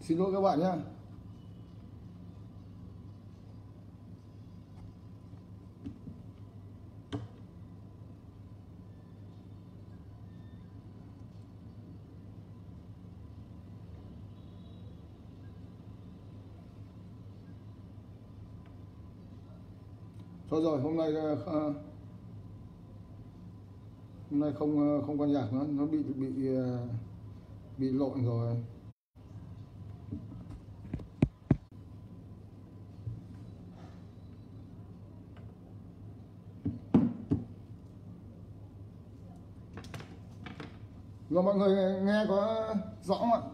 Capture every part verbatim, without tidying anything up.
Xin lỗi các bạn nhé. Thôi rồi, hôm nay uh, hôm nay không uh, không con nhạc nữa, nó bị bị uh, bị lộn rồi. Rồi mọi người nghe có rõ không ạ?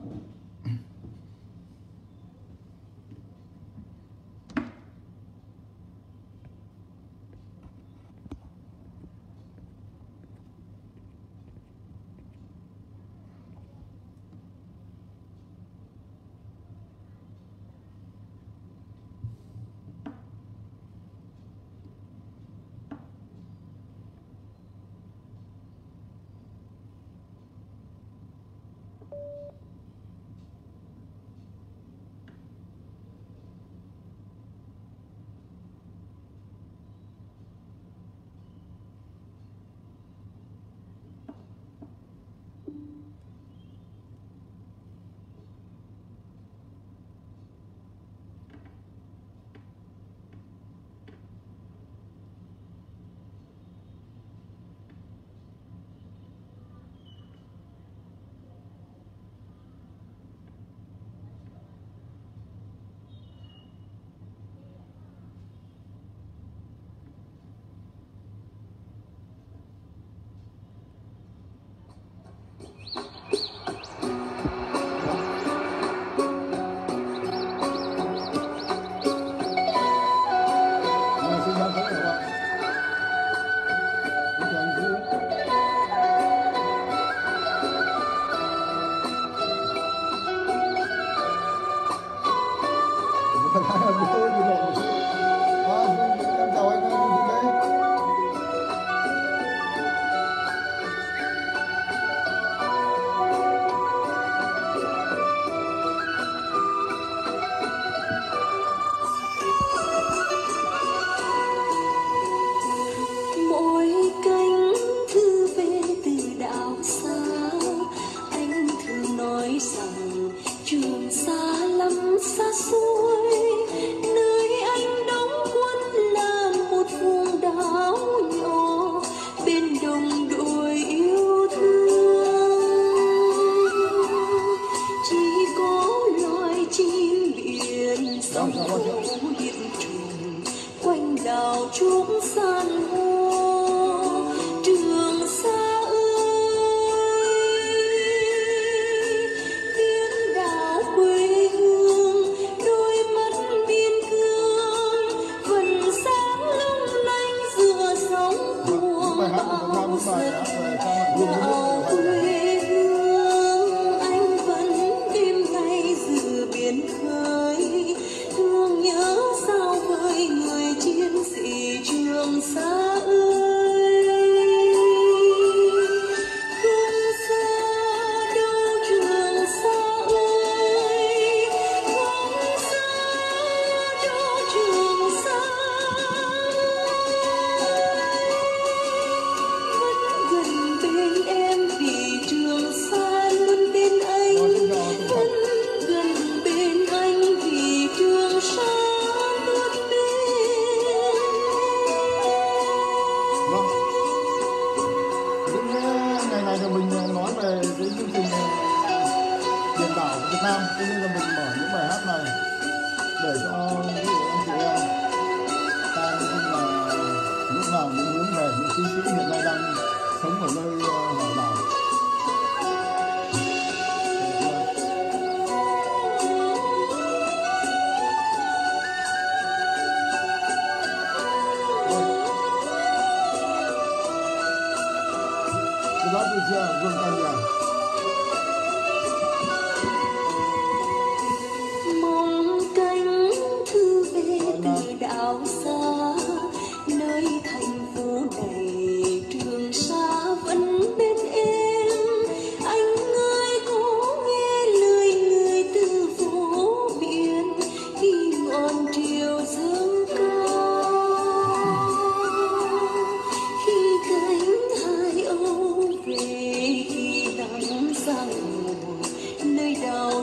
Anh ơi có nghe lời người từ vội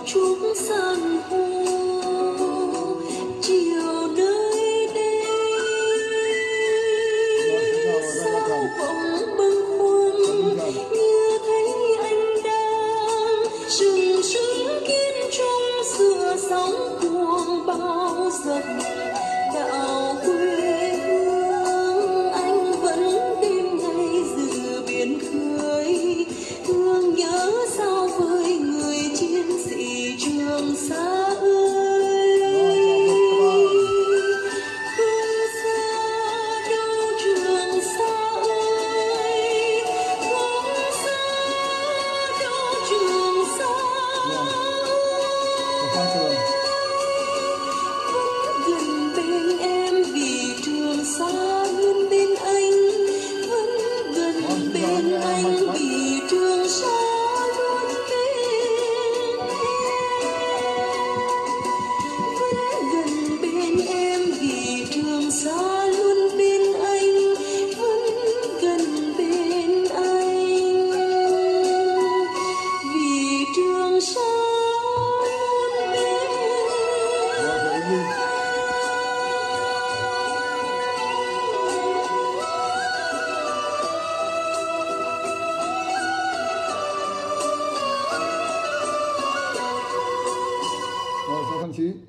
trúc san hô chiều nơi đây sao bỗng bâng khuâng như thấy anh đang sừng sững kiên trung giữa sóng cuồng bao giật đạo quê hương anh vẫn đêm nay dự biển khơi thương nhớ sao với người chiến sĩ Trường Sa ơi không xa đâu Trường Sa ơi không xa đâu Trường Sa vẫn gần bên em vì Trường Sa luôn bên anh vẫn gần bên anh vì Trường Sa luôn bên em vẫn gần bên em vì Trường Sa luôn bên anh vẫn gần bên anh vì Trường Sa luôn bên Rồi số tháng chín.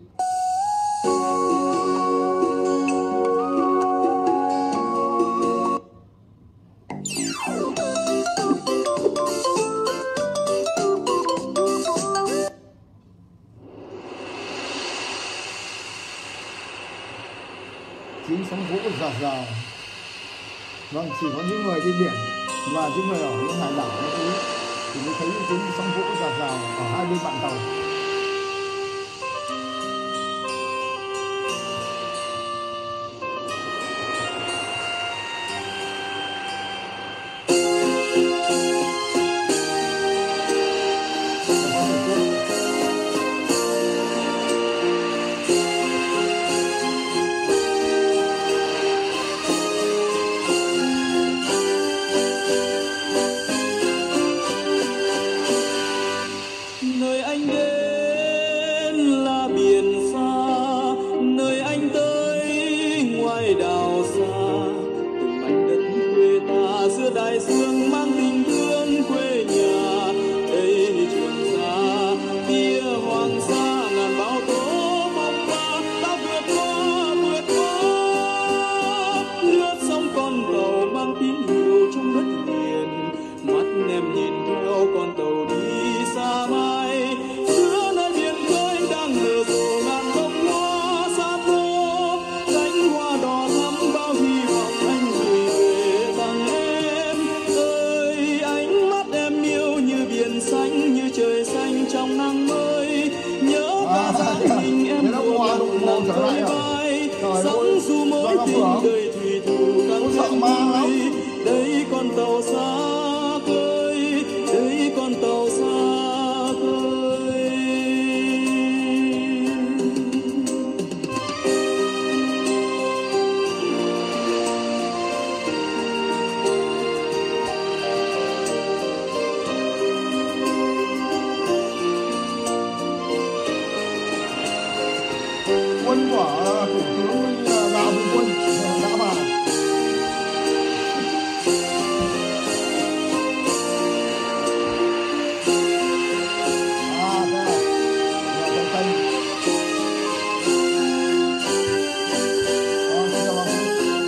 Chín sóng vỗ rào rào. Vâng, chỉ có những người đi biển và những người ở những hải đảo như thế thì mới thấy những tiếng sóng vỗ rào rào ở hai bên bạn tàu. Nơi anh đến là biển xa, nơi anh tới ngoài đảo xa. Từng mảnh đất quê ta giữa đại dương mang tình thương quê nhà. Đây Trường Sa, kia Hoàng Sa, ngàn bão tố phong ba. Ta vượt qua, vượt qua, lướt sóng con tàu mang tín hiệu trong đất liền. Mắt em nhìn theo con tàu đi xa mãi, giữa nơi biển khơi đang nở rộ ngàn bông hoa xa phố. Cánh hoa đỏ thắm bao hy vọng anh gửi về tặng em. Ơi ánh mắt em yêu như biển xanh, như trời xanh trong nắng mới. Nhớ cả dáng hình em của lòng nằm đôi vai, sóng dù mối tình đời thủy thủ càng thêm vui. Đây con tàu xa khơi, đây con tàu xa khơi. Quân của thủ tướng Đào Bình Quân đã vào. À, đây là Tây Tây. Ờ, xin chào bác.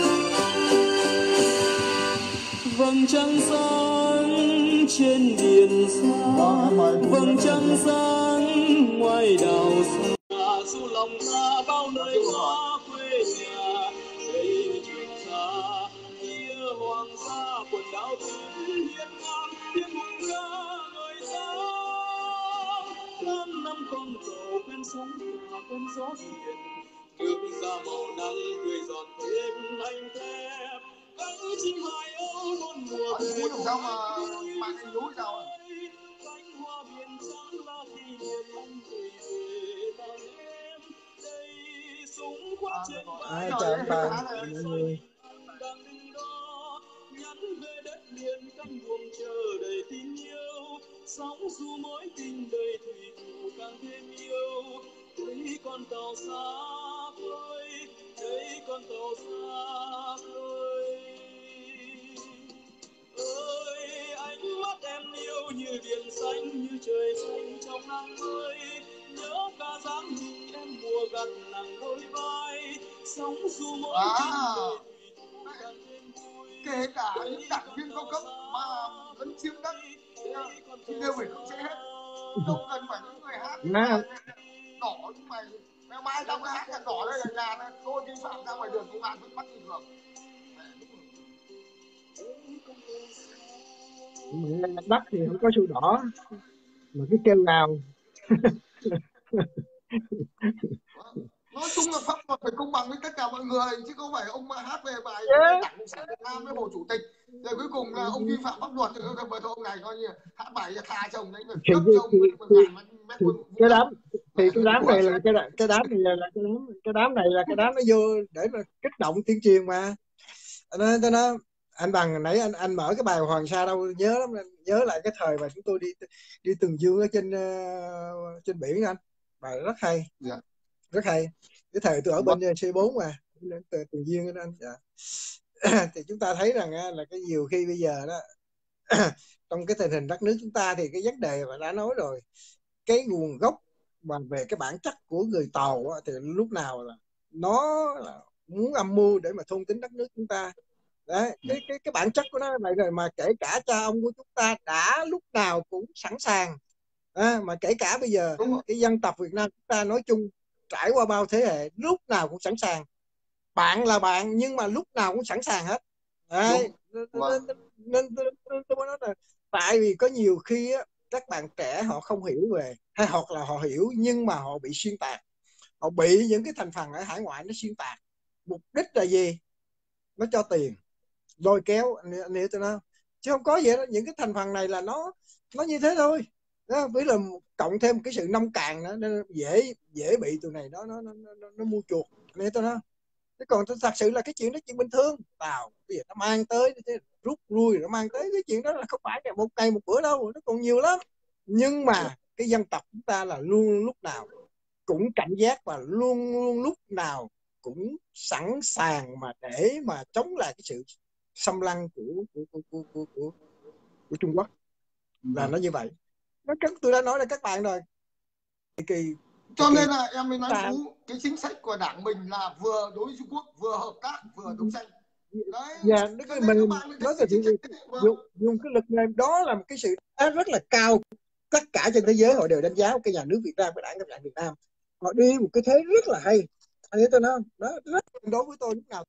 Vầng trăng sáng trên biển xa, vầng trăng sáng ngoài đảo xa. Dù lòng ta bao nơi hoa quê nhà, đây Trường Sa, kia Hoàng Sa, quần đảo thiên hiên ngang, tiếng hùng ca ngời sáng. Ngàn năm con tàu quen sóng và quen gió biển, nước ra màu nắng tươi giọt thêm anh thép. Cánh chim hải âu luôn mùa về Anh sao mà bạn anh núi sao à? cánh hoa biển trắng là kỷ niệm anh gửi về tặng em. Đây súng khoác trên vai, chào các bạn mọi người. đang đứng đó nhắn về đất liền cánh buồm chờ đầy tình yêu. Sóng dù mối tình đời thủy thủ càng con tàu xa khơi, đây con tàu xa khơi. Ơi ánh mắt em yêu như biển xanh, như trời xanh trong nắng mới, nhớ cả dáng hình em mùa gặt nặng đôi vai, sóng dù mỗi chuyến đời kể cả những đảng viên cao cấp mà lấn chiếm đất thì đều phải cưỡng chế hết, không cần phải những người hát Má, đỏ như mày, ngày mai tao cái hát cả đỏ đây là nhà này, tôi vi phạm ra ngoài đường công an vẫn bắt bình thường. đất thì không có sổ đỏ mà cái kêu gào. Nói chung là pháp luật phải công bằng với tất cả mọi người, chứ không phải ông mà hát về bài Yeah. Đảng Cộng sản Việt Nam với Hồ Chủ tịch rồi cuối cùng là ông vi phạm pháp luật thì thôi ông này coi như hát bài tha chồng đấy, thì, cấp cho ông thì, mười thì, ngàn mét thì vuông cái đám thì cái đám này đất. là cái đám, cái đám này là, là cái đám cái đám này là cái đám nó vô để mà kích động tuyên truyền mà. Nó nó, nó anh Bằng nãy anh anh mở cái bài Hoàng Sa đâu nhớ lắm, nhớ lại cái thời mà chúng tôi đi đi Tường Dương ở trên uh, trên biển anh, bài rất hay. Dạ. Rất hay. Cái thời tôi ở bên C bốn mà Tường Dương đó anh. Dạ. Thì chúng ta thấy rằng là cái nhiều khi bây giờ đó trong cái tình hình đất nước chúng ta thì cái vấn đề mà đã nói rồi, cái nguồn gốc và về cái bản chất của người Tàu thì lúc nào là nó là muốn âm mưu để mà thôn tính đất nước chúng ta. Đấy, cái cái cái bản chất của nó này rồi, mà kể cả cha ông của chúng ta đã lúc nào cũng sẵn sàng. À, mà kể cả bây giờ cái dân tộc Việt Nam chúng ta nói chung trải qua bao thế hệ lúc nào cũng sẵn sàng. Bạn là bạn nhưng mà lúc nào cũng sẵn sàng hết. Đấy. Nên, nên, nên, nên tôi nói là tại vì có nhiều khi á, các bạn trẻ họ không hiểu về, hay hoặc là họ hiểu nhưng mà họ bị xuyên tạc, họ bị những cái thành phần ở hải ngoại nó xuyên tạc. Mục đích là gì? Nó cho tiền, lôi kéo, anh, anh hiểu tôi nói, chứ không có gì đó. Những cái thành phần này là nó nó như thế thôi đó, với là cộng thêm cái sự nông cạn nữa nên dễ dễ bị tụi này nó nó nó nó, nó mua chuộc, anh hiểu tôi nói. Thế còn thật sự là cái chuyện đó chuyện bình thường. Tao bây giờ nó mang tới rút lui, nó mang tới cái chuyện đó là không phải là một ngày một bữa đâu, nó còn nhiều lắm. Nhưng mà cái dân tộc chúng ta là luôn lúc nào cũng cảnh giác và luôn luôn lúc nào cũng sẵn sàng mà để mà chống lại cái sự xâm lăng của của của của của, của, của Trung Quốc. Là nó như vậy. Nó tôi đã nói là các bạn rồi. Kỳ cho nên là em mới nói ta... Phú, cái chính sách của đảng mình là vừa đối với Trung Quốc, vừa hợp tác, vừa đấu tranh. Đấy. Dạ, cái mình nói về dùng, dùng, dùng cái lực mềm đó là một cái sự rất là cao. Tất cả trên thế giới họ đều đánh giá cái nhà nước Việt Nam, cái đảng Cộng sản Việt Nam họ đi một cái thế rất là hay. Anh thấy tôi nói không? Đó rất đối với tôi lúc nào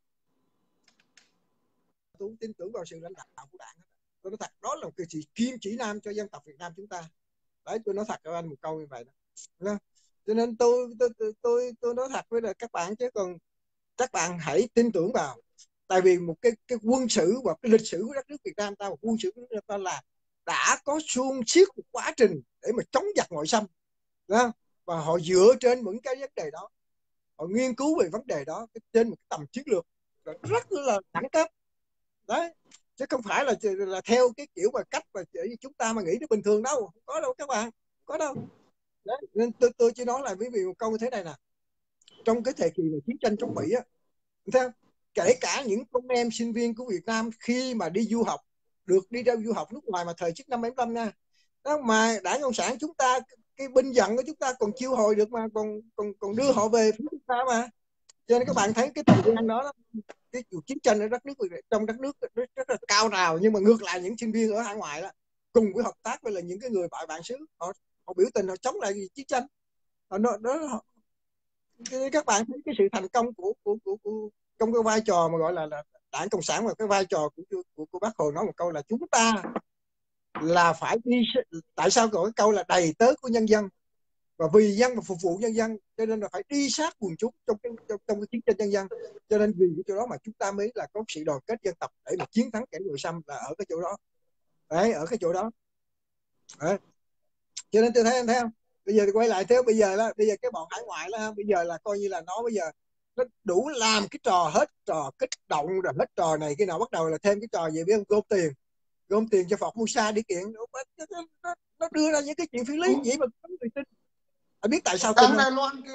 tôi cũng tin tưởng vào sự lãnh đạo của đảng. Tôi nói thật, đó là một cái sự kim chỉ nam cho dân tộc Việt Nam chúng ta. Đấy, tôi nói thật với anh một câu như vậy đó. Cho nên tôi tôi tôi tôi, tôi nói thật với là các bạn, chứ còn các bạn hãy tin tưởng vào. Tại vì một cái cái quân sự và cái lịch sử của đất nước Việt Nam ta, một quân sự của đất nước ta là đã có suôn xiết một quá trình để mà chống giặc ngoại xâm đó. Và họ dựa trên những cái vấn đề đó, họ nghiên cứu về vấn đề đó trên một tầm chiến lược rất là đẳng cấp đấy, chứ không phải là là theo cái kiểu mà cách mà chúng ta mà nghĩ nó bình thường đâu, không có đâu các bạn, không có đâu đấy. Nên tôi tôi chỉ nói là quý vị một câu như thế này nè, trong cái thời kỳ mà chiến tranh chống Mỹ á, theo kể cả những con em sinh viên của Việt Nam khi mà đi du học, được đi ra du học nước ngoài mà thời trước năm bảy mươi lăm nha, đó mà Đảng Cộng sản chúng ta, cái binh giận của chúng ta còn chiêu hồi được mà, còn còn còn đưa họ về phía chúng ta mà. Cho nên các bạn thấy cái thời gian đó, cái cuộc chiến tranh ở đất nước trong đất nước rất, rất là cao trào, nhưng mà ngược lại những sinh viên ở hải ngoại đó cùng với hợp tác với là những cái người bạn bạn xứ, họ họ biểu tình, họ chống lại chiến tranh. Họ đó, đó các bạn thấy cái sự thành công của của của, của trong cái vai trò mà gọi là, là Đảng Cộng sản, và cái vai trò của, của của Bác Hồ nói một câu là chúng ta là phải đi, tại sao gọi cái câu là đầy tớ của nhân dân và vì dân và phục vụ nhân dân, cho nên là phải đi sát quần chúng trong cái trong, trong cái chiến tranh nhân dân. Cho nên vì cái chỗ đó mà chúng ta mới là có sự đoàn kết dân tộc để mà chiến thắng kẻ ngoại xâm, là ở cái chỗ đó đấy, ở cái chỗ đó đấy. Cho nên tôi thấy anh thấy không, bây giờ quay lại theo bây giờ đó, bây giờ cái bọn hải ngoại đó bây giờ là coi như là nó bây giờ nó đủ làm cái trò, hết trò kích động rồi hết trò này cái nào, bắt đầu là thêm cái trò gì biết không, gom tiền gom tiền cho Formosa đi kiện. Nó, nó, nó đưa ra những cái chuyện phi lý vậy mà không người tin. Anh biết tại sao tin không? không? Đài Loan kiện,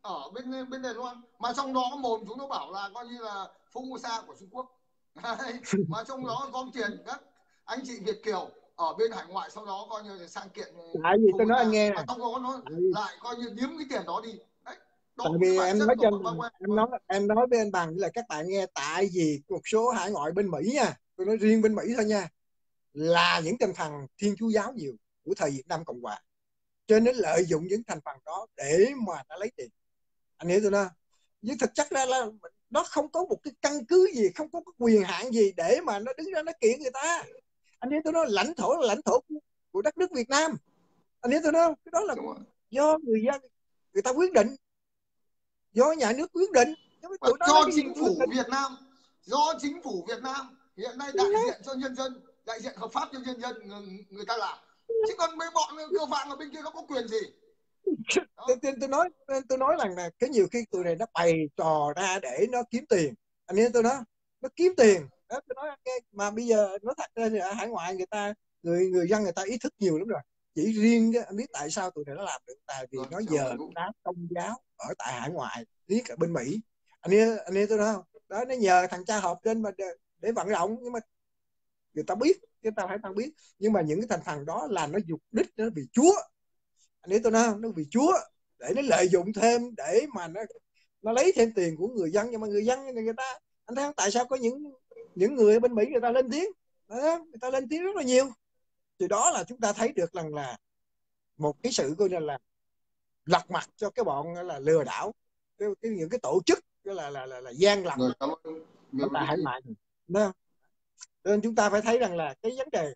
ở bên bên Đài Loan, mà trong đó mồm chúng nó bảo là coi như là Formosa của Trung Quốc. Đấy. Mà trong đó gom tiền các anh chị Việt kiều ở bên hải ngoại, sau đó coi như là sang kiện Tại vì tôi nói anh Formosa, nghe mà nè, trong đó nó tại vì, lại coi như điếm cái tiền đó đi. Đấy. Đó tại là cái vì bản em chất nói của cho bọn bao anh, quanh. em nói em nói với anh Bằng là các bạn nghe, tại vì một số hải ngoại bên Mỹ nha, tôi nói riêng bên Mỹ thôi nha, là những thành phần Thiên Chúa giáo nhiều của thời Việt Nam Cộng Hòa, cho nên lợi dụng những thành phần đó để mà nó lấy tiền. Anh hiểu tôi nói, nhưng thực chất ra là nó không có một cái căn cứ gì, không có cái quyền hạn gì để mà nó đứng ra nó kiện người ta. Anh hiểu tôi nói, lãnh thổ là lãnh thổ của, của đất nước Việt Nam. Anh hiểu tôi nói, cái đó là do người dân người ta quyết định, do nhà nước quyết định, tụi đó do cái gì chính quyết phủ định. Việt Nam, do chính phủ Việt Nam hiện nay đại diện cho nhân dân, đại diện hợp pháp cho nhân dân người, người ta làm, chứ còn mấy bọn cơ vạn ở bên kia nó có quyền gì? tôi, tôi, tôi nói tôi nói rằng là cái nhiều khi tụi này nó bày trò ra để nó kiếm tiền. Anh nghe tôi nói, nó kiếm tiền đó, tôi nói okay. Mà bây giờ nó thật ra thì ở hải ngoại người ta, người người dân người ta ý thức nhiều lắm rồi. Chỉ riêng anh biết tại sao tụi này nó làm được, tại vì nó giờ đám công giáo ở tại hải ngoại, biết ở bên Mỹ. Anh nghe anh nghe tôi nói không, đó nó nhờ thằng cha họp trên mà để, để vận động, nhưng mà người ta biết, người ta phải ta biết, nhưng mà những cái thành phần đó là nó dục đích, nó vì Chúa. Anh hiểu tôi nói không, nó vì Chúa để nó lợi dụng thêm, để mà nó nó lấy thêm tiền của người dân. Nhưng mà người dân người ta, anh thấy không, tại sao có những những người ở bên Mỹ người ta lên tiếng đó, người ta lên tiếng rất là nhiều, thì đó là chúng ta thấy được rằng là một cái sự coi như là lật mặt cho cái bọn là lừa đảo, cái, cái những cái tổ chức là là là, là, là gian lận ở tại hải ngoại. Nên chúng ta phải thấy rằng là cái vấn đề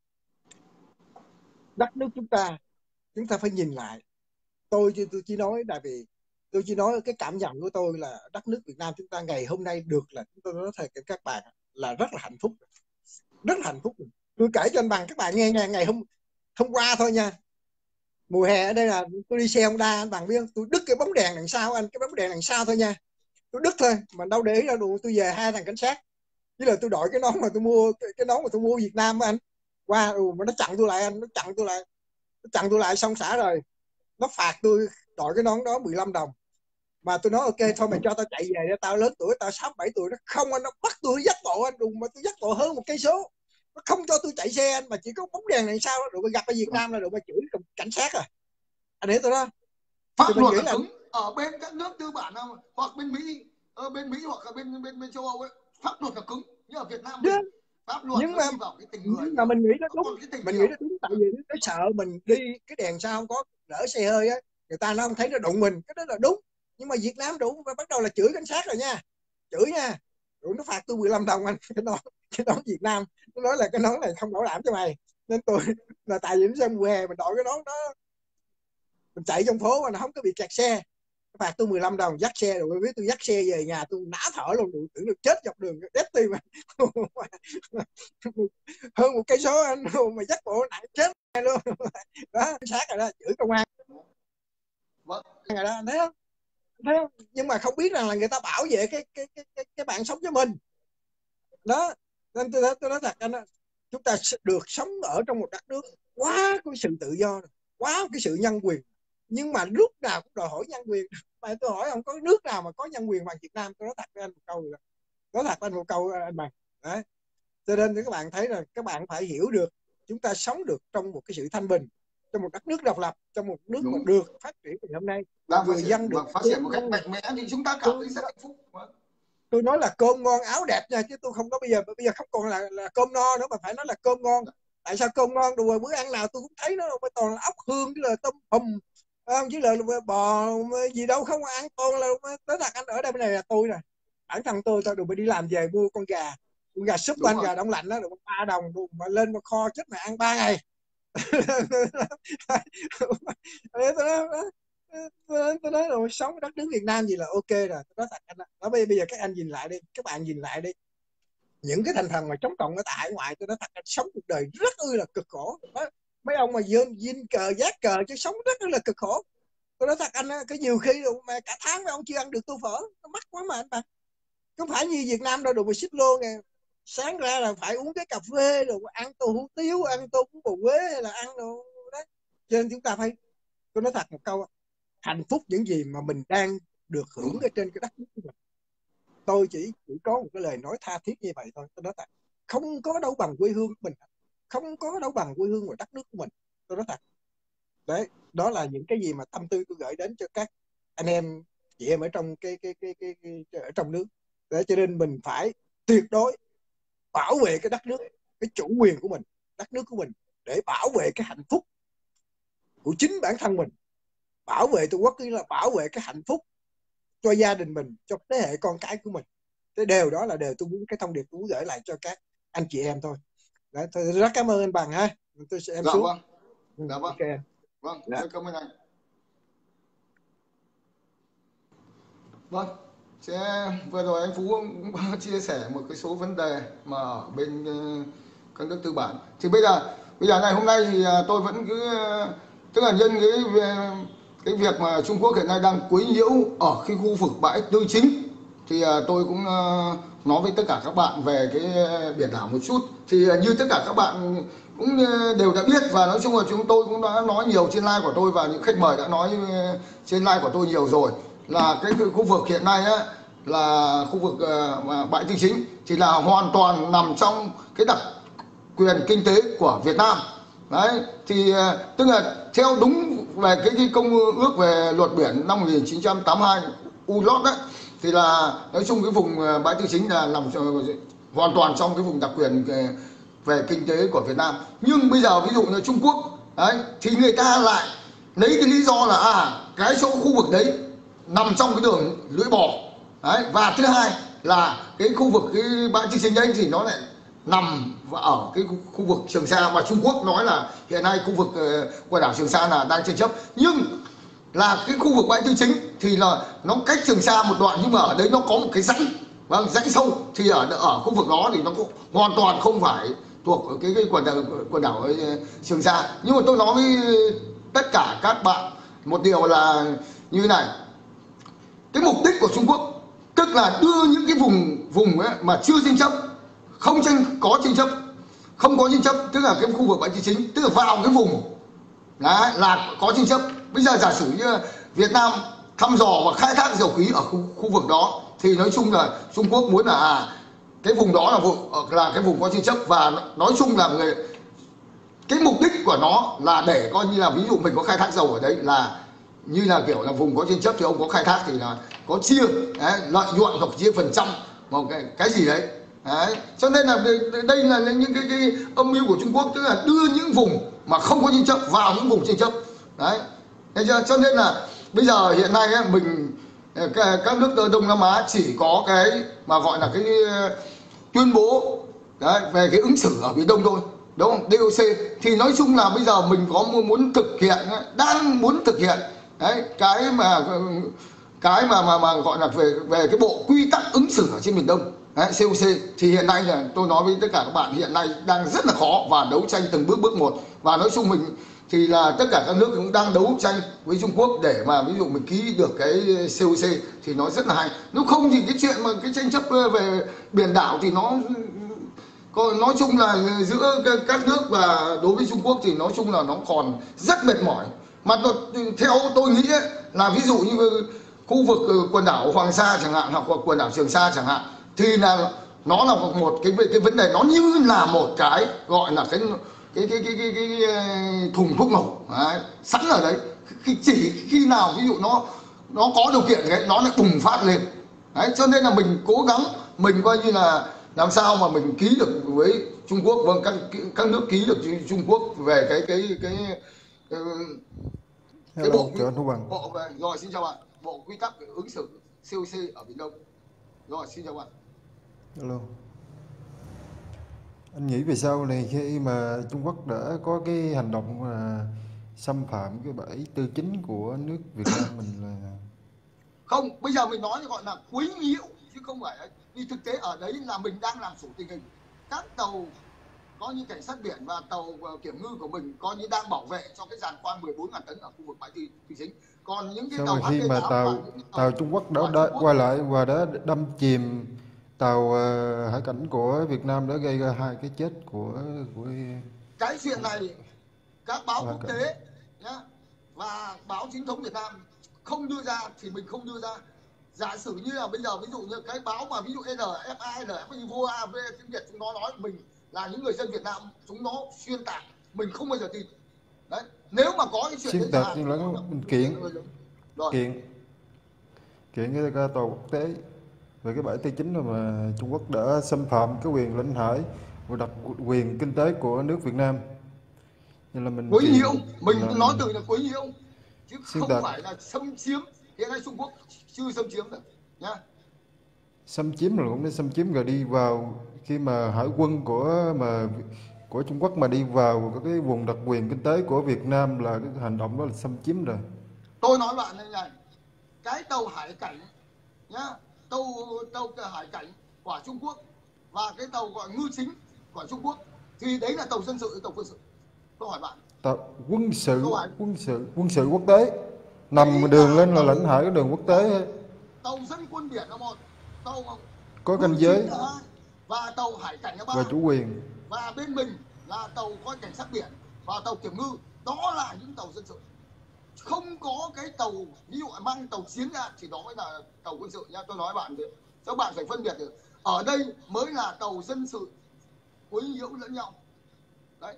đất nước chúng ta, chúng ta phải nhìn lại. Tôi tôi chỉ nói là vì tôi chỉ nói cái cảm nhận của tôi là đất nước Việt Nam chúng ta ngày hôm nay được là chúng tôi nói thật các bạn là rất là hạnh phúc, rất là hạnh phúc. Tôi kể cho anh Bằng các bạn nghe nha, ngày hôm hôm qua thôi nha, mùa hè ở đây là tôi đi xe Honda, anh Bằng biết không, tôi đứt cái bóng đèn đằng sau anh, cái bóng đèn đằng sau thôi nha, tôi đứt thôi mà đâu để ý ra đủ. Tôi về hai thằng cảnh sát, với là tôi đội cái nón mà tôi mua, cái, cái nón mà tôi mua Việt Nam anh, qua ừ, mà nó chặn tôi lại anh, nó chặn tôi lại, nó chặn tôi lại xong xả rồi, nó phạt tôi đội cái nón đó mười lăm đồng. Mà tôi nói ok thôi mày cho tao chạy về, tao lớn tuổi, tao sáu bảy tuổi. Nó không anh, nó bắt tôi dắt bộ anh, đùng mà tôi dắt bộ hơn một cây số, nó không cho tôi chạy xe anh, mà chỉ có bóng đèn này sao đó. Rồi mà gặp ở Việt Nam là rồi mà chửi cảnh sát à, anh hiểu tôi đó. Pháp luật là cứng ở bên các nước tư bản nào, hoặc bên Mỹ, ở bên Mỹ hoặc là bên bên bên châu Âu ấy, pháp luật là cứng, nhưng ở Việt Nam mình pháp luật nhưng nó mà đi vào cái tình người, mà mình nghĩ nó đúng, mình điều. nghĩ nó đúng, tại vì nó sợ mình đi cái đèn sao không có, lỡ xe hơi á, người ta nó không thấy nó đụng mình, cái đó là đúng. Nhưng mà Việt Nam đủ và bắt đầu là chửi cảnh sát rồi nha, chửi nha, rồi nó phạt tôi mười lăm đồng anh, cái nón cái nón Việt Nam, nó nói là cái nón này không bảo đảm cho mày. Nên tôi là tại vì nó xem mùa hè mình đội cái nón đó, mình chạy trong phố mà nó không có bị kẹt xe, phạt tôi mười lăm đồng, dắt xe rồi biết tôi dắt xe về nhà tôi nã thở luôn, tưởng được chết dọc đường đét tim mà hơn một cây số anh mà dắt bộ nặng chết luôn đó, sát rồi đó, chửi công an Vâng. rồi đó, thấy không, thấy không? Nhưng mà không biết rằng là người ta bảo vệ cái cái cái cái, cái bạn sống cho mình đó. Nên tôi, tôi nói thật anh, chúng ta được sống ở trong một đất nước quá có sự tự do, quá cái sự nhân quyền, nhưng mà lúc nào cũng đòi hỏi nhân quyền. Mà tôi hỏi không có nước nào mà có nhân quyền bằng Việt Nam, tôi nói thật với anh một câu rồi, nói thật với anh một câu anh Bằng đấy. Cho nên các bạn thấy là các bạn phải hiểu được chúng ta sống được trong một cái sự thanh bình, trong một đất nước độc lập, trong một nước mà được phát triển ngày hôm nay, đang người phát triển, dân được phát triển một cách mạnh mẽ thì chúng ta cảm thấy rất hạnh phúc. Tôi nói là cơm ngon áo đẹp nha, chứ tôi không có bây giờ bây giờ không còn là, là cơm no nữa, mà phải nói là cơm ngon. Tại sao cơm ngon? Đùa bữa ăn nào tôi cũng thấy nó toàn là ốc hương với là tôm hùm, không chứ là bò gì đâu, không ăn toàn là tới thật anh. Ở đây bên này là tôi nè, bản thân tôi tôi đừng đi làm về mua con gà, con gà súp anh, gà đông lạnh đó được ba đồng, đùm mà lên mà kho chết mà ăn ba ngày. Tôi nói rồi, sống đất nước Việt Nam gì là ok rồi. Tôi nói thật anh đó, bây giờ các anh nhìn lại đi, các bạn nhìn lại đi, những cái thành phần mà chống cộng ở tại hải ngoại, tôi nói thật anh, sống cuộc đời rất là cực khổ. Mấy ông mà dên dinh cờ giác cờ chứ sống rất là cực khổ. Tôi nói thật anh, cái nhiều khi mà cả tháng mấy ông chưa ăn được tô phở, nó mắc quá mà anh bạn. Không phải như Việt Nam đâu, đồ mà xích lô nè, sáng ra là phải uống cái cà phê, rồi ăn tô hủ tiếu, ăn tô bún bò Huế hay là ăn đồ đấy. Cho nên chúng ta phải, tôi nói thật một câu, hạnh phúc những gì mà mình đang được hưởng ở trên cái đất nước của mình. Tôi chỉ chỉ có một cái lời nói tha thiết như vậy thôi. Tôi nói thật, không có đâu bằng quê hương của mình, không có đâu bằng quê hương và đất nước của mình. Tôi nói thật. Đấy, đó là những cái gì mà tâm tư tôi gửi đến cho các anh em chị em ở trong cái cái cái cái, cái, cái ở trong nước. Để cho nên mình phải tuyệt đối bảo vệ cái đất nước, cái chủ quyền của mình, đất nước của mình, để bảo vệ cái hạnh phúc của chính bản thân mình. Bảo vệ Tổ quốc là bảo vệ cái hạnh phúc cho gia đình mình, cho thế hệ con cái của mình. Cái đều đó là đều tôi muốn, cái thông điệp tôi muốn gửi lại cho các anh chị em thôi. Đấy, tôi rất cảm ơn anh Bằng ha. Tôi sẽ em Dạ xuống. vâng. Dạ vâng. Okay. Vâng, Dạ. tôi cảm ơn anh. Vâng, sẽ vừa rồi anh Phú cũng chia sẻ một cái số vấn đề mà ở bên uh, các nước tư bản. Thì bây giờ bây giờ này hôm nay thì uh, tôi vẫn cứ uh, tức là nhân cái cái việc mà Trung Quốc hiện nay đang quấy nhiễu ở cái khu vực bãi Tư Chính, thì uh, tôi cũng uh, nói với tất cả các bạn về cái biển đảo một chút. Thì uh, như tất cả các bạn cũng đều đã biết, và nói chung là chúng tôi cũng đã nói nhiều trên live của tôi, và những khách mời đã nói trên live của tôi nhiều rồi, là cái khu vực hiện nay á, là khu vực uh, bãi Tư Chính thì là hoàn toàn nằm trong cái đặc quyền kinh tế của Việt Nam. Đấy, thì uh, tức là theo đúng về cái, cái công ước về luật biển năm một nghìn chín trăm tám mươi hai u lót đấy, thì là nói chung cái vùng uh, bãi Tư Chính là nằm uh, hoàn toàn trong cái vùng đặc quyền uh, về kinh tế của Việt Nam. Nhưng bây giờ ví dụ như Trung Quốc đấy, thì người ta lại lấy cái lý do là à cái chỗ khu vực đấy nằm trong cái đường lưỡi bò đấy, và thứ hai là cái khu vực cái bãi Tư Chính đấy thì nó lại nằm ở cái khu vực Trường Sa, mà Trung Quốc nói là hiện nay khu vực uh, quần đảo Trường Sa là đang tranh chấp. Nhưng là cái khu vực bãi Tư Chính thì là nó cách Trường Sa một đoạn, nhưng mà ở đấy nó có một cái rãnh, vâng, rãnh sâu, thì ở ở khu vực đó thì nó cũng hoàn toàn không phải thuộc cái, cái quần đảo quần đảo Trường Sa. Nhưng mà tôi nói với tất cả các bạn một điều là như thế này, cái mục đích của Trung Quốc tức là đưa những cái vùng vùng ấy mà chưa tranh chấp, không tranh có tranh chấp, không có tranh chấp, tức là cái khu vực bãi Tư Chính, tức là vào cái vùng đấy là có tranh chấp. Bây giờ giả sử như Việt Nam thăm dò và khai thác dầu khí ở khu, khu vực đó, thì nói chung là Trung Quốc muốn là à, cái vùng đó là vùng là cái vùng có tranh chấp, và nói chung là người cái mục đích của nó là để coi như là ví dụ mình có khai thác dầu ở đấy là như là kiểu là vùng có tranh chấp thì ông có khai thác thì là có chia đấy, lợi nhuận hoặc chia phần trăm một cái cái gì đấy. Đấy, cho nên là đây là những cái, cái âm mưu của Trung Quốc, tức là đưa những vùng mà không có tranh chấp vào những vùng tranh chấp. Đấy, cho nên là bây giờ hiện nay ấy, mình các nước Đông Nam Á chỉ có cái mà gọi là cái tuyên bố đấy, về cái ứng xử ở Biển Đông thôi, đúng không? đê ô xê thì nói chung là bây giờ mình có muốn thực hiện, đang muốn thực hiện đấy cái mà cái mà mà mà gọi là về về cái bộ quy tắc ứng xử ở trên Biển Đông đấy, xê ô xê, thì hiện nay là tôi nói với tất cả các bạn hiện nay đang rất là khó và đấu tranh từng bước bước một. Và nói chung mình thì là tất cả các nước cũng đang đấu tranh với Trung Quốc để mà ví dụ mình ký được cái xê ô xê thì nó rất là hay. Nếu không thì cái chuyện mà cái tranh chấp về biển đảo thì nó nói chung là giữa các nước và đối với Trung Quốc thì nói chung là nó còn rất mệt mỏi. Mà theo tôi nghĩ ấy, là ví dụ như khu vực quần đảo Hoàng Sa chẳng hạn, hoặc là quần đảo Trường Sa chẳng hạn, thì là nó là một cái cái vấn đề, nó như là một cái gọi là cái cái cái cái cái, cái, cái thùng thuốc nổ đấy, sẵn ở đấy, khi chỉ khi nào ví dụ nó nó có điều kiện đấy nó lại bùng phát lên. Đấy, cho nên là mình cố gắng mình coi như là làm sao mà mình ký được với Trung Quốc, vâng, các các nước ký được Trung Quốc về cái cái cái cái, cái bộ quy, bộ về rồi xin chào bạn, bộ quy tắc ứng xử xê ô xê ở Biển Đông. Rồi xin chào bạn. Hello. Anh nghĩ về sau này khi mà Trung Quốc đã có cái hành động mà xâm phạm cái bãi Tư Chính của nước Việt Nam mình là không, bây giờ mình nói gọi là quấy nhiễu chứ không phải ấy. Vì thực tế ở đấy là mình đang làm chủ tình hình, các tàu có như cảnh sát biển và tàu kiểm ngư của mình coi như đang bảo vệ cho cái giàn khoan mười bốn nghìn tấn ở khu vực bãi Tư Chính. Còn những cái sau tàu khi mà tàu tàu, tàu Trung Quốc đã, đã quay lại và đã đâm chìm tàu uh, hải cảnh của Việt Nam, đã gây ra hai cái chết của của cái chuyện này các báo quốc tế nhá, và báo chính thống Việt Nam không đưa ra thì mình không đưa ra. Giả sử như là bây giờ ví dụ như cái báo mà ví dụ en ép i, en ép i, vô a vê tiếng Việt chúng nó nói mình là những người dân Việt Nam, chúng nó xuyên tạc, mình không bao giờ tin. Đấy, nếu mà có cái chuyện Xuyên tạc nhưng lẫn mình kiện rồi. kiện kiện cái ra tòa quốc tế về cái bãi T chín mà Trung Quốc đã xâm phạm cái quyền lãnh hải và đặc quyền kinh tế của nước Việt Nam. Nên là mình Quấy kiện nhiễu, mình là nói từ là quấy nhiễu chứ xuyên không tạc. phải là xâm chiếm. Hiện nay Trung Quốc chưa xâm chiếm được nhá. Xâm chiếm rồi cũng đã xâm chiếm rồi, đi vào khi mà hải quân của mà của Trung Quốc mà đi vào cái vùng đặc quyền kinh tế của Việt Nam là cái hành động đó là xâm chiếm rồi. Tôi nói bạn này này, cái tàu hải cảnh nhá, tàu tàu hải cảnh của Trung Quốc và cái tàu gọi ngư chính của Trung Quốc thì đấy là tàu dân sự, tàu quân sự. Tôi hỏi bạn. Tàu quân sự, Câu hỏi. quân sự, quân sự quốc tế nằm đường lên là lãnh hải, cái đường quốc tế. Tàu dân quân biển là một, tàu Có ngư ranh chính giới là hai, và tàu hải cảnh là ba. và chủ quyền. Và bên mình là tàu coi cảnh sát biển và tàu kiểm ngư, đó là những tàu dân sự. Không có cái tàu ví dụ mang tàu chiến ra thì đó mới là tàu quân sự nha. Tôi nói bạn thế, các bạn phải phân biệt được. Ở đây mới là tàu dân sự quấy nhiễu lẫn nhau. Đấy.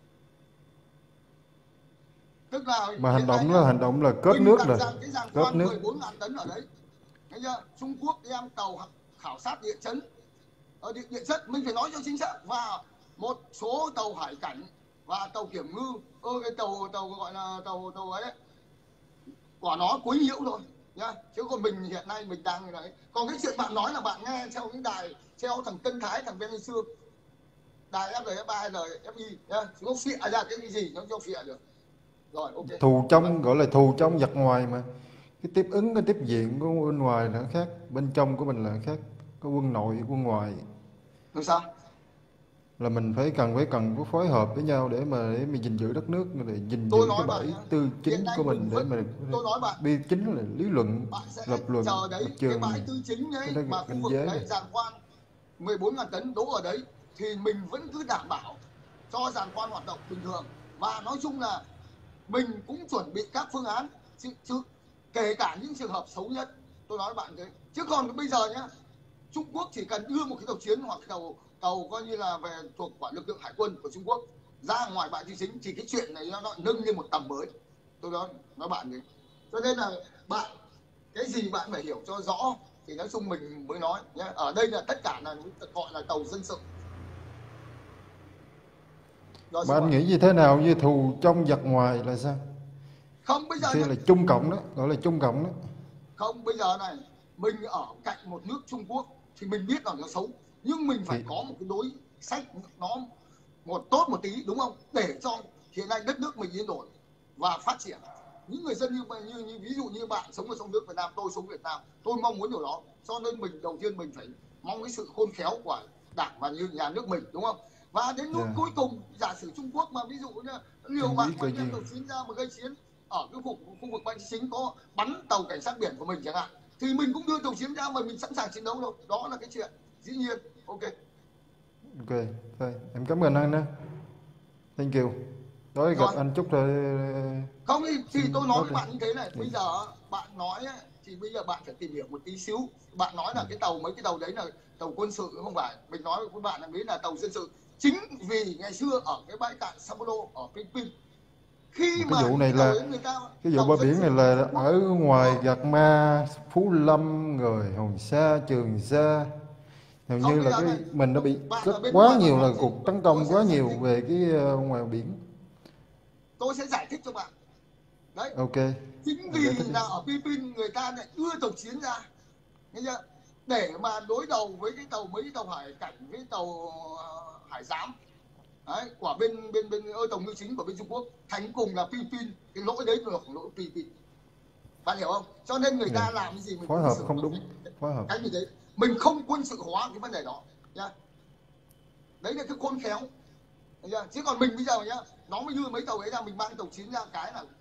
Tức là Mà hành hiện nay động nhá, là hành động là cướp mình nước đặt rồi, ra cái giàn cướp khoan nước. mười bốn nghìn tấn ở đấy. Thấy chưa? Trung Quốc đem tàu khảo sát địa chấn, ở địa, địa chất mình phải nói cho chính xác, và một số tàu hải cảnh và tàu kiểm ngư, ơ cái tàu tàu gọi là tàu tàu ấy đấy, quả nó quấy nhiễu thôi nhá. Chứ còn mình hiện nay mình đang đấy. Còn cái chuyện bạn nói là bạn nghe theo những đài, theo thằng Tân Thái, thằng Ben Xưa, đài ép rờ ép ba, rờ ép i nhá, chúng nó phịa ra cái gì nó cho phịa được. Rồi, ok. Thù trong gọi là thù trong giặc ngoài mà. Cái tiếp ứng, cái tiếp diện của bên ngoài là khác, bên trong của mình là khác. Có quân nội, quân ngoài. Làm sao? Là mình phải cần phải cần có phối hợp với nhau để mà để mình gìn giữ đất nước, để gìn Tôi giữ nói cái bạn bãi nhá, tư hiện chính nay của mình mình để vẫn, mà tôi nói bạn, bi chính là lý luận, bạn sẽ lập luận, chờ đấy, lập cái trường, bãi tư chính cái đấy đó mà khu ranh vực giới đấy này. giàn khoan mười bốn nghìn tấn đỗ ở đấy thì mình vẫn cứ đảm bảo cho giàn khoan hoạt động bình thường. Và nói chung là mình cũng chuẩn bị các phương án chứ, chứ kể cả những trường hợp xấu nhất. Tôi nói bạn thế. Chứ còn bây giờ nhá, Trung Quốc chỉ cần đưa một cái tàu chiến hoặc tàu tàu coi như là về thuộc của lực lượng hải quân của Trung Quốc ra ngoài bãi tư chính thì cái chuyện này nó, nó nâng lên một tầm mới. Tôi nói nói bạn đấy. Cho nên là bạn cái gì bạn phải hiểu cho rõ thì nói chung mình mới nói nhé. Ở đây là tất cả là gọi là tàu dân sự. Rồi, Mà anh nghĩ như thế nào như thù trong giặc ngoài là sao? không bây giờ Khi nhá, là Trung Cộng đó, gọi là Trung Cộng đó. không bây giờ này, mình ở cạnh một nước Trung Quốc thì mình biết là nó xấu, nhưng mình phải Thì- có một cái đối sách nó một tốt một tí, đúng không, để cho hiện nay đất nước mình yên ổn và phát triển. Những người dân như, như, như ví dụ như bạn sống ở trong nước Việt Nam, tôi sống Việt Nam, tôi mong muốn điều đó. Cho nên mình đầu tiên mình phải mong cái sự khôn khéo của đảng và như nhà nước mình, đúng không? Và đến lúc Yeah. cuối cùng giả sử Trung Quốc mà ví dụ như liều Anh mạng biết mà cái đem gì? tàu chiến ra mà gây chiến ở cái khu, khu vực bãi chính có bắn tàu cảnh sát biển của mình chẳng hạn, thì mình cũng đưa tàu chiến ra mà mình sẵn sàng chiến đấu thôi. Đó là cái chuyện dĩ nhiên. Ok. Ok, thôi, em cảm ơn anh đó. Thank you. Tối gặp Rồi. anh chút rồi. Không thì, thì Xin tôi nói tốt với đi. bạn như thế này, Ừ. bây giờ bạn nói ấy, thì bây giờ bạn phải tìm hiểu một tí xíu. Bạn nói là cái tàu, mấy cái tàu đấy là tàu quân sự không phải. Mình nói với bạn là đấy là tàu dân sự. Chính vì ngày xưa ở cái bãi cạn Samolo ở Philippines, khi Cái mà vụ này cái tàu là đấy người ta cái vụ tàu bãi dân biển sự này là Trung Quốc, ở ngoài Gạc Ma, Phú Lâm, rồi Hòn Sa, Trường Sa. Hầu Không, như bây là giờ cái này, mình đã bị bạn rất ở bên quá ngoài nhiều bạn là nói gì? cuộc tấn Tôi công sẽ quá giải nhiều thích. về cái ờ, ngoài biển. Tôi sẽ giải thích cho bạn. Đấy. Ok. Chính Anh giải vì thích đi. là ở Philippines người ta lại đưa tàu chiến ra, nghe chưa? Để mà đối đầu với cái tàu, mấy tàu hải cảnh với tàu ờ, hải giám đấy, của bên bên bên ơ, tàu ngư chính của bên Trung Quốc, thành cùng là Philippines. Cái lỗi đấy là lỗi Philippines, bạn hiểu không? Cho nên người ta Dạ. làm cái gì mình Phối cũng hợp xử không nó đúng. cái- Phối hợp. cái như thế, mình không quân sự hóa cái vấn đề đó nhá. Đấy là cái khôn khéo. Thấy chưa? Chứ còn mình bây giờ nhá, nó mới đưa mấy tàu ấy ra, mình mang tàu chiến ra cái là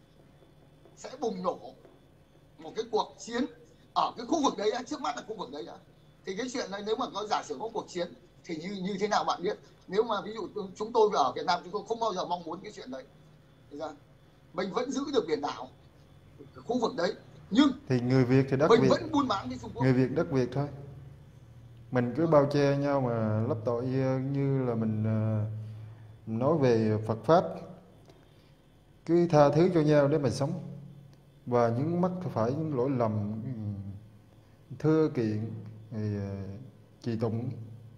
sẽ bùng nổ một cái cuộc chiến ở cái khu vực đấy đã, trước mắt là khu vực đấy đã. Thì cái chuyện này nếu mà có giả sử có cuộc chiến thì như như thế nào bạn biết. Nếu mà ví dụ chúng tôi ở Việt Nam chúng tôi không bao giờ mong muốn cái chuyện đấy. Thấy chưa? Mình vẫn giữ được biển đảo, cái khu vực đấy Nhưng Thì người Việt thì đất mình Việt, vẫn buôn bán với Trung Quốc. người Việt đất Việt thôi. Mình cứ bao che nhau mà lấp tội ờ, như là mình ờ, nói về Phật Pháp. Cứ tha thứ cho nhau để mà sống. Và những mắc phải những lỗi lầm, ừ, thưa kiện thì ờ, trì tụng.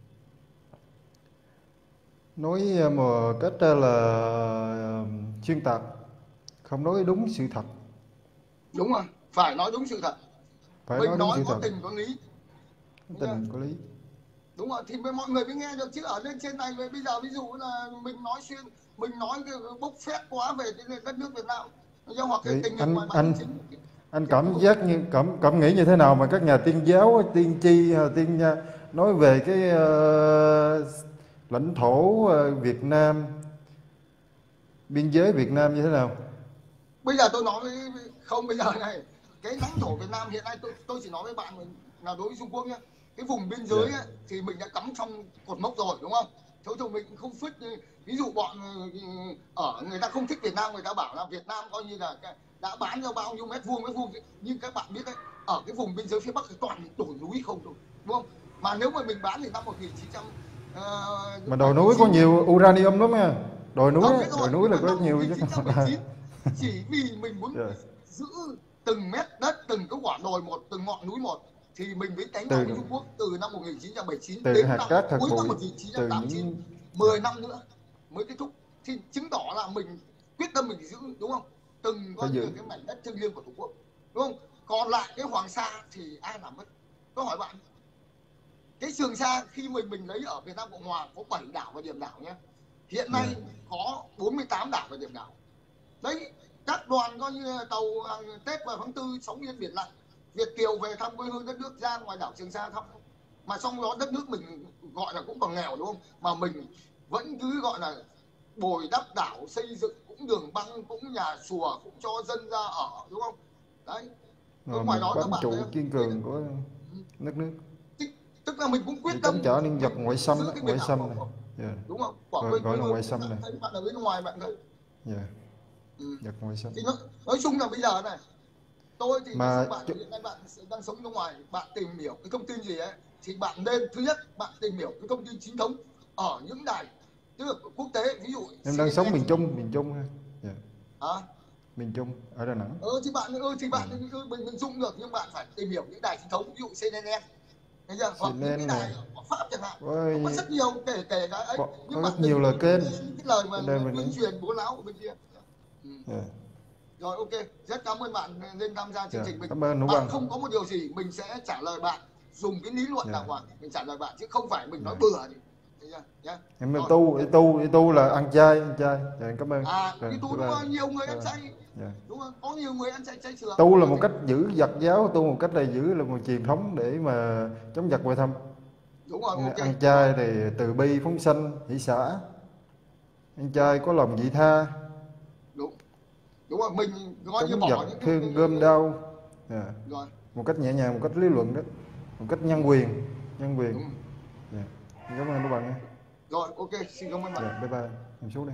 Nói ờ, một cách ờ, là ờ, xuyên tạc, không nói đúng sự thật. Đúng rồi, phải nói đúng sự thật. Phải nói Mình đúng nói sự có thật, tình có lý. tình có lý. Đúng rồi, thì mọi người mới nghe được, chứ ở lên trên này bây giờ ví dụ là mình nói xuyên, mình nói cái bốc phét quá về cái đất nước Việt Nam, hoặc cái Vậy tình hình anh ngoài Bắc anh chính anh cái khu cảm vực. giác như cảm cảm nghĩ như thế nào mà các nhà tiên giáo, tiên tri, hay là tiên nha nói về cái ờ, lãnh thổ ờ, Việt Nam, biên giới Việt Nam như thế nào? Bây giờ tôi nói với không, bây giờ này cái lãnh thổ Việt Nam hiện nay tôi tôi chỉ nói với bạn là đối với Trung Quốc nhé, cái vùng biên giới Dạ. ấy, thì mình đã cắm trong cột mốc rồi, đúng không? Thôi thôi mình không phứt. Ví dụ bọn ở người ta không thích Việt Nam, người ta bảo là Việt Nam coi như là đã bán ra bao nhiêu mét vuông mét vuông, nhưng các bạn biết đấy, ở cái vùng biên giới phía Bắc thì toàn đồi núi không thôi, đúng không? Mà nếu mà mình bán thì năm một nghìn chín trăm uh, Mà đồi núi có nhiều uranium lắm nha. Đồi núi không á, biết đồi rồi, núi nhưng là mà có năm nhiều chứ. một nghìn chín trăm bảy mươi chín chỉ vì mình muốn Dạ. giữ từng mét đất, từng cái quả đồi một, từng ngọn núi một, thì mình mới đánh vào Từ với Trung Quốc từ năm một nghìn chín trăm bảy mươi chín từ đến hạt năm cát, hạt cuối năm bụi, một nghìn chín trăm từ tám mươi chín, những mười năm nữa mới kết thúc. Thì chứng tỏ là mình quyết tâm mình giữ, đúng không? Từng phải coi như giữ. là cái mảnh đất thiêng liêng của Tổ quốc, đúng không? Còn lại cái Hoàng Sa thì ai làm mất? Tôi hỏi bạn, cái Trường Sa khi mình mình lấy ở Việt Nam Cộng Hòa có bảy đảo và điểm đảo nhé, hiện nay Dạ. có bốn mươi tám đảo và điểm đảo. Đấy, các đoàn coi như là tàu hàng Tết vào tháng tư sóng yên biển lặng, Việt kiều về thăm quê hương đất nước, ra ngoài đảo Trường Sa thăm. Mà trong đó đất nước mình gọi là cũng còn nghèo, đúng không? Mà mình vẫn cứ gọi là bồi đắp đảo, xây dựng cũng đường băng, cũng nhà chùa, cũng cho dân ra ở, đúng không? Đấy. Ở Rồi ngoài một đó các bám bạn thấy trụ không? kiên cường của đất nước Tức, tức là mình cũng quyết để tâm chống trả nhân vật mình ngoại xâm giữ đó, cái biển ngoại đảo xâm của, này. của Dạ. đúng không? Của Gọi, quê gọi quê là hương ngoại của xâm bạn này. thấy, bạn ở bên ngoài bạn thấy. Dạ. Ừ. Vật ngoại xâm. Thì nó, nói chung là bây giờ này, tôi thì nói Mà chung bạn hiện nay bạn đang sống bên ngoài, bạn tìm hiểu cái thông tin gì ấy thì bạn nên, thứ nhất bạn tìm hiểu cái thông tin chính thống ở những đài tức là quốc tế, ví dụ em đang xê en en. sống miền Trung, miền Trung ha. Dạ. Hả? Miền Trung ở Đà Nẵng. Ừ thì bạn ừ thì bạn Dạ. ừ, mình mình dung được, nhưng bạn phải tìm hiểu những đài chính thống, ví dụ xê en en, thấy chưa? Hoặc những cái xê en en đài nè. ở Pháp chẳng hạn, nó có Ôi, rất nhiều, kể kể cái ấy, có, nhưng có bạn rất nhiều đừng lời kênh nghe những cái lời mà trên đây mình tuyên nói. truyền bố láo của bên kia. Ừ. Dạ. Rồi, ok, rất cảm ơn bạn lên tham gia chương Dạ. trình mình. Cảm ơn Hữu Bạn Bằng. không có một điều gì mình sẽ trả lời bạn, dùng cái lý luận Dạ. đàng hoàng mình trả lời bạn, chứ không phải mình nói Dạ. bừa gì. Thấy chưa? Nhá. Em Rồi, tu, ok. đi tu, đi tu là ăn chay, ăn chay. Dạ, em cảm ơn. À, Dạ, đi tu bye đúng bye. không? Nhiều người Bye ăn bye. chay, Dạ. đúng không? Có nhiều người ăn chay chay trường. Tu là Có một thể- cách giữ Phật giáo, tu một cách là giữ là một truyền thống để mà chống giặc ngoại xâm. Đúng rồi, ok. Ăn chay thì từ bi phóng sanh hỷ xã. Ăn chay có lòng vị tha, Đúng. Đúng rồi, mình coi như chống bỏ giặc những cái, thương cái, gươm cái... đao. Dạ. Rồi, Một cách nhẹ nhàng, một cách lý luận đó, một cách nhân quyền, nhân quyền. đúng. Dạ. Em cảm ơn các bạn nha. Rồi, ok, xin cảm ơn bạn. Dạ, bye bye. Em xuống đây.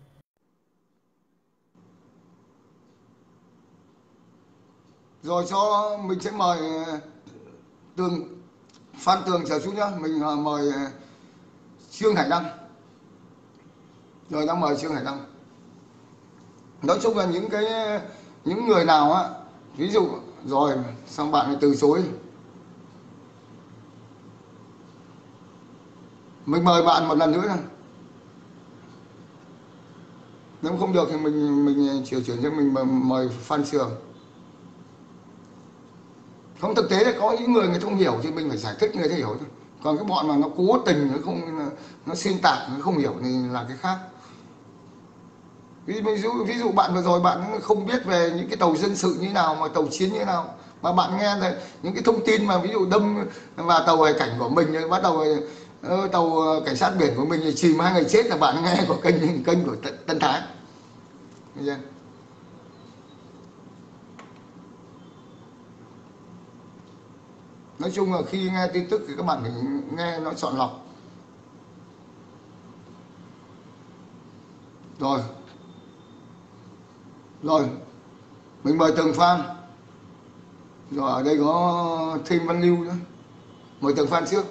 Rồi cho mình sẽ mời Tường, Phan Tường trở xuống nhá, mình uh, mời uh, Trương Hải Đăng. Rồi đang mời Trương Hải Đăng. Nói chung là những cái những người nào á, ví dụ rồi xong bạn ấy từ chối, mình mời bạn một lần nữa này. Nếu không được thì mình mình chuyển chuyển cho mình mời Phan Trường. Không, thực tế là có những người người ta không hiểu thì mình phải giải thích người ta hiểu thôi. Còn cái bọn mà nó cố tình nó không, nó xuyên tạc, nó không hiểu thì là cái khác. Ví dụ ví dụ bạn vừa rồi bạn không biết về những cái tàu dân sự như nào, mà tàu chiến như nào, mà bạn nghe là những cái thông tin mà ví dụ đâm vào tàu hải cảnh của mình, bắt đầu tàu cảnh sát biển của mình thì chìm hai người chết, là bạn nghe của kênh kênh của Tân Thái. Nói chung là khi nghe tin tức thì các bạn phải nghe nó chọn lọc. Rồi. Rồi. Mình mời Tường Phan. Rồi ở đây có thêm Văn Lưu nữa. Mời Tường Phan trước.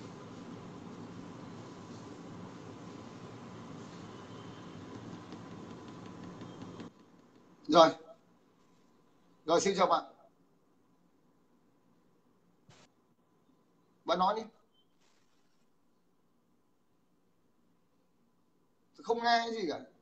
Rồi. Rồi xin chào bạn. Bạn nói đi. Không nghe cái gì cả.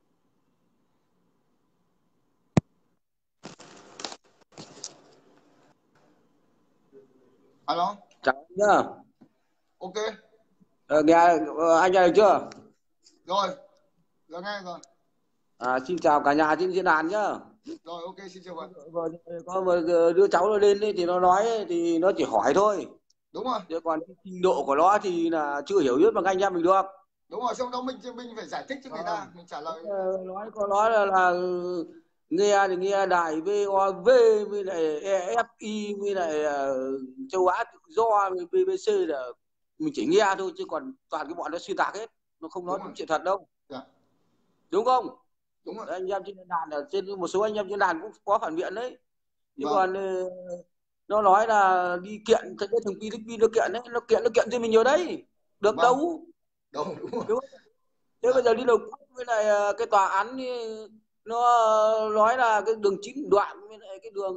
Alo. Chào anh nhá. Ok. Ờ, nghe ờ, anh nghe được chưa? Rồi. Rồi nghe rồi. À, xin chào cả nhà trên diễn đàn nhá. Rồi ok, xin chào bạn. Vừa có một đứa cháu nó lên ấy, thì nó nói ấy, thì nó chỉ hỏi thôi. Đúng rồi. Chứ còn cái trình độ của nó thì là chưa hiểu biết bằng anh em mình được. Đúng rồi, xong đó mình mình phải giải thích cho người ta, mình trả lời. Nói có nói là, là nghe thì nghe đài vê o vê với lại e ép i với lại uh, châu Á tự do với bê bê xê là mình chỉ nghe thôi, chứ còn toàn cái bọn nó xuyên tạc hết, nó không nói đúng chuyện thật đâu. Dạ. Đúng không? Đúng rồi. Anh em trên đàn ở trên một số anh em trên đàn cũng có phản biện đấy. Chứ Vâng. còn nó nói là đi kiện cái thằng Philippines nó kiện đấy, nó kiện nó kiện cho mình nhiều đấy. Được Vâng. đâu. Đâu đúng rồi. Đúng. Thế dạ. Bây giờ đi đầu quốc với lại cái tòa án nó nói là cái đường chín đoạn với lại cái đường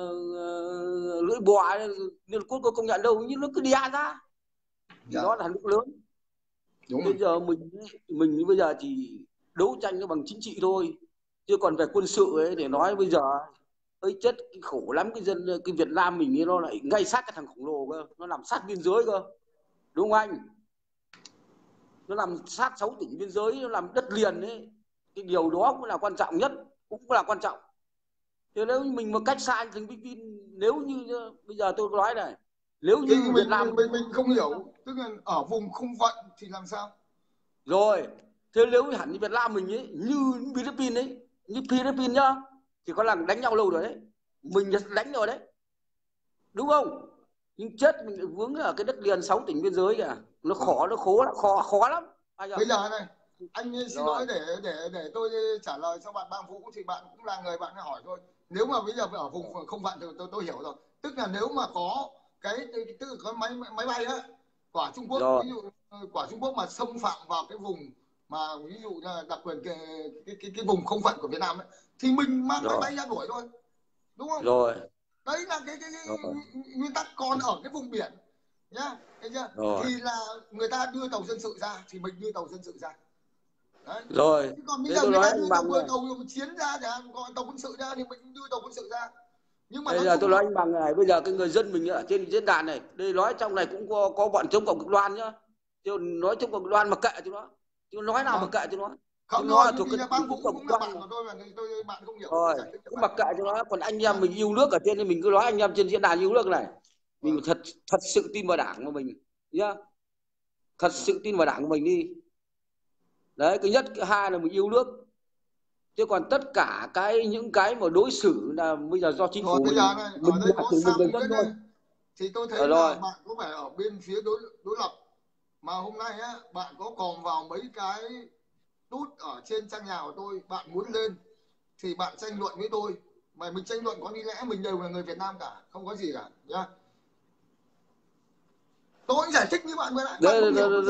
uh, lưỡi bò Liên Quốc có công nhận đâu, nhưng nó cứ đe ra. Dạ. Đó là nước lớn. Đúng bây giờ mình mình bây giờ chỉ đấu tranh nó bằng chính trị thôi, chứ còn về quân sự ấy để nói bây giờ ơi chết khổ lắm. Cái dân cái Việt Nam mình nó lại ngay sát cái thằng khổng lồ cơ, nó nằm sát biên giới cơ, đúng không anh? Nó nằm sát sáu tỉnh biên giới, nó làm đất liền ấy. Cái điều đó cũng là quan trọng nhất, cũng là quan trọng. Thế nếu như mình mà cách xa thành Philippines, nếu như bây giờ tôi nói này, nếu như mình, Việt Nam mình, mình, mình không hiểu, tức là ở vùng không vận thì làm sao? Rồi, thế nếu như hẳn như Việt Nam mình ấy, như Philippines ấy, như Philippines nhá, thì có lần đánh nhau lâu rồi đấy, mình đánh rồi đấy, đúng không? Nhưng chết mình vướng ở cái đất liền sáu tỉnh biên giới kìa, nó khó, nó khó, khó, khó lắm. Bây giờ này, anh xin rồi. lỗi để để để tôi trả lời cho bạn Bang Vũ, thì bạn cũng là người bạn hỏi thôi. Nếu mà bây giờ ở vùng không vận thì tôi tôi hiểu rồi, tức là nếu mà có cái tức là có máy máy bay á của Trung Quốc rồi. Ví dụ của Trung Quốc mà xâm phạm vào cái vùng mà ví dụ là đặc quyền cái cái cái, cái vùng không phận của Việt Nam ấy, thì mình mang máy bay ra đuổi thôi, đúng không? Rồi. Đấy là cái cái, cái nguyên tắc. Còn ở cái vùng biển nhá, thấy chưa? Thì là người ta đưa tàu dân sự ra thì mình đưa tàu dân sự ra. Đấy. Rồi. Chứ còn bây giờ người ta đưa tàu, tàu, tàu chiến ra thì còn tàu quân sự ra thì mình đưa tàu quân sự ra. Nhưng mà bây giờ tôi nói anh Bằng này, bây giờ cái người dân mình ở trên diễn đàn này, đây nói trong này cũng có có bọn chống cộng cực đoan nhá. Chứ nói chống cộng cực đoan mà kệ cho nó. Chứ nói nào mà kệ cho nó. Không, nó là thuộc cái Bang Vũ cũng là bạn của tôi mà tôi bạn không hiểu. Rồi, cũng mặc kệ cho nó. Còn anh em mình yêu nước ở trên thì mình cứ nói anh em trên diễn đàn yêu nước này. Mình thật thật sự tin vào Đảng của mình nhá. Thật sự tin vào Đảng của mình đi. Đấy, cái nhất, cái hai là mình yêu nước. Chứ còn tất cả cái những cái mà đối xử là bây giờ do chính phủ mình, mình, này, mình ở đây có mình, mình dân thôi. Thì tôi thấy là bạn có vẻ ở bên phía đối đối lập, mà hôm nay á bạn có còn vào mấy cái nút ở trên trang nhà của tôi, bạn muốn lên thì bạn tranh luận với tôi, mà mình tranh luận có lý lẽ, mình đều là người Việt Nam cả, không có gì cả nhá. Tôi giải thích như bạn vừa nãy, bạn không hiểu.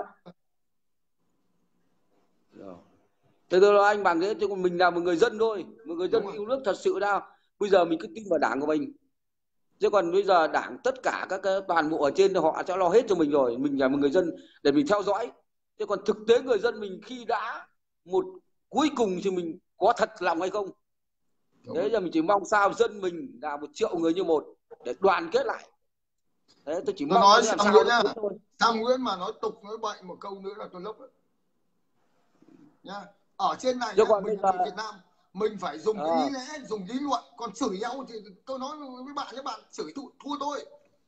Thế tôi nói anh Bằng thế, chứ mình là một người dân thôi, một người dân yêu nước thật sự đâu. Bây giờ mình cứ tin vào Đảng của mình. Chứ còn bây giờ Đảng tất cả các cái toàn bộ ở trên họ sẽ lo hết cho mình rồi, mình là một người dân để mình theo dõi. Chứ còn thực tế người dân mình khi đã một cuối cùng thì mình có thật lòng hay không. Thế giờ mình chỉ mong sao dân mình là một triệu người như một để đoàn kết lại. Đấy, tôi chỉ tôi mong nói làm sao sao nhá. Sam Nguyễn mà nói tục nói bậy một câu nữa là tôi lốc đấy. Nhá. Ở trên này nhá, mình là người Việt Nam, mình phải dùng à. cái lý lẽ, dùng lý luận, còn chửi nhau thì tôi nói với bạn, các bạn chửi thua, thua tôi.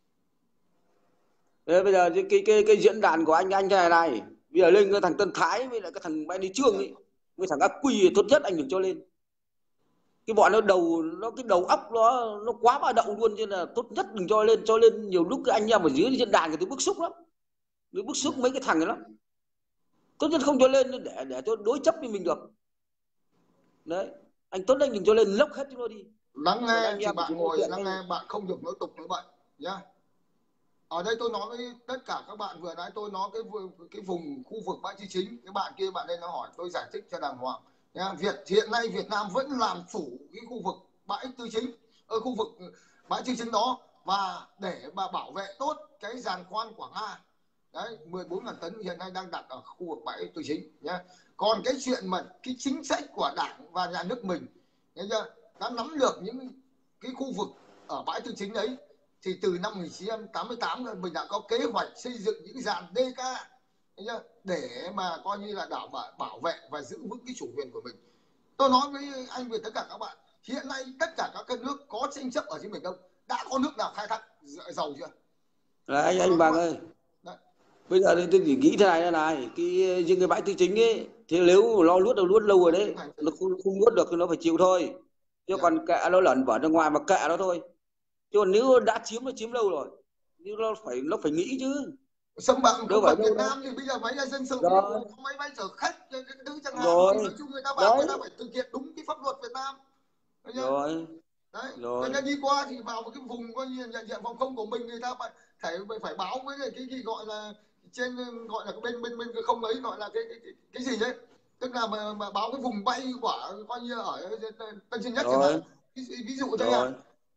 Thế bây giờ cái cái cái, cái diễn đàn của anh anh thế này này, bây giờ lên cái thằng Tân Thái với lại cái thằng Mai Đi Trương ấy, với thằng Ác Quy tốt nhất anh đừng cho lên. Cái bọn nó đầu nó cái đầu óc nó nó quá bạo động luôn, cho nên là tốt nhất đừng cho lên. Cho lên nhiều lúc cái anh em ở dưới diễn đàn thì tôi bức xúc lắm, tôi bức xúc mấy cái thằng này lắm. Tốt nhất không cho lên để để cho đối chấp với mình được. Đấy, anh tốt anh đừng cho lên lốc hết chúng nó đi. lắng Còn nghe anh thì em bạn thì nói ngồi chuyện lắng thôi. nghe, bạn không được nói tục nữa bạn nhá. Ở đây tôi nói với tất cả các bạn, vừa nãy tôi nói cái vu- cái vùng khu vực bãi Tư Chính, cái bạn kia bạn nên nó hỏi tôi giải thích cho đàng hoàng nhá. Việt hiện nay Việt Nam vẫn làm chủ cái khu vực bãi Tư Chính, ở khu vực bãi Tư Chính đó, và để mà bảo vệ tốt cái giàn khoan của Nga đấy, mười bốn nghìn tấn hiện nay đang đặt ở khu vực bãi Tư Chính nhá. Còn cái chuyện mà cái chính sách của Đảng và nhà nước mình, nghe chưa, đã nắm được những cái khu vực ở bãi Tư Chính đấy, thì từ năm một nghìn chín trăm tám mươi tám mình đã có kế hoạch xây dựng những dàn đê ca để mà coi như là đảm bảo bảo vệ và giữ vững cái chủ quyền của mình. Tôi nói với anh và tất cả các bạn, hiện nay tất cả các nước có tranh chấp ở trên Biển Đông, đã có nước nào khai thác dầu chưa? Đấy, anh anh Bằng ơi, Đấy. bây giờ thì tôi chỉ nghĩ thế này là này, cái riêng cái bãi Tư Chính ấy thì nếu lo luốt là luốt lâu rồi đấy, nó không không luốt được thì nó phải chịu thôi, chứ Dạ. còn kệ nó lẩn vẩn ra ngoài mà kệ nó thôi. Chứ còn nếu đã chiếm nó chiếm lâu rồi, nhưng nó phải nó phải nghĩ chứ. Xâm phạm Đâu không phải phận đâu Việt đâu. Nam thì bây giờ máy dân sự Rồi. có máy bay chở khách cái thứ chẳng hạn, Rồi. thì nói chung người ta vào người Đấy. ta phải thực hiện đúng cái pháp luật Việt Nam. Thấy chưa? Rồi. Đấy, Rồi. người ta đi qua thì vào một cái vùng coi như nhận diện phòng không của mình, người ta phải phải phải báo với cái cái gì gọi là trên, gọi là bên bên bên cái không ấy, gọi là cái cái cái, cái gì đấy, tức là mà, mà báo cái vùng bay của coi như ở Tân Sơn Nhất chẳng hạn, ví, ví dụ chẳng hạn.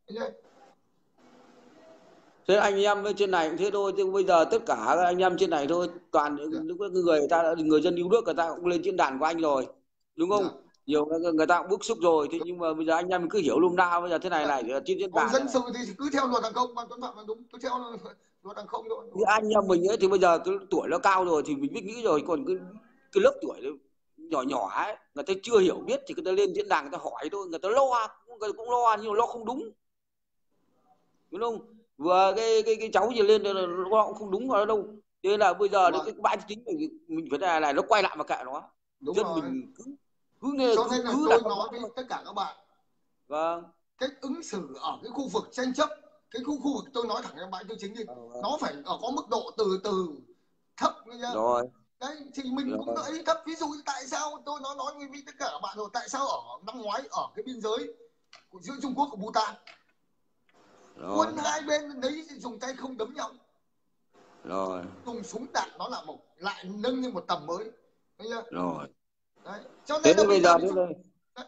Thế anh em trên này cũng thế thôi, chứ bây giờ tất cả các anh em trên này thôi, toàn những Dạ. người người ta người dân yêu nước người ta cũng lên diễn đàn của anh rồi, đúng không? Dạ. Nhiều người ta cũng bức xúc rồi, thì nhưng mà bây giờ anh em cứ hiểu lung nào bây giờ thế này này trên diễn đàn. Dân sự thì cứ theo luật hàng không, mà Tuấn Phạm là đúng, cứ theo luật hàng không thôi. Như anh em mình ấy thì bây giờ cái tuổi nó cao rồi thì mình biết nghĩ rồi, còn cái cái lớp tuổi nhỏ nhỏ ấy, người ta chưa hiểu biết thì người ta lên diễn đàn người ta hỏi thôi, người ta lo, người ta cũng lo nhưng mà lo không đúng, đúng không? Vừa cái cái cái cháu gì lên nó cũng không đúng vào đâu, thế là bây giờ cái bãi chính mình mình phải là này nó quay lại mà kệ nó, đúng dân rồi. mình cứ cứ nghe cho nên là cứ tôi nói với tất cả các bạn, vâng, cách ứng xử ở cái khu vực tranh chấp, cái khu khu vực tôi nói thẳng ra bãi Tư Chính đi, vâng. nó phải ở có mức độ từ từ thấp nhá. Rồi. Đấy thì mình rồi. Cũng ấy thấp, ví dụ tại sao tôi nói nói với tất cả các bạn rồi, tại sao ở năm ngoái ở cái biên giới của giữa Trung Quốc và Bhutan, quân hai bên đấy dùng tay không đấm nhau, rồi dùng súng đạn, nó là một lại nâng lên một tầm mới, thấy chưa? Rồi. Đấy. Cho Thế nên là bây giờ thế Trung... đây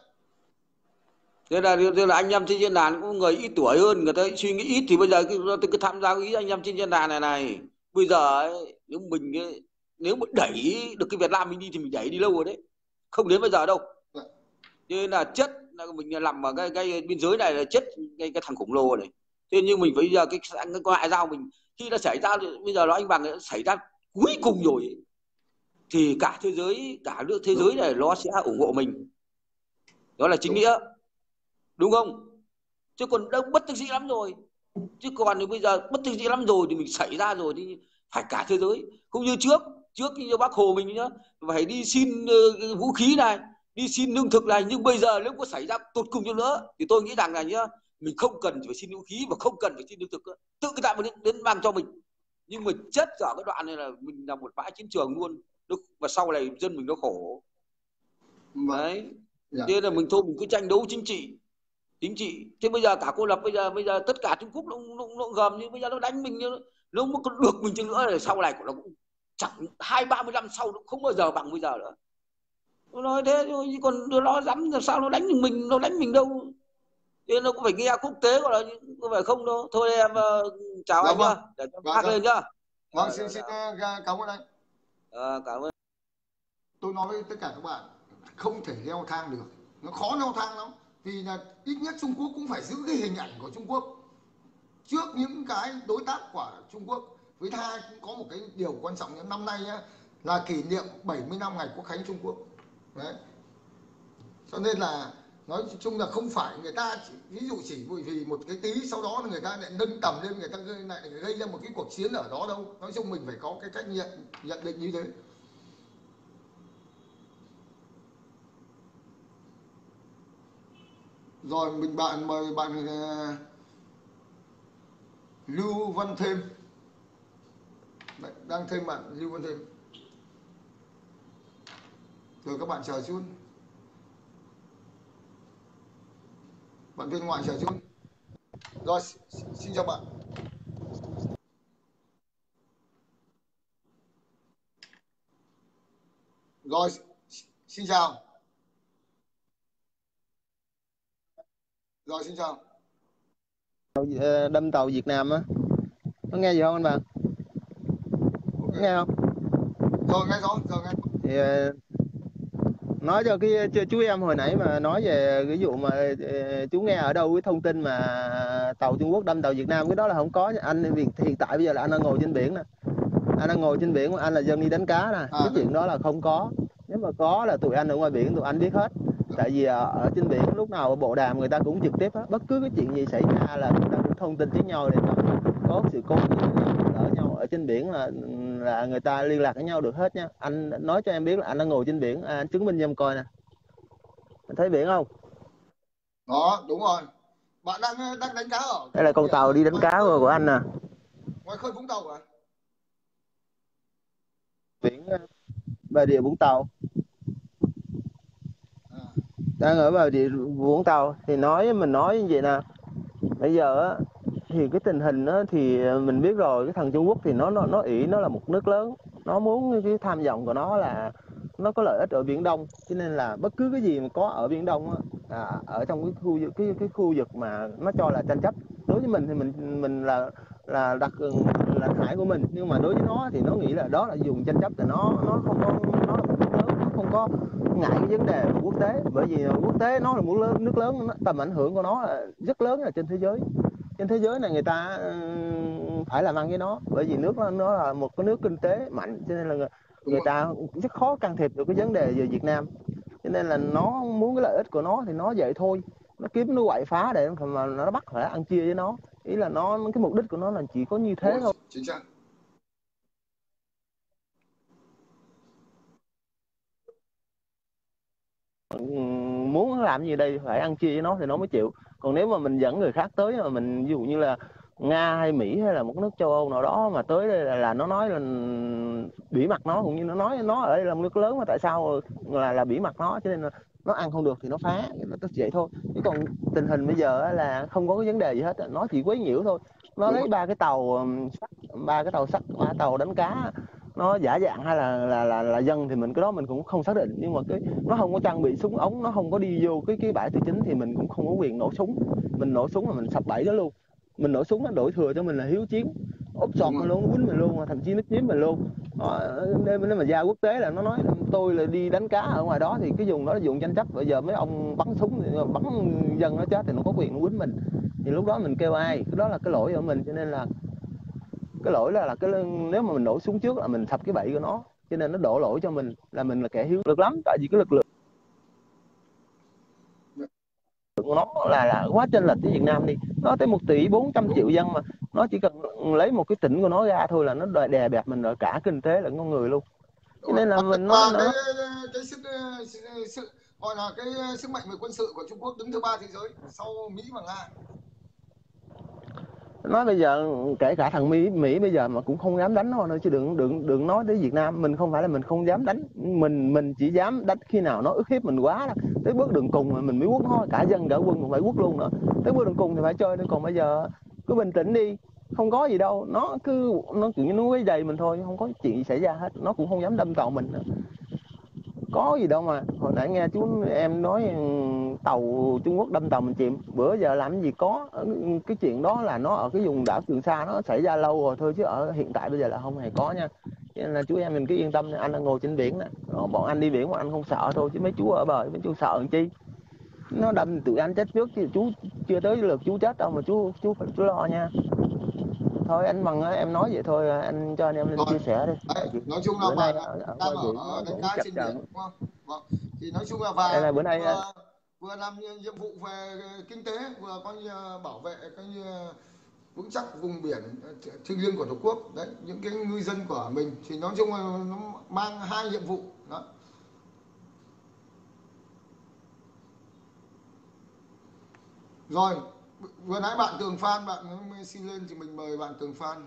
thế là, thế là anh em trên diễn đàn cũng người ít tuổi hơn, người ta suy nghĩ ít thì bây giờ cứ, cứ tham gia ý anh em trên diễn đàn này này. Bây giờ ấy, nếu mình ấy, nếu mà đẩy được cái Việt Nam mình đi thì mình đẩy đi lâu rồi đấy, không đến bây giờ đâu. Cho nên là chất là mình làm ở cái, cái biên giới này là chất cái, cái thằng khổng lồ này. Thế nhưng mình phải giờ cái cái ngoại giao mình khi nó xảy ra, bây giờ nó anh Bằng nó xảy ra cuối cùng rồi ấy, thì cả thế giới cả nước thế giới này nó sẽ ủng hộ mình, đó là chính nghĩa, đúng không? Chứ còn đâu bất đắc dĩ lắm rồi, chứ còn thì bây giờ bất đắc dĩ lắm rồi thì mình xảy ra rồi thì phải cả thế giới, cũng như trước trước như bác Hồ mình nhá, phải đi xin uh, vũ khí này, đi xin lương thực này, nhưng bây giờ nếu có xảy ra tột cùng nữa thì tôi nghĩ rằng là nhá, mình không cần phải xin vũ khí và không cần phải xin lương thực nữa, tự người ta mới đến, đến mang cho mình. Nhưng mà chất ở cái đoạn này là mình là một bãi chiến trường luôn, và sau này dân mình nó khổ. Đấy, dạ. Thế là mình thôi mình cứ tranh đấu chính trị chính trị thế bây giờ cả cô lập bây giờ bây giờ tất cả Trung Quốc nó, nó, nó gầm, nhưng bây giờ nó đánh mình, nó không có được mình chừng nữa là sau này của nó cũng chẳng hai ba mươi năm sau nó không bao giờ bằng bây giờ nữa. Nó nói thế thôi, chứ còn nó dám làm sao nó đánh được mình, nó đánh mình đâu. Thế nó cũng phải nghe quốc tế gọi là có phải không đâu. Thôi em uh, chào dạ anh vâng. Nhá, để cho phát lên nhá. Vâng, xin xin cảm ơn anh. À, cảm ơn. Tôi nói với tất cả các bạn, không thể leo thang được, nó khó leo thang lắm, vì là ít nhất Trung Quốc cũng phải giữ cái hình ảnh của Trung Quốc trước những cái đối tác của Trung Quốc. Với thứ hai cũng có một cái điều quan trọng như năm nay nhá, là kỷ niệm bảy mươi năm ngày Quốc khánh Trung Quốc. Đấy. Cho nên là nói chung là không phải người ta chỉ, ví dụ chỉ vì một cái tí sau đó là người ta lại nâng tầm lên, người ta lại gây ra một cái cuộc chiến ở đó đâu. Nói chung mình phải có cái cách nhận nhận định như thế. Rồi mình bạn mời bạn uh, Lưu Văn Thêm. Đấy, đang thêm bạn Lưu Văn Thêm. Rồi các bạn chờ chút. bạn viên ngoại chờ chút. Rồi, xin chào bạn. Rồi, xin chào. Rồi, xin chào. Đâm tàu Việt Nam á, có nghe gì không anh bạn? Okay. Nghe không? Rồi, nghe rõ, rồi nghe. Thì nói cho cái chú em hồi nãy mà nói về cái vụ mà chú nghe ở đâu cái thông tin mà tàu Trung Quốc đâm tàu Việt Nam, cái đó là không có. Anh hiện tại bây giờ là anh đang ngồi trên biển nè, anh đang ngồi trên biển mà anh là dân đi đánh cá nè, À, cái chuyện đó là không có. Nếu mà có là tụi anh ở ngoài biển tụi anh biết hết. Tại vì ở trên biển lúc nào bộ đàm người ta cũng trực tiếp hết, bất cứ cái chuyện gì xảy ra là người ta cũng thông tin với nhau để có sự cố ở nhau. Ở trên biển là là người ta liên lạc với nhau được hết nha. Anh nói cho em biết là anh đang ngồi trên biển, anh chứng minh cho em coi nè. Anh thấy biển không? Đó, đúng rồi. Bạn đang đang đánh cá ở đây là con tàu đi đánh cá của, của anh nè. Ngoài khơi Vũng Tàu à? Biển Bà Rịa Vũng Tàu. À. Đang ở Bà Rịa Vũng Tàu. Thì nói mình nói như vậy nè, bây giờ á thì cái tình hình đó thì mình biết rồi, cái thằng Trung Quốc thì nó nó nó ỷ nó là một nước lớn, nó muốn cái tham vọng của nó là nó có lợi ích ở Biển Đông, cho nên là bất cứ cái gì mà có ở Biển Đông á, à, ở trong cái khu cái cái khu vực mà nó cho là tranh chấp, đối với mình thì mình mình là là đặc lãnh hải của mình, nhưng mà đối với nó thì nó nghĩ là đó là vùng tranh chấp, là nó nó không có, nó là một nước lớn, nó không có ngại cái vấn đề của quốc tế, bởi vì quốc tế nó là một lớn, nước lớn, nó, tầm ảnh hưởng của nó là rất lớn ở trên thế giới. Trên thế giới này người ta phải làm ăn với nó, bởi vì nước nó, nó là một cái nước kinh tế mạnh, cho nên là người, người ta rất khó can thiệp được cái vấn đề về Việt Nam, cho nên là nó muốn cái lợi ích của nó thì nó vậy thôi, nó kiếm nó quậy phá để mà nó bắt phải ăn chia với nó, ý là nó cái mục đích của nó là chỉ có như thế thôi. Chính xác. Muốn làm gì đây phải ăn chia với nó thì nó mới chịu. Còn nếu mà mình dẫn người khác tới mà mình ví dụ như là Nga hay Mỹ hay là một nước châu Âu nào đó mà tới đây là, là nó nói là bỉ mặt nó, cũng như nó nói nó ở đây là một nước lớn mà tại sao là là bỉ mặt nó, cho nên là nó ăn không được thì nó phá, nó vậy thôi. Chứ còn tình hình bây giờ là không có cái vấn đề gì hết, nó chỉ quấy nhiễu thôi. Nó lấy ba cái tàu sắt, ba cái tàu sắt, ba tàu đánh cá, nó giả dạng hay là là là, là dân thì mình cái đó mình cũng không xác định, nhưng mà cái nó không có trang bị súng ống, nó không có đi vô cái cái bãi tư chính thì mình cũng không có quyền nổ súng. Mình nổ súng là mình sập bẫy đó luôn, mình nổ súng nó đổi thừa cho mình là hiếu chiến, ốp sọt mình luôn, nó quýnh mình luôn, thậm chí nó chiếm mình luôn. Nếu mà ra quốc tế là nó nói là tôi là đi đánh cá ở ngoài đó thì cái vùng đó là vùng tranh chấp, bây giờ mấy ông bắn súng bắn dân nó chết thì nó có quyền nó quýnh mình, thì lúc đó mình kêu ai? Cái đó là cái lỗi của mình, cho nên là cái lỗi là là cái nếu mà mình nổ súng trước là mình sập cái bẫy của nó, cho nên nó đổ lỗi cho mình là mình là kẻ hiếu lực lắm, tại vì cái lực lượng của nó là là quá chênh lệch với Việt Nam đi, nó tới một tỷ bốn trăm triệu dân mà nó chỉ cần lấy một cái tỉnh của nó ra thôi là nó đè bẹp mình rồi, cả kinh tế lẫn con người luôn, cho nên là mình nó, nó... cái cái sức sự gọi là cái sức mạnh về quân sự của Trung Quốc đứng thứ ba thế giới sau Mỹ và Nga. Nói bây giờ kể cả thằng Mỹ Mỹ bây giờ mà cũng không dám đánh nó nữa, chứ đừng đừng đừng nói tới Việt Nam. Mình không phải là mình không dám đánh, mình mình chỉ dám đánh khi nào nó ức hiếp mình quá đó, tới bước đường cùng mà mình mới quất nó, cả dân cả quân cũng phải quất luôn nữa, tới bước đường cùng thì phải chơi nữa. Còn bây giờ cứ bình tĩnh đi, không có gì đâu, nó cứ nó kiểu như nó quấy đầy mình thôi, không có chuyện gì xảy ra hết, nó cũng không dám đâm tàu mình nữa. Có gì đâu mà hồi nãy nghe chú em nói tàu Trung Quốc đâm tàu mình chìm, bữa giờ làm cái gì có. Cái chuyện đó là nó ở cái vùng đảo Trường Sa, nó xảy ra lâu rồi thôi, chứ ở hiện tại bây giờ là không hề có nha. Cho nên là chú em mình cứ yên tâm, anh đang ngồi trên biển nè, bọn anh đi biển mà anh không sợ thôi, chứ mấy chú ở bờ mấy chú sợ làm chi. Nó đâm tụi anh chết trước chứ chú chưa tới lượt chú chết đâu mà chú chú phải chú lo nha. Thôi anh Bằng em nói vậy thôi, anh cho anh em lên chia sẻ đi. Đấy, nói chung là bạn đang ở, ở đánh cá trên biển, đúng không? Vâng. Thì nói chung là và bữa nay vừa, vừa làm nhiệm vụ về kinh tế, vừa coi như bảo vệ coi như vững chắc vùng biển thiêng liêng của Tổ quốc. Đấy, những cái ngư dân của mình thì nói chung là nó mang hai nhiệm vụ đó. Rồi, vừa nãy bạn Tường Phan, bạn xin lên thì mình mời bạn Tường Phan.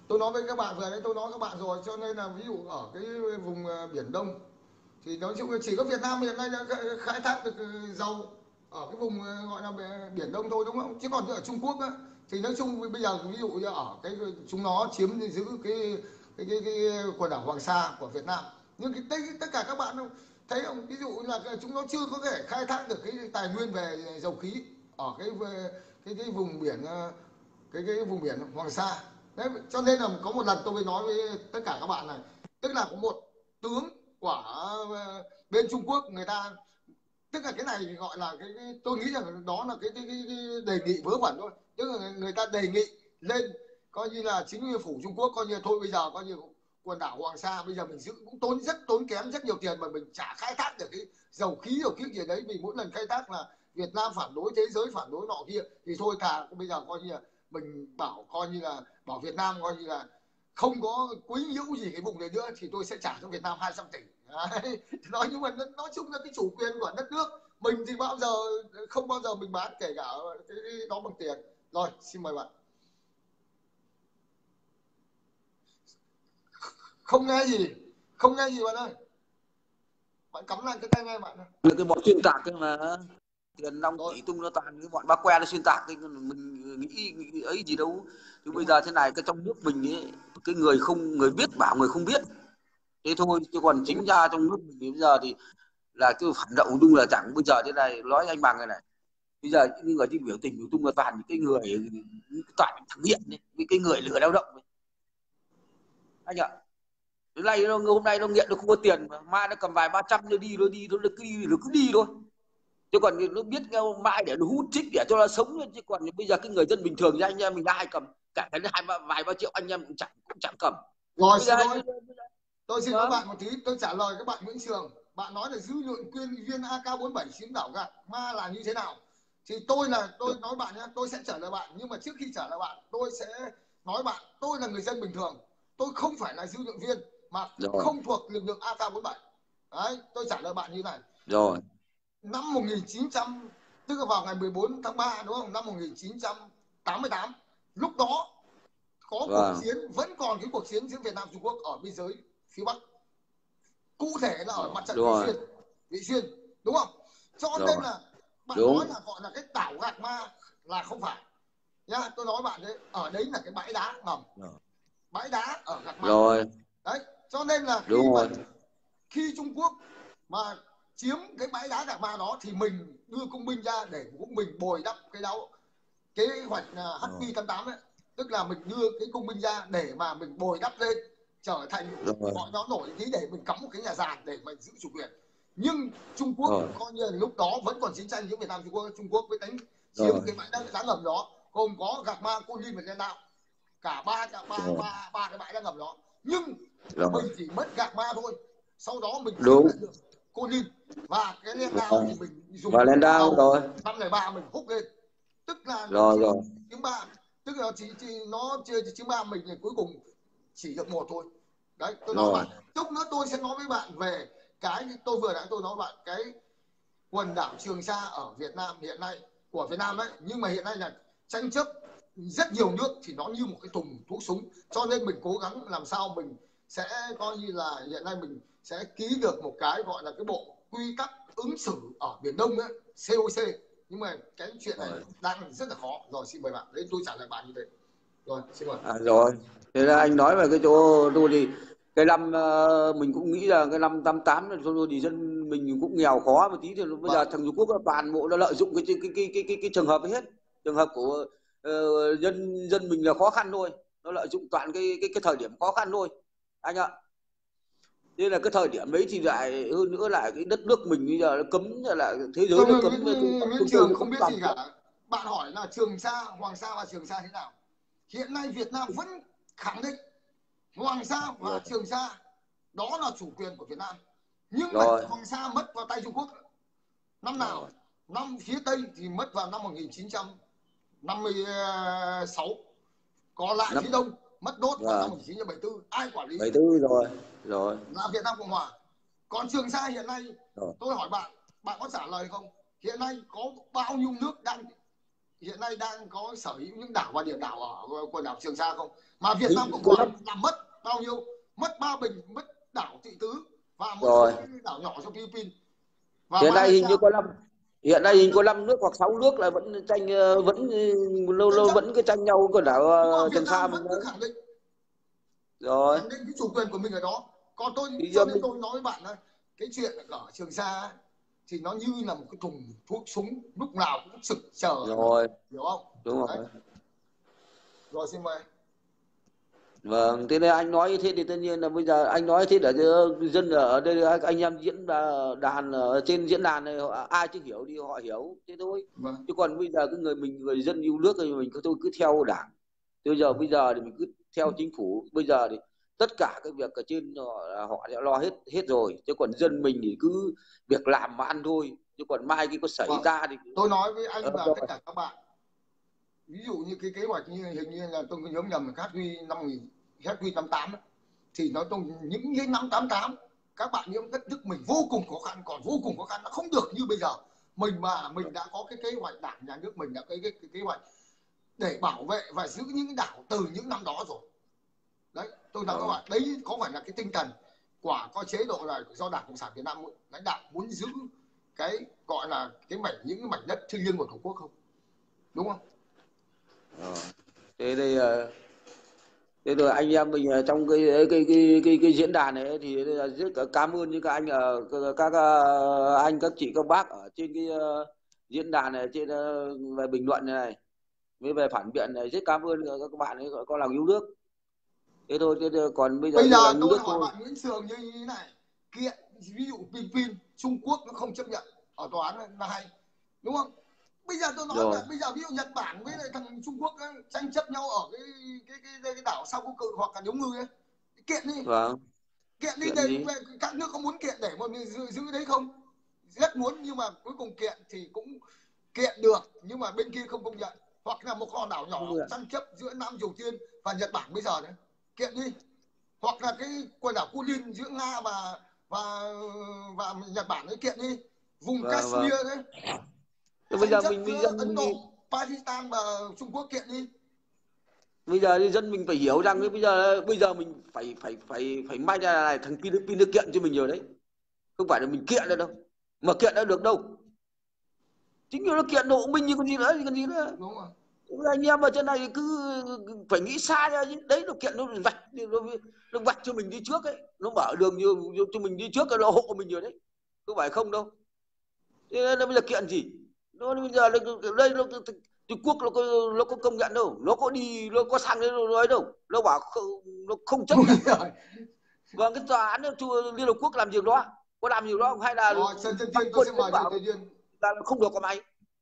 tôi nói với các bạn vừa đấy, tôi nói các bạn rồi, cho nên là ví dụ ở cái vùng Biển Đông thì nói chung là chỉ có Việt Nam hiện nay đã khai thác được dầu ở cái vùng gọi là Biển Đông thôi, đúng không? Chứ còn ở Trung Quốc á, thì nói chung bây giờ ví dụ như ở cái chúng nó chiếm giữ cái cái cái, cái quần đảo Hoàng Sa của Việt Nam, nhưng cái, cái tất cả các bạn thấy không, ví dụ là chúng nó chưa có thể khai thác được cái tài nguyên về dầu khí ở cái cái cái vùng biển cái cái vùng biển Hoàng Sa. Đấy, cho nên là có một lần tôi mới nói với tất cả các bạn này, tức là có một tướng của bên Trung Quốc người ta, tức là cái này gọi là cái, cái tôi nghĩ rằng đó là cái, cái, cái, cái đề nghị vớ vẩn thôi, tức là người ta đề nghị lên coi như là chính quyền phủ Trung Quốc coi như thôi bây giờ coi như quần đảo Hoàng Sa bây giờ mình giữ cũng tốn rất tốn kém rất nhiều tiền mà mình chả khai thác được cái dầu khí dầu khí gì đấy, vì mỗi lần khai thác là Việt Nam phản đối, thế giới phản đối nọ kia, thì thôi thà bây giờ coi như là mình bảo coi như là bảo Việt Nam coi như là không có quấy nhiễu gì cái vùng này nữa thì tôi sẽ trả cho Việt Nam hai trăm tỷ. Đấy. Nói nhưng mà nói chung là cái chủ quyền của đất nước mình thì bao giờ không bao giờ mình bán kể cả cái đó bằng tiền. Rồi xin mời bạn. Không nghe gì, không nghe gì bạn ơi, bạn cắm lại cái tai nghe bạn. Cái bọn xuyên tạc cái mà tiền nong tỷ tung nó toàn cái bọn bác que nó xuyên tạc thì mình nghĩ, nghĩ ấy gì đâu. Chứ bây giờ thế này cái trong nước mình ấy, cái người không người biết bảo người không biết thế thôi, chứ còn chính ra trong nước mình bây giờ thì là cái phản động tung là chẳng. Bây giờ thế này nói anh bằng cái này, bây giờ những người đi biểu tình biểu tung là toàn những cái người toàn thằng nghiện đấy, những cái người lừa lao động ấy. Anh ạ, đến nay nó hôm nay nó nghiện nó không có tiền mà mai nó cầm vài ba trăm nó đi nó đi nó cứ đi nó cứ đi thôi, chứ còn nó biết nhau mai để nó hút trích để cho nó sống. Chứ còn bây giờ cái người dân bình thường như anh em mình ai cầm cả cái hai ba vài ba triệu anh em cũng chẳng cũng chẳng cầm. Rồi Bây xin giờ lỗi, tôi xin đó. các bạn một tí, tôi trả lời các bạn Nguyễn Trường. Bạn nói là dư luận quyên viên A K bốn mươi bảy chiếm đảo gạt ma là như thế nào, thì tôi là tôi nói bạn nhé, tôi sẽ trả lời bạn, nhưng mà trước khi trả lời bạn tôi sẽ nói bạn tôi là người dân bình thường, tôi không phải là dư luận viên mà Rồi. không thuộc lực lượng A K bốn mươi bảy. Đấy, tôi trả lời bạn như này. Rồi. Năm một nghìn chín trăm, tức là vào ngày mười bốn tháng ba đúng không, năm một nghìn chín trăm tám mươi tám, lúc đó có Wow. cuộc chiến, vẫn còn cái cuộc chiến giữa Việt Nam Trung Quốc ở biên giới phía Bắc, cụ thể là ở mặt trận Vị Xuyên, Vị Xuyên đúng không? Cho Rồi. nên là bạn Đúng. nói là gọi là cái đảo gạt ma là không phải nhá, tôi nói bạn đấy, ở đấy là cái bãi đá ngầm. Rồi. Bãi đá ở gạt ma. Rồi. Đấy, cho nên là khi mà, khi Trung Quốc mà chiếm cái bãi đá gạt ma đó thì mình đưa công binh ra để cũng mình bồi đắp cái đó, kế hoạch H P tám tám ấy, tức là mình đưa cái công binh ra để mà mình bồi đắp lên trở thành bọn nó nổi tí để mình cắm một cái nhà giàn để mình giữ chủ quyền. Nhưng Trung Quốc rồi. Coi như là lúc đó vẫn còn chiến tranh giữa Việt Nam Trung Quốc, Trung Quốc với đánh chiếm rồi. Cái bãi đá, đá ngầm đó gồm có Gạc Ma, Côn Linh và Nhân Đạo, cả ba cả ba ba ba cái bãi đá ngầm đó. Nhưng rồi. Mình chỉ mất Gạc Ma thôi, sau đó mình chiếm lại được Côn Linh và cái Nhân Đạo thì mình dùng và lên đao rồi năm này ba mình húc lên, tức là rồi rồi chiếm ba, tức là chỉ, chỉ nó chưa chiếm ba, mình thì cuối cùng chỉ được một thôi. Đấy, tôi nói bạn, chút nữa tôi sẽ nói với bạn về cái tôi vừa nãy tôi nói bạn cái quần đảo Trường Sa ở Việt Nam hiện nay của Việt Nam đấy, nhưng mà hiện nay là tranh chấp rất nhiều nước thì nó như một cái thùng thuốc súng, cho nên mình cố gắng làm sao mình sẽ coi như là hiện nay mình sẽ ký được một cái gọi là cái bộ quy tắc ứng xử ở Biển Đông ấy, C O C, nhưng mà cái chuyện này đang rất là khó. Rồi xin mời bạn, đấy tôi trả lời bạn như thế. Rồi xin mời. À, rồi thế là anh nói về cái chỗ tôi thì cái năm uh, mình cũng nghĩ là cái năm tám tám này thôi thì dân mình cũng nghèo khó một tí, thì bây giờ thằng Trung Quốc toàn bộ nó lợi dụng cái cái cái cái cái, cái, cái trường hợp ấy hết, trường hợp của uh, dân dân mình là khó khăn thôi, nó lợi dụng toàn cái cái cái thời điểm khó khăn thôi anh ạ. Nên là cái thời điểm đấy thì lại hơn nữa là cái đất nước mình bây giờ nó cấm, là thế giới nó cấm. Nguyễn Trường không biết gì cả. Bạn hỏi là Trường Sa, Hoàng Sa và Trường Sa thế nào? Hiện nay Việt Nam vẫn khẳng định Hoàng Sa và rồi. Trường Sa đó là chủ quyền của Việt Nam. Nhưng rồi. Mà Hoàng Sa mất vào tay Trung Quốc năm nào? Rồi. Năm phía Tây thì mất vào năm một nghìn chín trăm năm mươi sáu. Còn lại năm... phía Đông mất đốt vào năm một nghìn chín trăm bảy mươi tư. Ai quản lý? bảy mươi tư rồi. Rồi. Là Việt Nam Cộng Hòa. Còn Trường Sa hiện nay rồi. Tôi hỏi bạn, bạn có trả lời không? Hiện nay có bao nhiêu nước đang hiện nay đang có sở hữu những đảo và điểm đảo ở quần đảo Trường Sa không? Mà Việt Nam Cộng Có Hòa lắm. làm mất bao nhiêu? Mất Ba Bình, mất đảo Thị Tứ và một Rồi. số cái đảo nhỏ trong Philippines. Và Hiện nay hình Malaysia. như có năm hiện nay hình có năm nước hoặc sáu nước là vẫn tranh ờ, vẫn lâu lâu vẫn cứ tranh nhau quần đảo Đúng ờ, rồi, Việt Trường Sa Nam mình vẫn đấy. cứ khẳng định Rồi. khẳng định cái chủ quyền của mình ở đó. Còn tôi Thì cho giờ nên mình tôi nói với bạn là cái chuyện ở Trường Sa thì nó như là một cái thùng thuốc súng, lúc nào cũng sực chờ, rồi, hiểu không? đúng Đấy. rồi. Rồi xin mời. Vâng, thế nên anh nói như thế thì tất nhiên là bây giờ anh nói thế để cho dân ở đây anh em diễn đàn ở trên diễn đàn này họ- ai chứ hiểu thì họ hiểu thế thôi. Vâng. Chứ còn bây giờ cái người mình người dân yêu nước thì mình cứ tôi cứ theo đảng. Bây giờ bây giờ thì mình cứ theo chính phủ. Bây giờ thì tất cả cái việc ở trên họ, họ đã lo hết hết rồi. Chứ còn dân mình thì cứ việc làm mà ăn thôi. Chứ còn mai cái có xảy Vâng. ra thì Tôi nói với anh ờ, và rồi. tất cả các bạn, ví dụ như cái kế hoạch như hình như là tôi nhớ nhầm hát quy năm nghìn hát quy tám tám thì nói chung những cái năm tám tám các bạn những đất nước mình vô cùng khó khăn, còn vô cùng khó khăn, nó không được như bây giờ. Mình mà mình đã có cái kế hoạch, đảng nhà nước mình đã cái, cái, cái kế hoạch để bảo vệ và giữ những đảo từ những năm đó rồi. Đấy, tôi nói các bạn, đấy có phải là cái tinh thần quả có chế độ là do Đảng Cộng sản Việt Nam lãnh đạo muốn giữ cái gọi là cái mảnh những cái mảnh đất thiêng liêng của Tổ quốc không? Đúng không? Ờ. Thế đây ờ, thế rồi anh em mình ở trong cái cái cái cái, cái, cái diễn đàn này thì rất cảm ơn những các anh ở các, các anh các chị các bác ở trên cái uh, diễn đàn này, trên uh, về bình luận này, này với về phản biện này, rất cảm ơn các bạn ấy có lòng yêu nước. Thế thôi, thế thôi. Còn bây giờ Bây giờ là tôi nước hỏi thôi. bạn Nguyễn Sường như thế này, kiện ví dụ Philippines, Trung Quốc nó không chấp nhận ở tòa án là hay, đúng không? Bây giờ tôi nói Rồi. là bây giờ ví dụ Nhật Bản với lại thằng Trung Quốc ấy, tranh chấp nhau ở cái cái cái, cái, cái đảo Sao Cô Cự hoặc là Điếu Ngư ấy, kiện đi, Vâng. kiện đi Kiện để gì? về các nước có muốn kiện để mà giữ, giữ đấy không? Rất muốn, nhưng mà cuối cùng kiện thì cũng kiện được, nhưng mà bên kia không công nhận, hoặc là một hòn đảo nhỏ tranh chấp giữa Nam Triều Tiên và Nhật Bản bây giờ đấy, kiện đi, hoặc là cái quần đảo Kuril giữa Nga và và và Nhật Bản ấy, kiện đi, vùng Vâng, Kashmir vâng. đấy, Thế bây tranh giờ chấp mình mình giữa dân Ấn mình, Độ, Pakistan và Trung Quốc, kiện đi. bây giờ thì dân mình phải hiểu rằng bây giờ bây giờ mình phải phải phải phải may ra này thằng Philippines nó kiện cho mình rồi đấy, không phải là mình kiện được đâu, mà kiện đã được đâu, chính vì nó kiện độ mình như con gì nữa thì con gì nữa. Đúng rồi. Anh em ở trên này cứ phải nghĩ xa ra chứ, đấy nó kiện nó vạch nó, nó vạch cho mình đi trước ấy, nó mở đường như cho mình đi trước, nó hộ mình rồi đấy, không phải không đâu. Thế nên là bây giờ kiện gì, nó bây giờ đây nó Trung Quốc nó có nó có công nhận đâu, nó có đi nó có sang đấy nó nói đâu, nó bảo không, nó không chấp nhận. Vâng, cái tòa án Liên Hợp Quốc làm gì đó, có làm gì đó không, hay là Rồi, Trần Thiên Thiên, tôi sẽ mời Trần Thiên Thiên. là không được có mày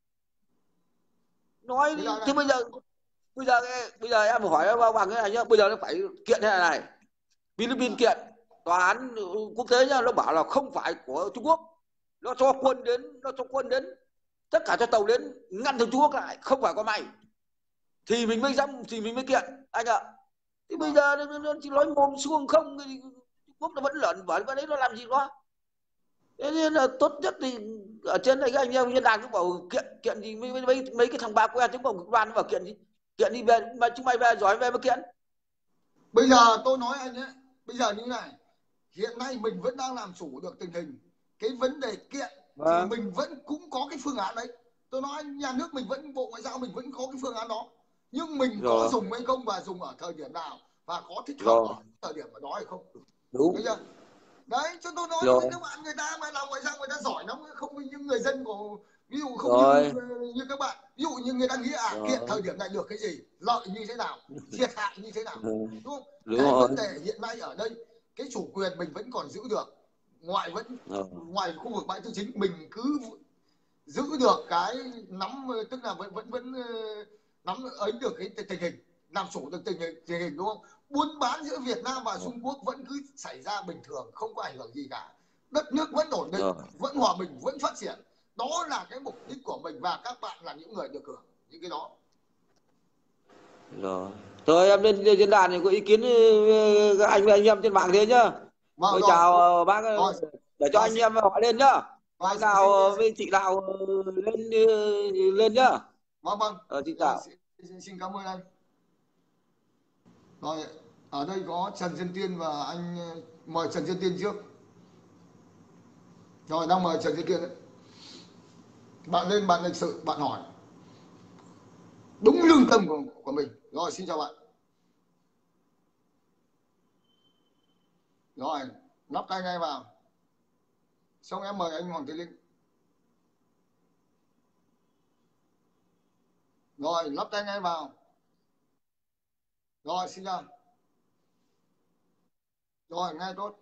nói đi. Thế bây giờ bây giờ bây giờ em hỏi bao bằng cái này nhá, bây giờ nó phải kiện thế này này, Philippines kiện tòa án quốc tế nhá, nó bảo là không phải của Trung Quốc, nó cho quân đến, nó cho quân đến, tất cả cho tàu đến ngăn thằng Trung Quốc lại, không phải có mày thì mình mới dám, thì mình mới kiện anh ạ. Thì bây giờ nó, nó chỉ nói mồm xuông không thì Trung Quốc nó vẫn lợn bởi cái đấy nó làm gì đó. Thế nên là tốt nhất thì ở trên này các anh em nhân đàn cũng bảo kiện kiện gì mấy mấy mấy cái thằng ba que chúng bảo đoàn nó bảo kiện gì, kiện đi về mà chúng mày về giỏi về mà kiện. Bây giờ tôi nói anh ấy, bây giờ như này, hiện nay mình vẫn đang làm chủ được tình hình, cái vấn đề kiện Vâng. thì mình vẫn cũng có cái phương án đấy. Tôi nói nhà nước mình vẫn, Bộ Ngoại giao mình vẫn có cái phương án đó, nhưng mình Rồi. có dùng hay không và dùng ở thời điểm nào và có thích hợp ở thời điểm ở đó hay không. Đúng. Bây giờ đấy, cho tôi nói Rồi. với các bạn, người ta mà làm ngoại giao người ta giỏi lắm, không như những người dân của ví dụ không Rồi. như, như các bạn, ví dụ như người ta nghĩ à Rồi. kiện thời điểm này được cái gì, lợi như thế nào, thiệt hại như thế nào, Ừ. đúng không? Đúng Cái rồi. vấn đề hiện nay ở đây, cái chủ quyền mình vẫn còn giữ được, ngoại vẫn Rồi. ngoài khu vực bãi tư chính mình cứ giữ được cái nắm, tức là vẫn vẫn vẫn nắm ấy được cái tình hình, làm chủ được tình hình, tình hình đúng không? Buôn bán giữa Việt Nam và Trung Quốc vẫn cứ xảy ra bình thường, không có ảnh hưởng gì cả, đất nước vẫn ổn định, Rồi. vẫn hòa bình, vẫn phát triển. Đó là cái mục đích của mình và các bạn là những người được hưởng những cái đó. Rồi. Thôi em lên diễn đàn này có ý kiến các anh với anh em trên mạng thế nhá. Vâng, tôi rồi. chào bác, Rồi. để cho Rồi. anh em họ lên nhá. Rồi, Anh nào với chị nào lên lên nhá. Vâng vâng. Ờ, xin chào. Xin, xin, xin cảm ơn anh. Rồi, ở đây có Trần Dân Tiên và anh mời Trần Dân Tiên trước. Rồi, đang mời Trần Dân Tiên đấy. Bạn lên, bạn lịch sự, bạn hỏi đúng lương tâm của, của mình. Rồi, xin chào bạn. Rồi, nắp tay ngay vào. Xong em mời anh Hoàng Thế Linh. Rồi, lắp tay ngay vào. Rồi, xin chào. Rồi, nghe tốt.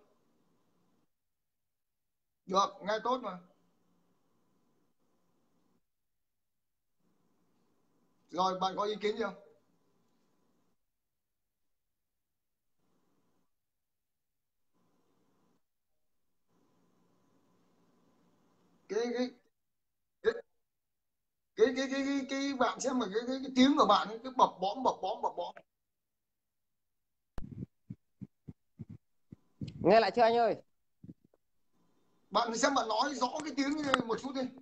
Được, nghe tốt mà. Rồi, bạn có ý kiến gì không? Cái cái cái cái cái cái, cái, cái bạn xem mà cái, cái cái tiếng của bạn ấy, cái bập bõm bập bõm bập bõm. Nghe lại chưa anh ơi? Bạn xem bạn nói rõ cái tiếng một chút đi.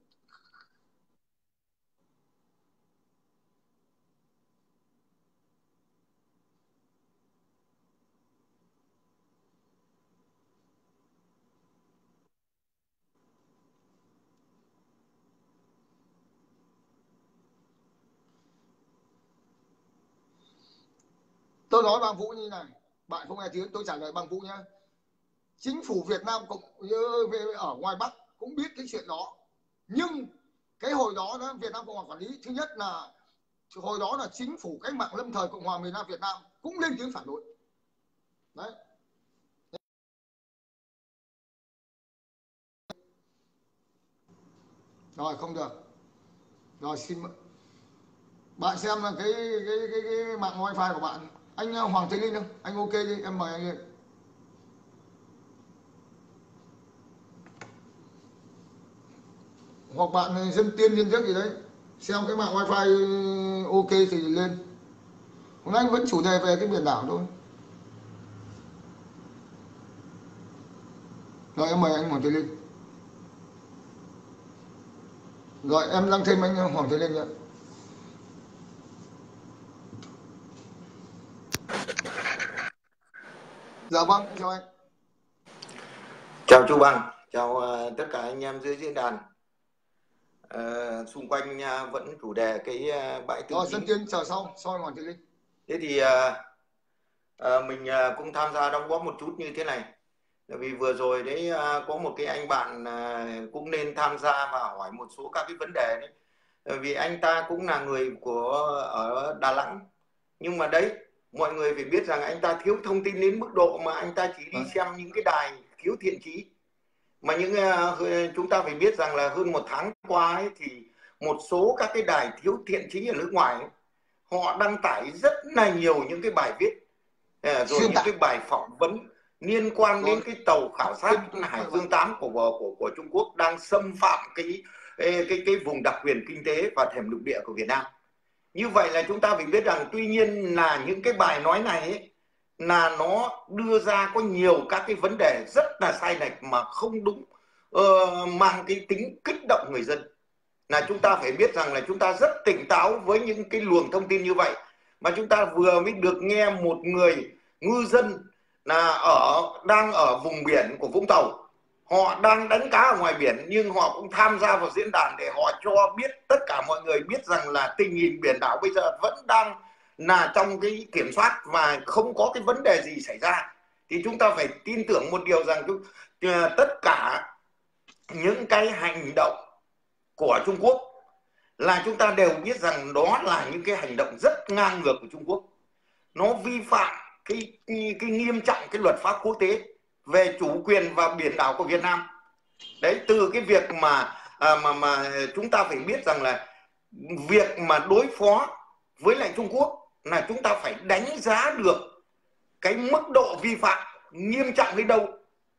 Tôi nói bằng Vũ như này, bạn không nghe tiếng, tôi trả lời bằng Vũ nhé. Chính phủ Việt Nam cũng ở ngoài Bắc cũng biết cái chuyện đó, nhưng cái hồi đó đó Việt Nam Cộng hòa quản lý, thứ nhất là hồi đó là chính phủ cách mạng lâm thời Cộng hòa miền Nam Việt Nam cũng lên tiếng phản đối. Đấy. Rồi không được. Rồi xin bạn xem là cái cái cái, cái mạng wifi của bạn. Anh Hoàng Thế Linh đâu? Anh ok đi, em mời anh lên. Hoặc bạn Dân Tiên Dân Giấc gì đấy, xem cái mạng wifi ok thì lên. Hôm nay vẫn chủ đề về cái biển đảo thôi. Rồi em mời anh Hoàng Thế Linh. Rồi em đăng thêm anh Hoàng Thế Linh nữa. Dạ vâng, chào anh. Chào chú Bằng, chào uh, tất cả anh em dưới diễn đàn. Uh, xung quanh uh, vẫn chủ đề cái uh, bãi tư. Rồi Dân Tiên chờ sau, sau anh Hoàng Thế Linh. Thế thì uh, uh, mình uh, cũng tham gia đóng góp một chút như thế này. Bởi vì vừa rồi đấy uh, có một cái anh bạn uh, cũng nên tham gia và hỏi một số các cái vấn đề đấy. Bởi vì anh ta cũng là người của ở Đà Nẵng. Nhưng mà đấy, mọi người phải biết rằng anh ta thiếu thông tin đến mức độ mà anh ta chỉ đi xem những cái đài thiếu thiện chí. Mà những uh, chúng ta phải biết rằng là hơn một tháng qua ấy, thì một số các cái đài thiếu thiện chí ở nước ngoài ấy, họ đăng tải rất là nhiều những cái bài viết uh, rồi những cái bài phỏng vấn liên quan đến cái tàu khảo sát Hải Dương tám của, của của Trung Quốc đang xâm phạm cái cái cái, cái vùng đặc quyền kinh tế và thềm lục địa của Việt Nam. Như vậy là chúng ta phải biết rằng tuy nhiên là những cái bài nói này ấy, là nó đưa ra có nhiều các cái vấn đề rất là sai lệch mà không đúng, uh, mang cái tính kích động người dân. Là chúng ta phải biết rằng là chúng ta rất tỉnh táo với những cái luồng thông tin như vậy. Mà chúng ta vừa mới được nghe một người ngư dân là ở đang ở vùng biển của Vũng Tàu, họ đang đánh cá ở ngoài biển, nhưng họ cũng tham gia vào diễn đàn để họ cho biết tất cả mọi người biết rằng là tình hình biển đảo bây giờ vẫn đang là trong cái kiểm soát và không có cái vấn đề gì xảy ra. Thì chúng ta phải tin tưởng một điều rằng tất cả những cái hành động của Trung Quốc là chúng ta đều biết rằng đó là những cái hành động rất ngang ngược của Trung Quốc. Nó vi phạm cái, cái, cái nghiêm trọng cái luật pháp quốc tế về chủ quyền và biển đảo của Việt Nam. Đấy, từ cái việc mà à, mà mà chúng ta phải biết rằng là việc mà đối phó với lại Trung Quốc là chúng ta phải đánh giá được cái mức độ vi phạm nghiêm trọng đến đâu,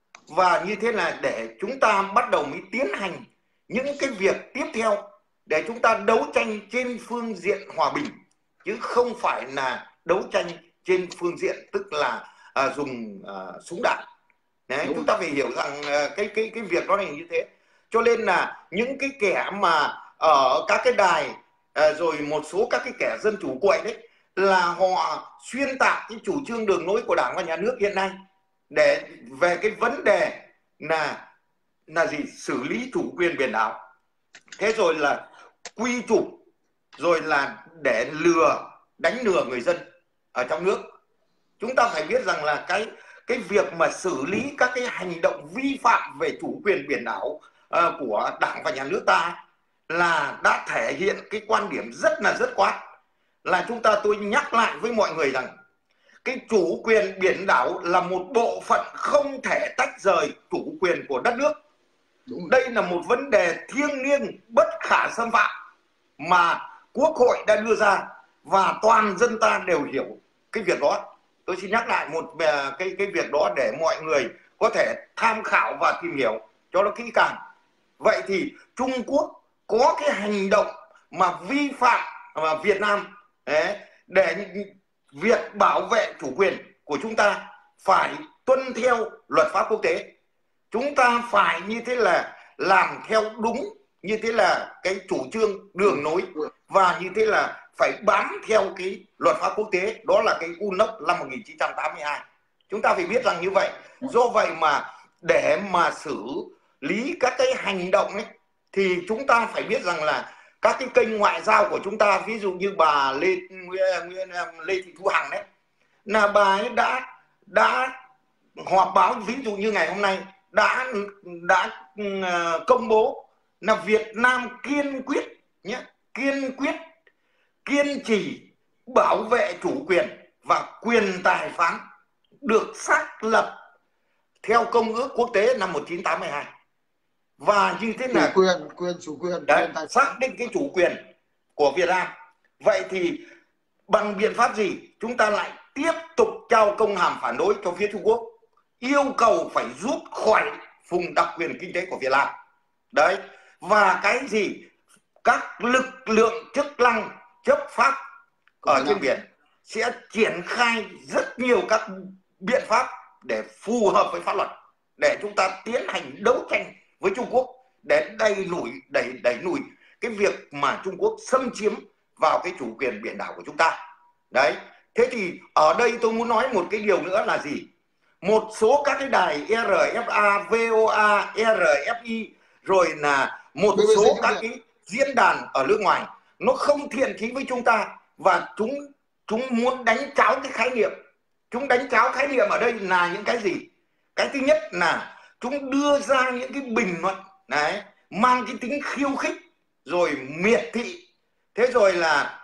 và như thế là để chúng ta bắt đầu mới tiến hành những cái việc tiếp theo để chúng ta đấu tranh trên phương diện hòa bình, chứ không phải là đấu tranh trên phương diện tức là à, dùng à, súng đạn. Đấy, chúng ta phải hiểu rằng à, cái cái cái việc đó là như thế. Cho nên là những cái kẻ mà ở các cái đài à, rồi một số các cái kẻ dân chủ quậy đấy, là họ xuyên tạc cái chủ trương đường lối của Đảng và Nhà nước hiện nay để về cái vấn đề là là gì, xử lý chủ quyền biển đảo, thế rồi là quy chụp, rồi là để lừa đánh lừa người dân ở trong nước. Chúng ta phải biết rằng là cái cái việc mà xử lý các cái hành động vi phạm về chủ quyền biển đảo uh, của Đảng và Nhà nước ta là đã thể hiện cái quan điểm rất là rất quát, là chúng ta, tôi nhắc lại với mọi người rằng cái chủ quyền biển đảo là một bộ phận không thể tách rời chủ quyền của đất nước. Đây là một vấn đề thiêng liêng bất khả xâm phạm mà Quốc hội đã đưa ra và toàn dân ta đều hiểu cái việc đó. Tôi xin nhắc lại một cái cái việc đó để mọi người có thể tham khảo và tìm hiểu cho nó kỹ càng. Vậy thì Trung Quốc có cái hành động mà vi phạm mà Việt Nam đấy, để việc bảo vệ chủ quyền của chúng ta phải tuân theo luật pháp quốc tế. Chúng ta phải như thế là làm theo đúng như thế là cái chủ trương đường lối, và như thế là phải bám theo cái luật pháp quốc tế, đó là cái u en o xê năm một nghìn chín trăm tám mươi hai. Chúng ta phải biết rằng như vậy. Do vậy mà để mà xử lý các cái hành động ấy, thì chúng ta phải biết rằng là các cái kênh ngoại giao của chúng ta, ví dụ như bà Lê, Lê Thị Thu Hằng đấy, là bà ấy đã đã họp báo, ví dụ như ngày hôm nay đã đã công bố là Việt Nam kiên quyết nhé, kiên quyết kiên trì bảo vệ chủ quyền và quyền tài phán được xác lập theo Công ước Quốc tế năm một nghìn chín trăm tám mươi hai. Và như thế là quyền quyền chủ quyền, đấy, quyền tài xác định cái chủ quyền của Việt Nam. Vậy thì bằng biện pháp gì chúng ta lại tiếp tục trao công hàm phản đối cho phía Trung Quốc, yêu cầu phải rút khỏi vùng đặc quyền kinh tế của Việt Nam đấy. Và cái gì, các lực lượng chức năng chấp pháp ở trên biển sẽ triển khai rất nhiều các biện pháp để phù hợp với pháp luật, để chúng ta tiến hành đấu tranh với Trung Quốc để đẩy lùi đẩy đẩy lùi cái việc mà Trung Quốc xâm chiếm vào cái chủ quyền biển đảo của chúng ta đấy. Thế thì ở đây tôi muốn nói một cái điều nữa là gì, một số các cái đài rờ ép a, vê o a, rờ ép i, rồi là một số các cái diễn đàn ở nước ngoài nó không thiện chí với chúng ta, và chúng chúng muốn đánh cháo cái khái niệm. Chúng đánh cháo khái niệm ở đây là những cái gì? Cái thứ nhất là chúng đưa ra những cái bình luận đấy mang cái tính khiêu khích rồi miệt thị. Thế rồi là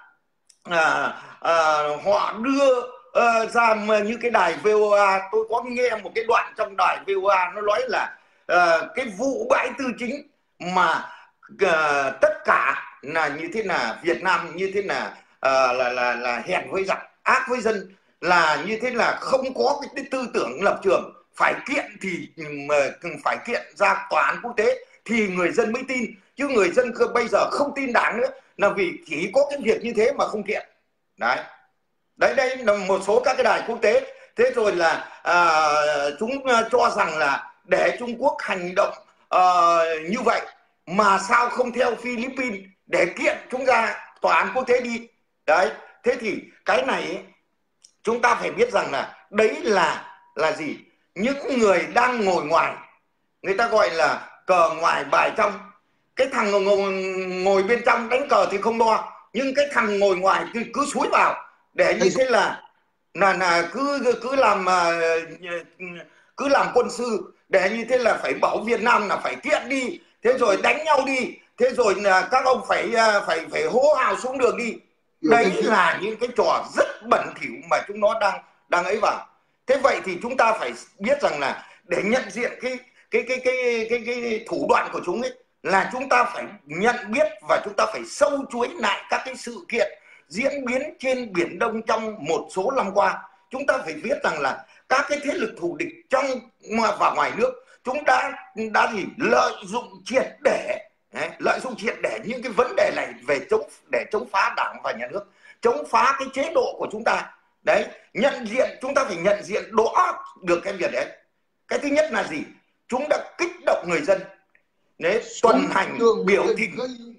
à, à, họ đưa à, ra như cái đài vê o a, tôi có nghe một cái đoạn trong đài vê o a nó nói là à, cái vụ bãi tư chính mà à, tất cả là như thế là Việt Nam như thế là à, là là là hèn với giặc, ác với dân, là như thế là không có cái tư tưởng lập trường, phải kiện thì phải kiện ra tòa án quốc tế thì người dân mới tin, chứ người dân bây giờ không tin Đảng nữa, là vì chỉ có cái việc như thế mà không kiện đấy. Đấy, đây là một số các cái đài quốc tế. Thế rồi là à, chúng cho rằng là để Trung Quốc hành động à, như vậy mà sao không theo Philippines để kiện chúng ra tòa án quốc tế đi đấy. Thế thì cái này ấy, chúng ta phải biết rằng là đấy là là gì, những người đang ngồi ngoài, người ta gọi là cờ ngoài bài trong. Cái thằng ngồi, ngồi bên trong đánh cờ thì không lo, nhưng cái thằng ngồi ngoài cứ, cứ xúi vào để như thế là là là cứ cứ làm cứ làm quân sư, để như thế là phải bảo Việt Nam là phải kiện đi, thế rồi đánh nhau đi, thế rồi là các ông phải phải phải hô hào xuống đường đi. Đấy là những cái trò rất bẩn thỉu mà chúng nó đang đang ấy vào. Thế vậy thì chúng ta phải biết rằng là để nhận diện cái cái cái cái cái cái, cái thủ đoạn của chúng ấy, là chúng ta phải nhận biết và chúng ta phải sâu chuối lại các cái sự kiện diễn biến trên Biển Đông trong một số năm qua. Chúng ta phải biết rằng là các cái thế lực thù địch trong và ngoài nước, chúng đã đã gì lợi dụng triệt để đấy, lợi dụng triệt để những cái vấn đề này về chống để chống phá Đảng và Nhà nước, chống phá cái chế độ của chúng ta đấy. Nhận diện, chúng ta phải nhận diện rõ được cái việc đấy. Cái thứ nhất là gì, chúng đã kích động người dân đấy, tuần hành biểu thị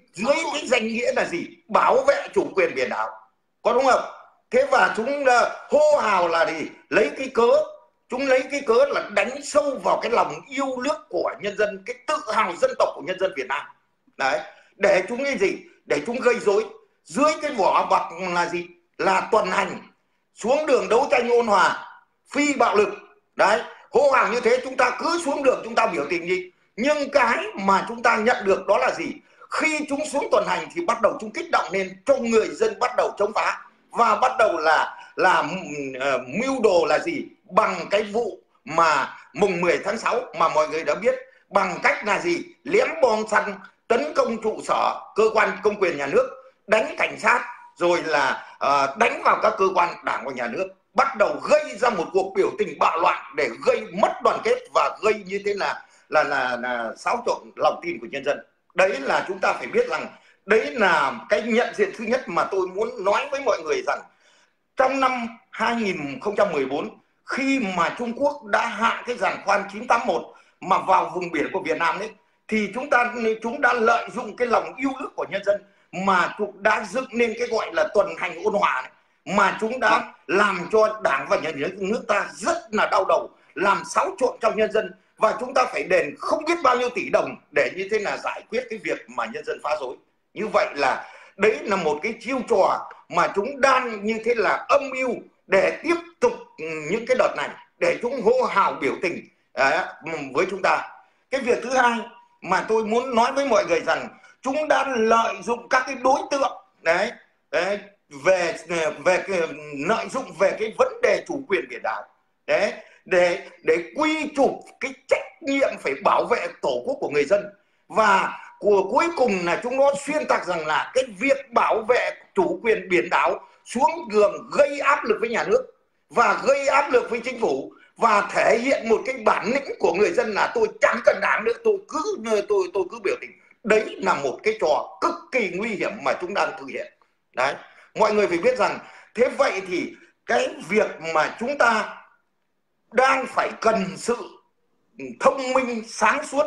dưới cái danh nghĩa là gì? Bảo vệ chủ quyền biển đảo, có đúng không? Thế và chúng uh, hô hào là gì? Lấy cái cớ, chúng lấy cái cớ là đánh sâu vào cái lòng yêu nước của nhân dân, cái tự hào dân tộc của nhân dân Việt Nam. Đấy, để chúng cái gì? Để chúng gây rối dưới cái vỏ bọc là gì? Là tuần hành, xuống đường đấu tranh ôn hòa, phi bạo lực. Đấy, hô hào như thế, chúng ta cứ xuống đường chúng ta biểu tình gì. Nhưng cái mà chúng ta nhận được đó là gì? Khi chúng xuống tuần hành thì bắt đầu chúng kích động lên cho người dân bắt đầu chống phá, và bắt đầu là là uh, mưu đồ là gì? Bằng cái vụ mà mùng mười tháng sáu mà mọi người đã biết, bằng cách là gì? Ném bom xăng, tấn công trụ sở cơ quan công quyền nhà nước, đánh cảnh sát, rồi là uh, đánh vào các cơ quan đảng của nhà nước, bắt đầu gây ra một cuộc biểu tình bạo loạn để gây mất đoàn kết và gây như thế là là là, là xáo trộn lòng tin của nhân dân. Đấy là chúng ta phải biết rằng đấy là cái nhận diện thứ nhất mà tôi muốn nói với mọi người rằng trong năm hai nghìn không trăm mười bốn, khi mà Trung Quốc đã hạ cái giàn khoan chín tám mốt mà vào vùng biển của Việt Nam đấy, thì chúng ta chúng đã lợi dụng cái lòng yêu nước của nhân dân mà chúng đã dựng nên cái gọi là tuần hành ôn hòa này, mà chúng đã làm cho Đảng và nhà nước ta rất là đau đầu, làm xáo trộn trong nhân dân, và chúng ta phải đền không biết bao nhiêu tỷ đồng để như thế là giải quyết cái việc mà nhân dân phá rối. Như vậy là đấy là một cái chiêu trò mà chúng đang như thế là âm mưu để tiếp tục những cái đợt này, để chúng hô hào biểu tình à, với chúng ta. Cái việc thứ hai mà tôi muốn nói với mọi người rằng chúng đã lợi dụng các cái đối tượng đấy, đấy về về cái, lợi dụng về cái vấn đề chủ quyền biển đảo đấy, để để quy chụp cái trách nhiệm phải bảo vệ tổ quốc của người dân, và của cuối cùng là chúng nó xuyên tạc rằng là cái việc bảo vệ chủ quyền biển đảo xuống đường gây áp lực với nhà nước và gây áp lực với chính phủ, và thể hiện một cái bản lĩnh của người dân là tôi chẳng cần đảng nữa, tôi cứ tôi tôi cứ biểu tình. Đấy là một cái trò cực kỳ nguy hiểm mà chúng đang thực hiện. Đấy, mọi người phải biết rằng thế vậy thì cái việc mà chúng ta đang phải cần sự thông minh sáng suốt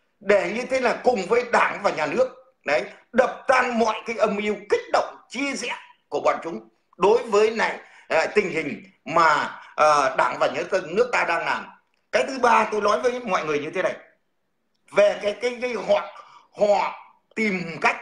để như thế là cùng với Đảng và nhà nước đấy đập tan mọi cái âm mưu kích động chia rẽ của bọn chúng đối với này à, tình hình mà à, Đảng và nhà nước ta đang làm. Cái thứ ba tôi nói với mọi người như thế này, về cái cái cái họ họ tìm cách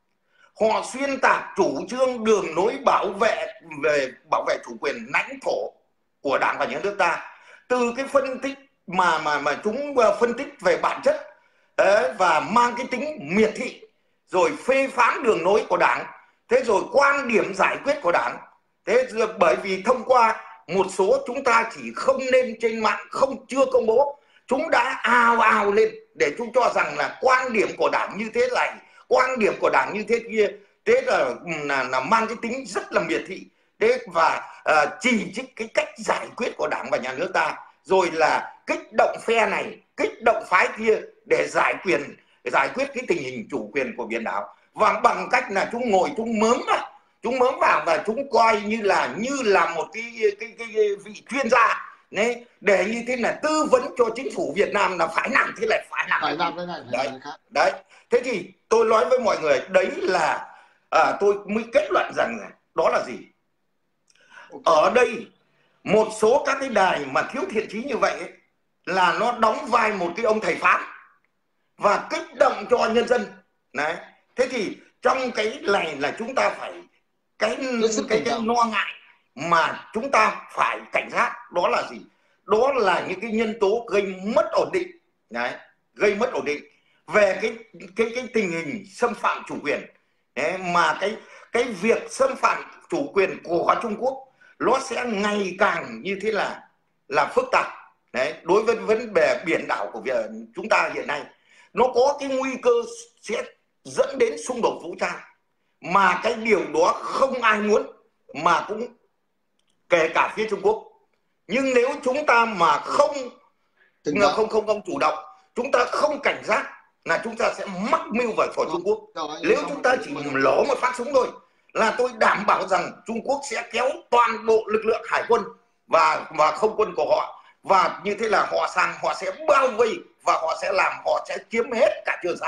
họ xuyên tạc chủ trương đường lối bảo vệ về bảo vệ chủ quyền lãnh thổ của Đảng và nhà nước ta, từ cái phân tích mà mà mà chúng phân tích về bản chất đấy, và mang cái tính miệt thị, rồi phê phán đường lối của Đảng, thế rồi quan điểm giải quyết của Đảng. Thế bởi vì thông qua một số chúng ta chỉ không nên trên mạng, không chưa công bố, chúng đã ào ào lên để chúng cho rằng là quan điểm của Đảng như thế này, quan điểm của Đảng như thế kia, thế là là, là mang cái tính rất là miệt thị, thế và uh, chỉ trích cái cách giải quyết của Đảng và nhà nước ta, rồi là kích động phe này, kích động phái kia để giải quyền giải quyết cái tình hình chủ quyền của biển đảo, và bằng cách là chúng ngồi chúng mớm vào, chúng mớm vào và chúng coi như là như là một cái cái cái, cái vị chuyên gia đấy, để như thế là tư vấn cho chính phủ Việt Nam là phải làm thế này, phải làm, phải làm cái này, phải đấy. làm cái khác. Đấy, thế thì tôi nói với mọi người đấy là à, tôi mới kết luận rằng đó là gì? Okay. Ở đây một số các cái đài mà thiếu thiện chí như vậy ấy, là nó đóng vai một cái ông thầy phán và kích động cho nhân dân. Đấy, thế thì trong cái này là chúng ta phải cái cái cái, cái lo ngại mà chúng ta phải cảnh giác, đó là gì? Đó là những cái nhân tố gây mất ổn định. Đấy, gây mất ổn định về cái cái cái tình hình xâm phạm chủ quyền. Đấy, mà cái cái việc xâm phạm chủ quyền của Trung Quốc nó sẽ ngày càng như thế là là phức tạp. Đấy, đối với vấn đề biển đảo của Việt chúng ta hiện nay, nó có cái nguy cơ sẽ dẫn đến xung đột vũ trang, mà cái điều đó không ai muốn, mà cũng kể cả phía Trung Quốc. Nhưng nếu chúng ta mà không không không không, không chủ động, chúng ta không cảnh giác, là chúng ta sẽ mắc mưu vào của Trung Quốc. Nếu chúng ta chỉ lỗ một phát súng thôi là tôi đảm bảo rằng Trung Quốc sẽ kéo toàn bộ lực lượng hải quân và và không quân của họ, và như thế là họ sang họ sẽ bao vây và họ sẽ làm họ sẽ chiếm hết cả Trường Sa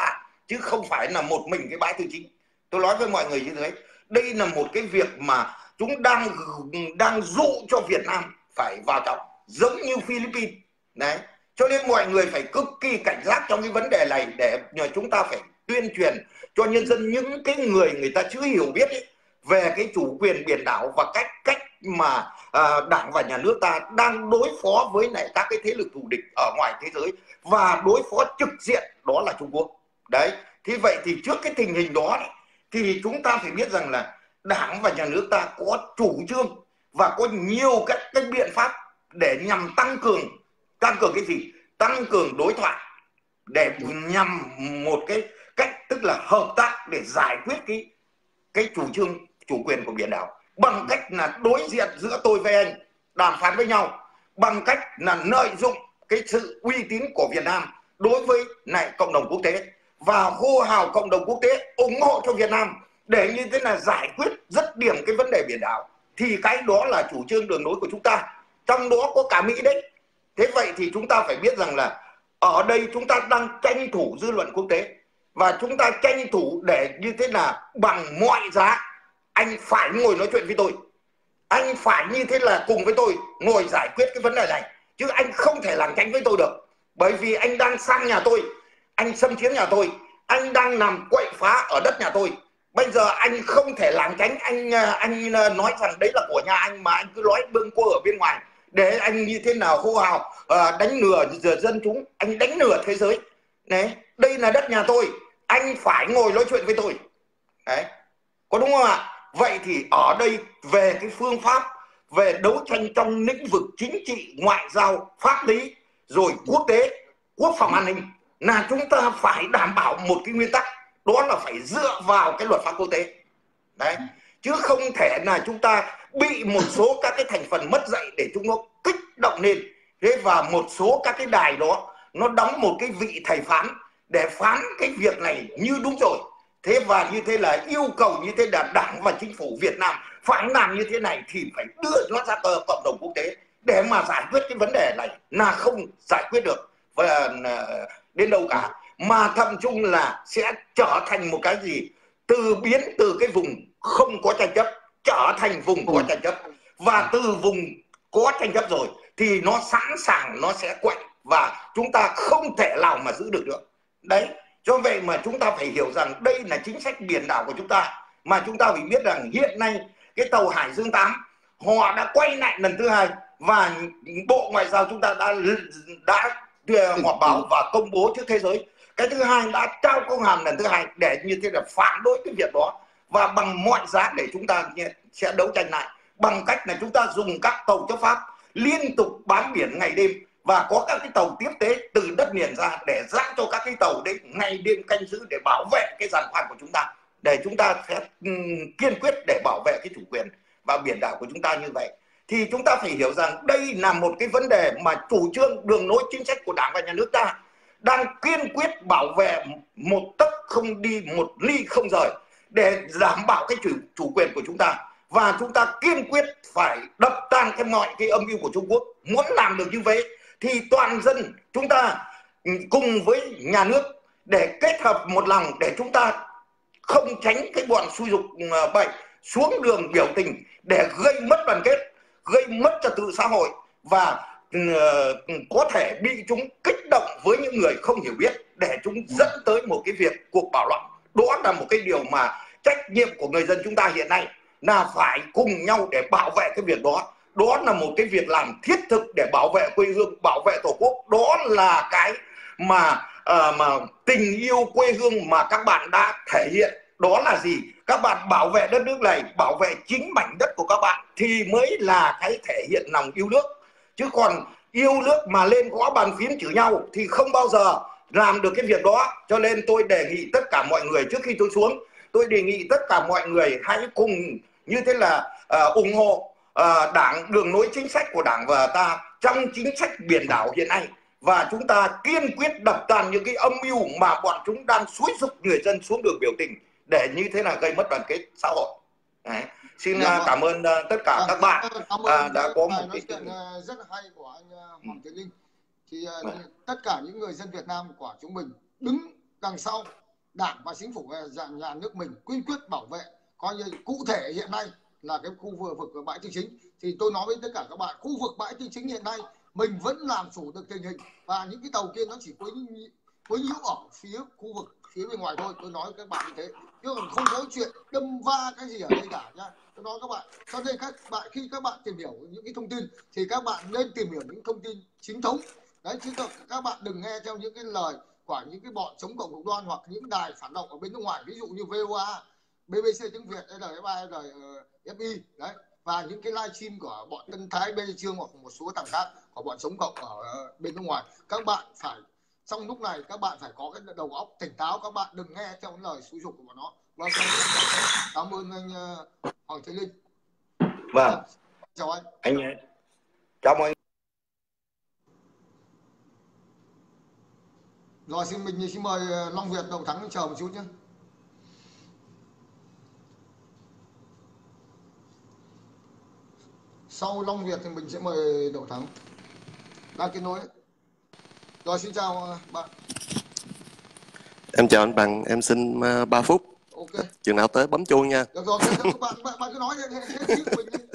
chứ không phải là một mình cái bãi tư chính. Tôi nói với mọi người như thế, đây là một cái việc mà chúng đang đang dụ cho Việt Nam phải vào trọng, giống như Philippines đấy. Cho nên mọi người phải cực kỳ cảnh giác trong cái vấn đề này, để chúng ta phải tuyên truyền cho nhân dân, những cái người người ta chưa hiểu biết ấy, về cái chủ quyền biển đảo và cách cách mà à, Đảng và Nhà nước ta đang đối phó với lại các cái thế lực thù địch ở ngoài thế giới và đối phó trực diện, đó là Trung Quốc. Đấy, thì vậy thì trước cái tình hình đó này, thì chúng ta phải biết rằng là Đảng và Nhà nước ta có chủ trương và có nhiều các cái biện pháp để nhằm tăng cường tăng cường cái gì? Tăng cường đối thoại, để nhằm một cái cách, tức là hợp tác để giải quyết cái cái chủ trương chủ quyền của biển đảo, bằng cách là đối diện giữa tôi với anh đàm phán với nhau, bằng cách là lợi dụng cái sự uy tín của Việt Nam đối với lại cộng đồng quốc tế, và hô hào cộng đồng quốc tế ủng hộ cho Việt Nam để như thế là giải quyết dứt điểm cái vấn đề biển đảo. Thì cái đó là chủ trương đường lối của chúng ta, trong đó có cả Mỹ đấy. Thế vậy thì chúng ta phải biết rằng là ở đây chúng ta đang tranh thủ dư luận quốc tế, và chúng ta tranh thủ để như thế là bằng mọi giá anh phải ngồi nói chuyện với tôi, anh phải như thế là cùng với tôi ngồi giải quyết cái vấn đề này, chứ anh không thể làm tránh với tôi được. Bởi vì anh đang sang nhà tôi, anh xâm chiếm nhà tôi, anh đang làm quậy phá ở đất nhà tôi. Bây giờ anh không thể làm tránh, anh anh nói rằng đấy là của nhà anh, mà anh cứ nói bưng cô ở bên ngoài để anh như thế nào hô hào uh, đánh lừa dân chúng, anh đánh lừa thế giới. Đấy, đây là đất nhà tôi, anh phải ngồi nói chuyện với tôi. Đấy, có đúng không ạ? Vậy thì ở đây về cái phương pháp, về đấu tranh trong lĩnh vực chính trị, ngoại giao, pháp lý, rồi quốc tế, quốc phòng an ninh, là chúng ta phải đảm bảo một cái nguyên tắc, đó là phải dựa vào cái luật pháp quốc tế. Đấy, chứ không thể là chúng ta bị một số các cái thành phần mất dạy để chúng nó kích động lên. Thế và một số các cái đài đó nó đóng một cái vị thầy phán để phán cái việc này như đúng rồi. Thế và như thế là yêu cầu như thế là Đảng và Chính phủ Việt Nam phải làm như thế này, thì phải đưa nó ra cộng đồng quốc tế để mà giải quyết cái vấn đề này, là không giải quyết được và đến đâu cả, mà thậm chung là sẽ trở thành một cái gì, từ biến từ cái vùng không có tranh chấp trở thành vùng có tranh chấp, và từ vùng có tranh chấp rồi thì nó sẵn sàng nó sẽ quậy, và chúng ta không thể nào mà giữ được được. Đấy, cho vậy mà chúng ta phải hiểu rằng đây là chính sách biển đảo của chúng ta, mà chúng ta phải biết rằng hiện nay cái tàu Hải Dương tám họ đã quay lại lần thứ hai, và Bộ Ngoại giao chúng ta đã đã họp báo và công bố trước thế giới. Cái thứ hai đã trao công hàm lần thứ hai để như thế là phản đối cái việc đó, và bằng mọi giá để chúng ta sẽ đấu tranh lại, bằng cách là chúng ta dùng các tàu chấp pháp liên tục bám biển ngày đêm, và có các cái tàu tiếp tế từ đất liền ra để giã cho các cái tàu đấy ngày đêm canh giữ để bảo vệ cái giàn khoan của chúng ta, để chúng ta sẽ kiên quyết để bảo vệ cái chủ quyền và biển đảo của chúng ta. Như vậy thì chúng ta phải hiểu rằng đây là một cái vấn đề mà chủ trương đường lối chính sách của Đảng và Nhà nước ta đang kiên quyết bảo vệ một tấc không đi, một ly không rời, để đảm bảo cái chủ, chủ quyền của chúng ta. Và chúng ta kiên quyết phải đập tan cái mọi cái âm mưu của Trung Quốc. Muốn làm được như vậy thì toàn dân chúng ta cùng với nhà nước để kết hợp một lòng, để chúng ta không tránh cái bọn xúi dục bệnh xuống đường biểu tình để gây mất đoàn kết, gây mất trật tự xã hội, và uh, có thể bị chúng kích động với những người không hiểu biết để chúng dẫn tới một cái việc cuộc bạo loạn. Đó là một cái điều mà trách nhiệm của người dân chúng ta hiện nay là phải cùng nhau để bảo vệ cái việc đó. Đó là một cái việc làm thiết thực để bảo vệ quê hương, bảo vệ Tổ quốc. Đó là cái mà uh, mà tình yêu quê hương mà các bạn đã thể hiện. Đó là gì? Các bạn bảo vệ đất nước này, bảo vệ chính mảnh đất của các bạn thì mới là cái thể hiện lòng yêu nước. Chứ còn yêu nước mà lên gõ bàn phím chửi nhau thì không bao giờ làm được cái việc đó. Cho nên tôi đề nghị tất cả mọi người, trước khi tôi xuống, tôi đề nghị tất cả mọi người hãy cùng như thế là uh, ủng hộ uh, Đảng, đường lối chính sách của Đảng và ta trong chính sách biển đảo hiện nay. Và chúng ta kiên quyết đập tan những cái âm mưu mà bọn chúng đang xúi dục người dân xuống đường biểu tình để như thế là gây mất đoàn kết xã hội. Đấy. Xin uh, cảm ơn uh, tất cả các bạn uh, đã có một cái chuyện uh, rất hay của anh uh, Hoàng Tiến Linh. Thì uh, tất cả những người dân Việt Nam của chúng mình đứng đằng sau Đảng và chính phủ nhà, nhà nước mình quyên quyết bảo vệ. Coi như cụ thể hiện nay là cái khu vực bãi Tư Chính, thì tôi nói với tất cả các bạn, khu vực bãi Tư Chính hiện nay mình vẫn làm chủ được tình hình, và những cái tàu kia nó chỉ quấy quấy nhiễu ở phía khu vực phía bên ngoài thôi. Tôi nói với các bạn như thế, chứ còn không có chuyện đâm va cái gì ở đây cả nhá. Tôi nói các bạn, cho nên các bạn khi các bạn tìm hiểu những cái thông tin thì các bạn nên tìm hiểu những thông tin chính thống đấy, chứ các bạn đừng nghe theo những cái lời của những cái bọn chống cộng cực đoan hoặc những đài phản động ở bên nước ngoài, ví dụ như vê o a, bê bê xê tiếng Việt, lờ ép ba, lờ ép i đấy, và những cái livestream của bọn Tân Thái, Bê Trương hoặc một số thằng khác của bọn chống cộng ở bên nước ngoài. Các bạn phải trong lúc này các bạn phải có cái đầu óc tỉnh táo, các bạn đừng nghe theo lời xúi giục của bọn nó. Vâng, cảm ơn anh Hoàng Thế Linh. Vâng, chào anh. Anh cảm ơn. Rồi xin mình xin mời Long Việt Đậu Thắng chờ một chút nhé. Sau Long Việt thì mình sẽ mời Đậu Thắng. Đang kết nối. Rồi xin chào bạn. Em chào anh Bằng, em xin uh, ba phút. Ok. Chừng nào tới bấm chuông nha. Được rồi, các bạn, bạn, bạn cứ nói hết, hết chuyện của mình đi.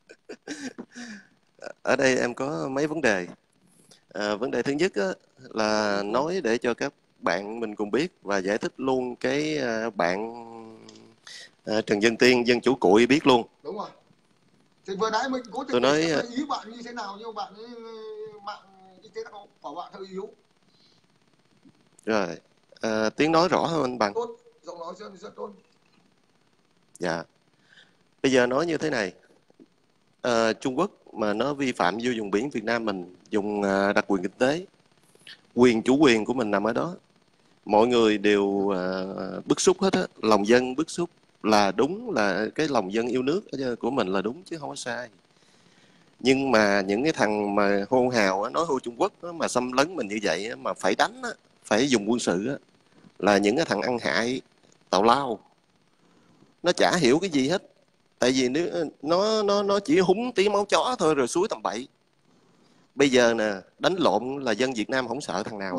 Ở đây em có mấy vấn đề. À, vấn đề thứ nhất á, là nói để cho các bạn mình cùng biết và giải thích luôn cái uh, bạn uh, Trần Dân Tiên, dân chủ cụi biết luôn. Đúng rồi. Thì vừa nãy mình cố tình tôi nói ý bạn như thế nào, nhưng bạn ấy mạng y tế của bạn hơi yếu. Rồi, à, tiếng nói rõ hơn anh Bằng. Tốt, giọng nói rất, rất tốt. Dạ. Bây giờ nói như thế này. À, Trung Quốc mà nó vi phạm vô vùng biển Việt Nam mình, dùng à, đặc quyền kinh tế, quyền chủ quyền của mình nằm ở đó. Mọi người đều à, bức xúc hết á, lòng dân bức xúc là đúng, là cái lòng dân yêu nước của mình là đúng chứ không có sai. Nhưng mà những cái thằng mà hô hào á, nói hô Trung Quốc á, mà xâm lấn mình như vậy á, mà phải đánh á, phải dùng quân sự á, là những cái thằng ăn hại tào lao. Nó chả hiểu cái gì hết. Tại vì nó nó nó chỉ húng tí máu chó thôi rồi suối tầm bậy. Bây giờ nè, đánh lộn là dân Việt Nam không sợ thằng nào.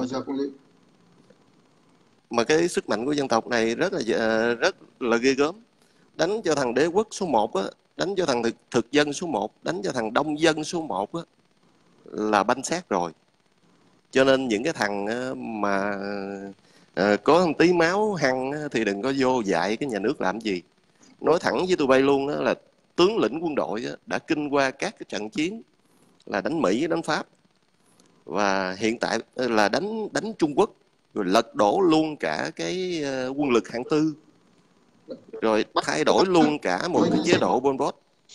Mà cái sức mạnh của dân tộc này rất là rất là ghê gớm. Đánh cho thằng đế quốc số một á, đánh cho thằng thực, thực dân số một, đánh cho thằng đông dân số một á, là banh xác rồi. Cho nên những cái thằng mà à, có một tí máu hăng thì đừng có vô dạy cái nhà nước làm gì. Nói thẳng với tụi bay luôn đó, là tướng lĩnh quân đội đó, đã kinh qua các cái trận chiến là đánh Mỹ, đánh Pháp, và hiện tại là đánh đánh Trung Quốc, rồi lật đổ luôn cả cái uh, quân lực hạng tư, rồi thay đổi luôn cả một cái chế độ Pol Pot,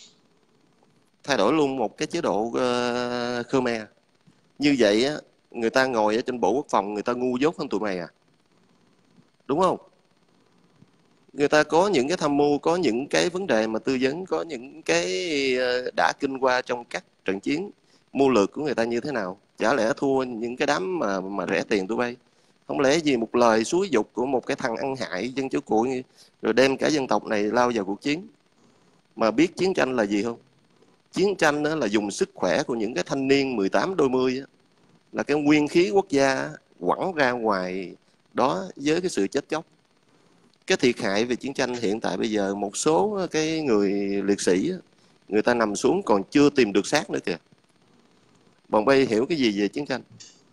thay đổi luôn một cái chế độ uh, Khmer. Như vậy á, người ta ngồi ở trên bộ quốc phòng, người ta ngu dốt hơn tụi mày à, đúng không? Người ta có những cái tham mưu, có những cái vấn đề mà tư vấn, có những cái đã kinh qua trong các trận chiến, mưu lược của người ta như thế nào. Chả lẽ thua những cái đám mà mà rẻ tiền tụi bay? Không lẽ vì một lời xúi dục của một cái thằng ăn hại dân chủ cụi rồi đem cả dân tộc này lao vào cuộc chiến? Mà biết chiến tranh là gì không? Chiến tranh đó là dùng sức khỏe của những cái thanh niên mười tám đôi mươi, là cái nguyên khí quốc gia quẳng ra ngoài đó với cái sự chết chóc. Cái thiệt hại về chiến tranh hiện tại bây giờ, một số cái người liệt sĩ người ta nằm xuống còn chưa tìm được xác nữa kìa. Bọn bay hiểu cái gì về chiến tranh?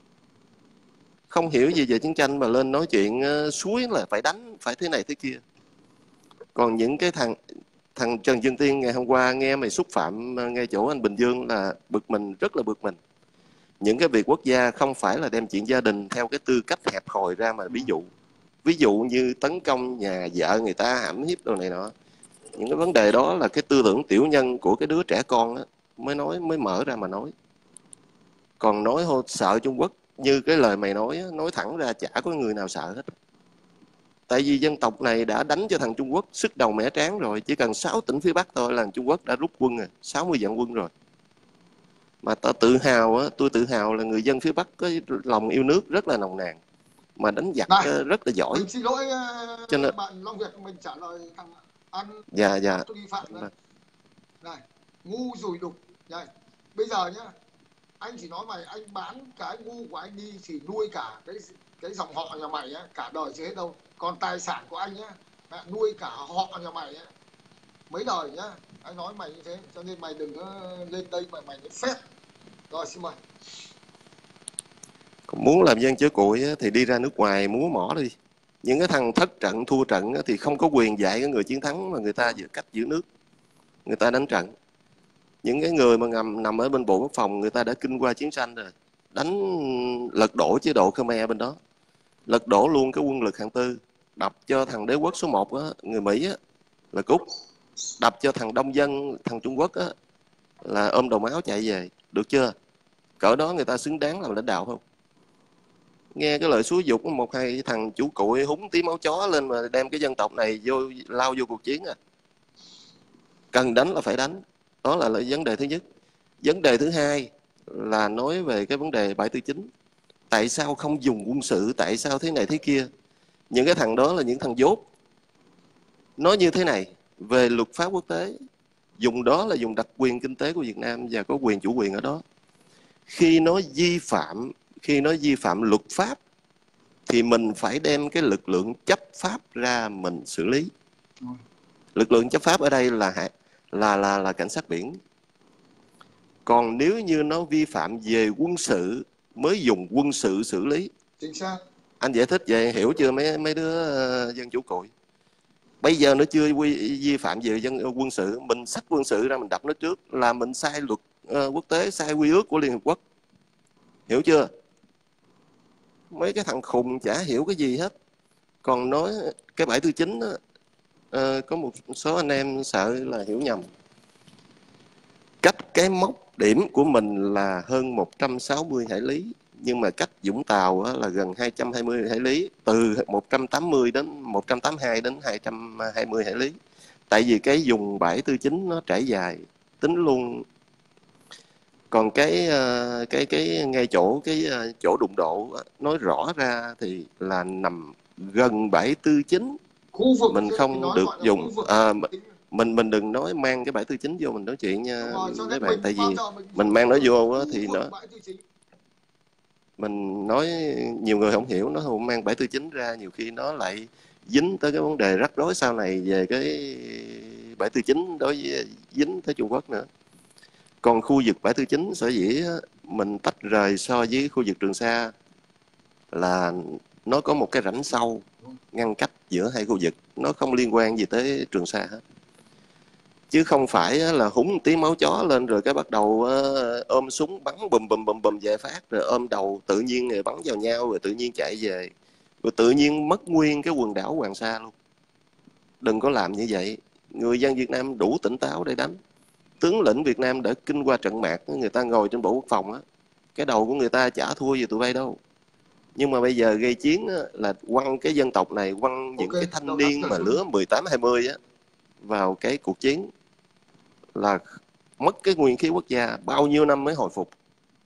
Không hiểu gì về chiến tranh mà lên nói chuyện uh, suối là phải đánh, phải thế này thế kia. Còn những cái thằng thằng Trần Dân Tiên ngày hôm qua nghe mày xúc phạm ngay chỗ anh Bình Dương là bực mình, rất là bực mình. Những cái việc quốc gia không phải là đem chuyện gia đình theo cái tư cách hẹp hòi ra mà ví dụ. Ví dụ như tấn công nhà vợ người ta, hãm hiếp đồ này nọ. Những cái vấn đề đó là cái tư tưởng tiểu nhân của cái đứa trẻ con đó, mới nói, mới mở ra mà nói. Còn nói hô sợ Trung Quốc như cái lời mày nói, nói thẳng ra chả có người nào sợ hết. Tại vì dân tộc này đã đánh cho thằng Trung Quốc sức đầu mẻ tráng rồi. Chỉ cần sáu tỉnh phía Bắc thôi là Trung Quốc đã rút quân rồi, sáu mươi vạn quân rồi. Mà ta tự hào á, tôi tự hào là người dân phía Bắc có lòng yêu nước rất là nồng nàn, mà đánh giặc này, rất là giỏi. Mình xin lỗi cho nên... bạn Long Việt, mình trả lời thằng ăn dạ, dạ. tôi đi phạm này. Này, ngu rủi đục. Này, bây giờ nhá, anh chỉ nói mày, anh bán cái ngu của anh đi thì nuôi cả cái cái dòng họ nhà mày á, cả đời chưa hết đâu. Còn tài sản của anh á, mẹ nuôi cả họ nhà mày á, mấy đời nhá. Anh nói mày như thế, cho nên mày đừng có lên đây mà mày nói phép. Rồi xin mời. Còn muốn làm dân chớ cụi á, thì đi ra nước ngoài múa mỏ đi. Những cái thằng thất trận thua trận á, thì không có quyền dạy cái người chiến thắng mà người ta giữ cách giữ nước, người ta đánh trận. Những cái người mà ngầm nằm ở bên Bộ Quốc phòng, người ta đã kinh qua chiến tranh rồi, đánh lật đổ chế độ Khmer bên đó, lật đổ luôn cái quân lực hạng tư, đập cho thằng đế quốc số một á, người Mỹ á, là Cúc, đập cho thằng đông dân, thằng Trung Quốc á, là ôm đầu máu chạy về. Được chưa? Cỡ đó người ta xứng đáng làm lãnh đạo không? Nghe cái lời xúi dục một hai thằng chủ cụi húng tí máu chó lên mà đem cái dân tộc này vô lao vô cuộc chiến à. Cần đánh là phải đánh. Đó là, là vấn đề thứ nhất. Vấn đề thứ hai là nói về cái vấn đề bảy tư chính. Tại sao không dùng quân sự? Tại sao thế này thế kia? Những cái thằng đó là những thằng dốt. Nói như thế này, về luật pháp quốc tế, dùng đó là dùng đặc quyền kinh tế của Việt Nam và có quyền chủ quyền ở đó. Khi nó vi phạm, khi nó vi phạm luật pháp thì mình phải đem cái lực lượng chấp pháp ra mình xử lý. Lực lượng chấp pháp ở đây là là là là cảnh sát biển. Còn nếu như nó vi phạm về quân sự mới dùng quân sự xử lý. Chính xác. Anh giải thích vậy hiểu chưa mấy mấy đứa uh, dân chủ cụi? Bây giờ nó chưa vi, vi phạm về dân quân sự, mình xách quân sự ra mình đập nó trước là mình sai luật uh, quốc tế, sai quy ước của Liên Hợp Quốc. Hiểu chưa? Mấy cái thằng khùng chả hiểu cái gì hết. Còn nói cái bảy tư chính đó, uh, có một số anh em sợ là hiểu nhầm. Cách cái mốc điểm của mình là hơn một trăm sáu mươi hải lý, nhưng mà cách Vũng Tàu là gần hai trăm hai mươi hải lý, từ một trăm tám mươi đến một trăm tám mươi hai đến hai trăm hai mươi hải lý. Tại vì cái vùng bảy tư chính nó trải dài, tính luôn. Còn cái cái cái ngay chỗ cái chỗ đụng độ nói rõ ra thì là nằm gần bảy tư chính. Khu vực mình không được dùng à, mình mình đừng nói mang cái bảy tư chính vô mình nói chuyện nha mấy bạn, tại vì mình mang nó vô thì nó mình nói nhiều người không hiểu, nó không mang bảy tư chính ra, nhiều khi nó lại dính tới cái vấn đề rắc rối sau này về cái bảy tư chính đối với dính tới Trung Quốc nữa. Còn khu vực bảy tư chính sở dĩ mình tách rời so với khu vực Trường Sa là nó có một cái rãnh sâu ngăn cách giữa hai khu vực, nó không liên quan gì tới Trường Sa hết. Chứ không phải là húng tí máu chó lên rồi cái bắt đầu ôm súng bắn bùm bùm bùm bùm vài phát, rồi ôm đầu tự nhiên rồi bắn vào nhau, rồi tự nhiên chạy về, rồi tự nhiên mất nguyên cái quần đảo Hoàng Sa luôn. Đừng có làm như vậy. Người dân Việt Nam đủ tỉnh táo để đánh. Tướng lĩnh Việt Nam đã kinh qua trận mạc, người ta ngồi trên Bộ Quốc phòng á, cái đầu của người ta chả thua gì tụi bay đâu. Nhưng mà bây giờ gây chiến á, là quăng cái dân tộc này, quăng những okay, cái thanh niên mà lứa mười tám hai mươi á vào cái cuộc chiến là mất cái nguyên khí quốc gia, bao nhiêu năm mới hồi phục.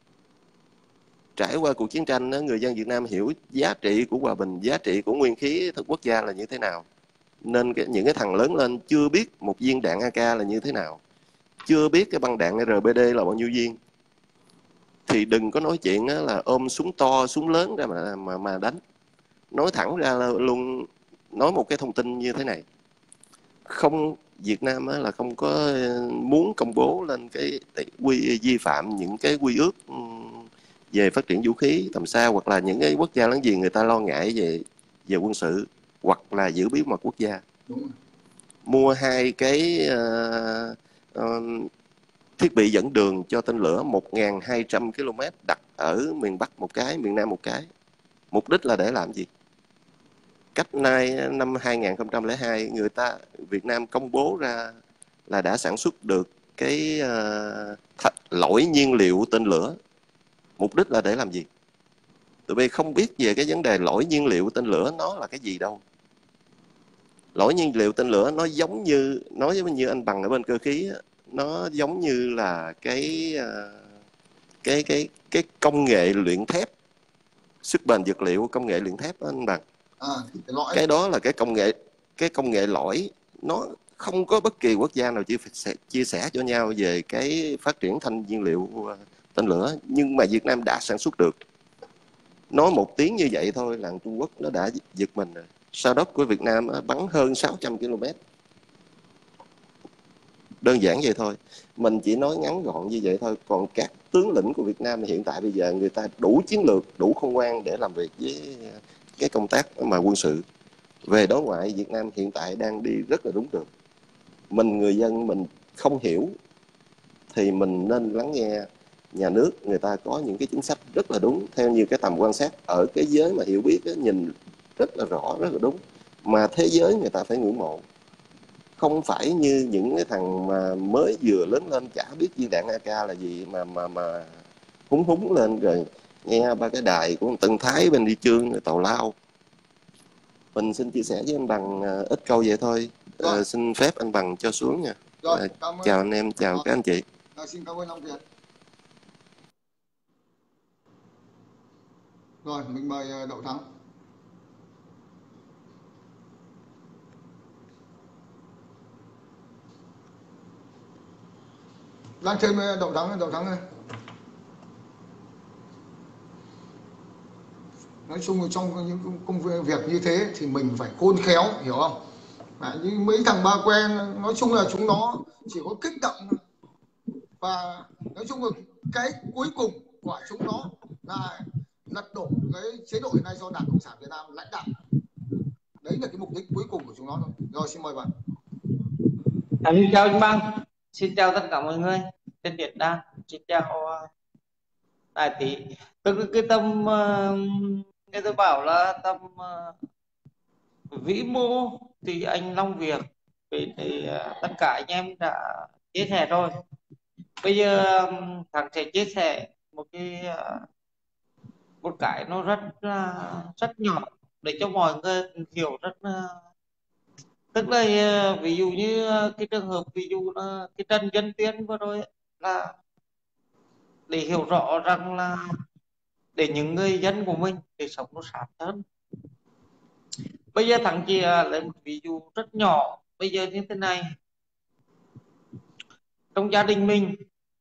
Trải qua cuộc chiến tranh đó, người dân Việt Nam hiểu giá trị của hòa bình, giá trị của nguyên khí quốc gia là như thế nào. Nên cái, những cái thằng lớn lên chưa biết một viên đạn a ca là như thế nào, chưa biết cái băng đạn rờ pê đê là bao nhiêu viên, thì đừng có nói chuyện là ôm súng to, súng lớn ra mà, mà, mà đánh. Nói thẳng ra luôn, nói một cái thông tin như thế này. Không, Việt Nam là không có muốn công bố lên cái quy vi phạm những cái quy ước về phát triển vũ khí tầm xa, hoặc là những cái quốc gia láng giềng người ta lo ngại về về quân sự, hoặc là giữ bí mật quốc gia. Mua hai cái uh, uh, thiết bị dẫn đường cho tên lửa một nghìn hai trăm ki lô mét đặt ở miền Bắc một cái, miền Nam một cái. Mục đích là để làm gì? Cách nay năm hai nghìn không trăm lẻ hai, người ta Việt Nam công bố ra là đã sản xuất được cái uh, lõi nhiên liệu tên lửa. Mục đích là để làm gì? Tụi bay không biết về cái vấn đề lõi nhiên liệu tên lửa nó là cái gì đâu. Lõi nhiên liệu tên lửa nó giống như, nói như anh Bằng ở bên cơ khí, nó giống như là cái cái cái cái công nghệ luyện thép, sức bền vật liệu, công nghệ luyện thép đó anh Bằng. À, cái, cái đó là cái công nghệ cái công nghệ lõi, nó không có bất kỳ quốc gia nào chia sẻ, chia sẻ cho nhau về cái phát triển thanh nhiên liệu tên lửa, nhưng mà Việt Nam đã sản xuất được. Nói một tiếng như vậy thôi là Trung Quốc nó đã giật mình rồi. Sao đất của Việt Nam bắn hơn sáu trăm ki lô mét. Đơn giản vậy thôi. Mình chỉ nói ngắn gọn như vậy thôi. Còn các tướng lĩnh của Việt Nam hiện tại bây giờ người ta đủ chiến lược, đủ khôn ngoan để làm việc với cái công tác mà quân sự. Về đối ngoại, Việt Nam hiện tại đang đi rất là đúng đường. Mình người dân mình không hiểu thì mình nên lắng nghe nhà nước, người ta có những cái chính sách rất là đúng theo như cái tầm quan sát ở cái giới mà hiểu biết đó, nhìn rất là rõ, rất là đúng, mà thế giới người ta phải ngưỡng mộ. Không phải như những cái thằng mà mới vừa lớn lên chả biết viên đạn a ca là gì mà mà mà húng húng lên rồi nghe ba cái đài của Tân Thái bên đi chương rồi tào lao. Mình xin chia sẻ với anh Bằng ít câu vậy thôi. À, xin phép anh Bằng cho xuống nha. Rồi, À, cảm ơn. chào anh em, chào Rồi. các anh chị. Rồi, xin cảm ơn ông Việt. Rồi, mình mời Đậu Thắng. Đang thêm Đậu Thắng, Đậu Thắng ơi. Nói chung là trong những công việc như thế thì mình phải khôn khéo, hiểu không? Đấy, như mấy thằng ba quen, nói chung là chúng nó chỉ có kích động thôi. Và nói chung là cái cuối cùng của chúng nó là lật đổ cái chế độ hiện nay do Đảng Cộng sản Việt Nam lãnh đạo. Đấy là cái mục đích cuối cùng của chúng nó thôi. Rồi, xin mời bạn. À, xin chào anh Băng, xin chào tất cả mọi người trên Việt Nam, xin chào Đại Tỷ. Tức là cái tâm cái tôi bảo là tâm uh, vĩ mô thì anh Long Việt vì thì uh, tất cả anh em đã chia sẻ rồi. Bây giờ um, thằng sẽ chia sẻ một cái uh, một cái nó rất uh, rất nhỏ để cho mọi người hiểu rất uh, tức là ví dụ như cái trường hợp ví dụ là cái Trần Dân Tiến vừa rồi là để hiểu rõ rằng là để những người dân của mình để sống nó sát hơn. Bây giờ thằng chị lấy một ví dụ rất nhỏ. Bây giờ như thế này, trong gia đình mình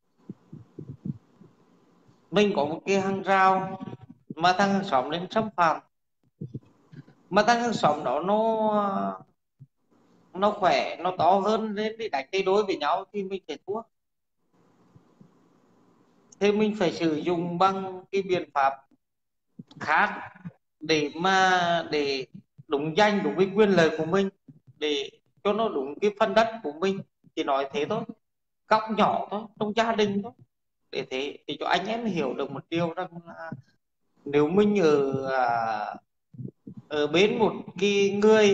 mình có một cái hàng rào mà thằng hàng xóm lên xâm phạm, mà thằng hàng xóm đó nó nó khỏe, nó to hơn đến để đánh tay đối với nhau thì mình phải thua. Thì mình phải sử dụng bằng cái biện pháp khác để mà để đúng danh, đúng cái quyền lợi của mình, để cho nó đúng cái phần đất của mình. Chỉ nói thế thôi, góc nhỏ thôi, trong gia đình thôi, để thế thì cho anh em hiểu được một điều rằng là nếu mình ở ở bên một cái người,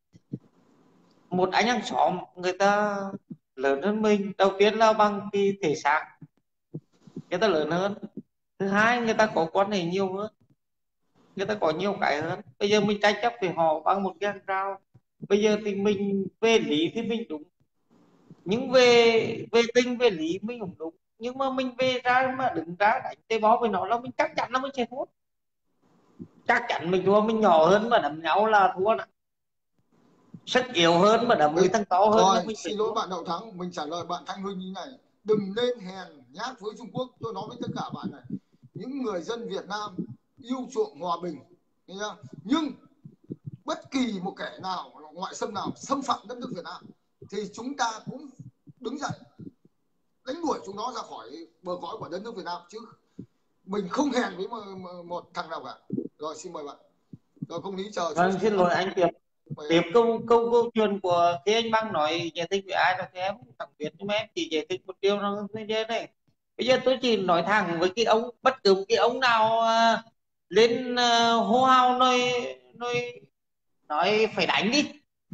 một anh hàng xóm người ta lớn hơn mình, đầu tiên là bằng cái thể xác người ta lớn hơn, thứ hai người ta có quan hệ nhiều hơn, người ta có nhiều cái hơn. Bây giờ mình tranh chấp với họ bằng một cái hàng rào. Bây giờ thì mình về lý thì mình đúng, nhưng về về tình về lý mình cũng đúng, nhưng mà mình về ra mà đứng ra đánh tay bó với nó là mình chắc chắn là mình sẽ thua, chắc chắn mình thua. Mình nhỏ hơn mà đấm nhau là thua nè, sức yếu hơn mà đấm với thằng to hơn. Rồi, mình xin lỗi bạn Đậu Thắng, mình trả lời bạn Thanh Huynh như này. Đừng nên hèn nhát với Trung Quốc. Tôi nói với tất cả bạn này, những người dân Việt Nam yêu chuộng hòa bình, nhưng bất kỳ một kẻ nào ngoại xâm nào xâm phạm đất nước Việt Nam thì chúng ta cũng đứng dậy đánh đuổi chúng nó ra khỏi bờ cõi của đất nước Việt Nam, chứ mình không hèn với một, một thằng nào cả. Rồi, xin mời bạn. Rồi, công lý chờ. Vâng, xin lỗi anh tiếp tiếp câu câu câu chuyện của cái anh Băng nói giải thích với ai rồi thì em chẳng biết, nhưng mà em chỉ giải thích một điều nó như thế này. Bây giờ tôi chỉ nói thẳng với cái ông, bất cứ cái ông nào uh, lên uh, hô hào nói nói nói phải đánh đi.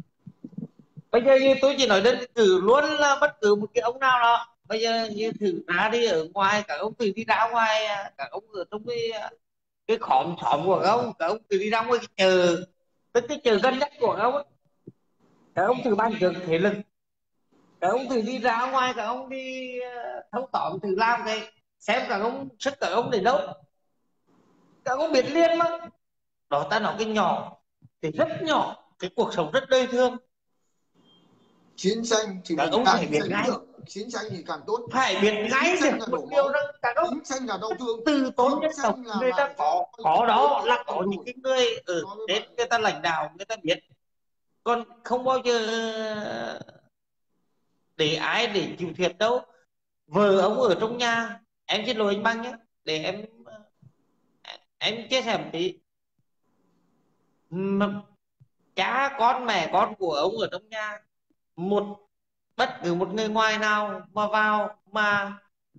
Bây giờ như tôi chỉ nói đơn cử luôn là bất cứ một cái ông nào đó, bây giờ như thử ra đi ở ngoài, các ông thử đi ra ngoài, các ông ở trong cái cái khóm xóm của các ông, các ông thử đi ra ngoài cái chợ, tức cái chợ gần nhất của các ông ấy, các ông thử ban được thế lực, các ông thử đi ra ngoài, các ông đi thâu tóm thử làm cái xem các ông sức các ông đến đâu, các ông biết liền mà. Đó, ta nói cái nhỏ thì rất nhỏ, cái cuộc sống rất đời thường. Chiến tranh thì các mình ông càng phải biết tránh ngay, được, chiến tranh thì càng tốt. phải biết ngay Chiến tranh được là một đổ điều máu, rằng các ông chiến tranh là đau thương, từ tốn chiến dân tộc tranh là người ta làm có cho có đó là có đổ những cái người ở nói với đến bạn. người ta lãnh đạo người ta biết, còn không bao giờ để ai để chịu thiệt đâu. Vợ ông ở trong nhà, em xin lỗi anh Băng nhé, để em em chia sẻ một tí. Mà cha con mẹ con của ông ở trong nhà, một bất cứ một người ngoài nào mà vào mà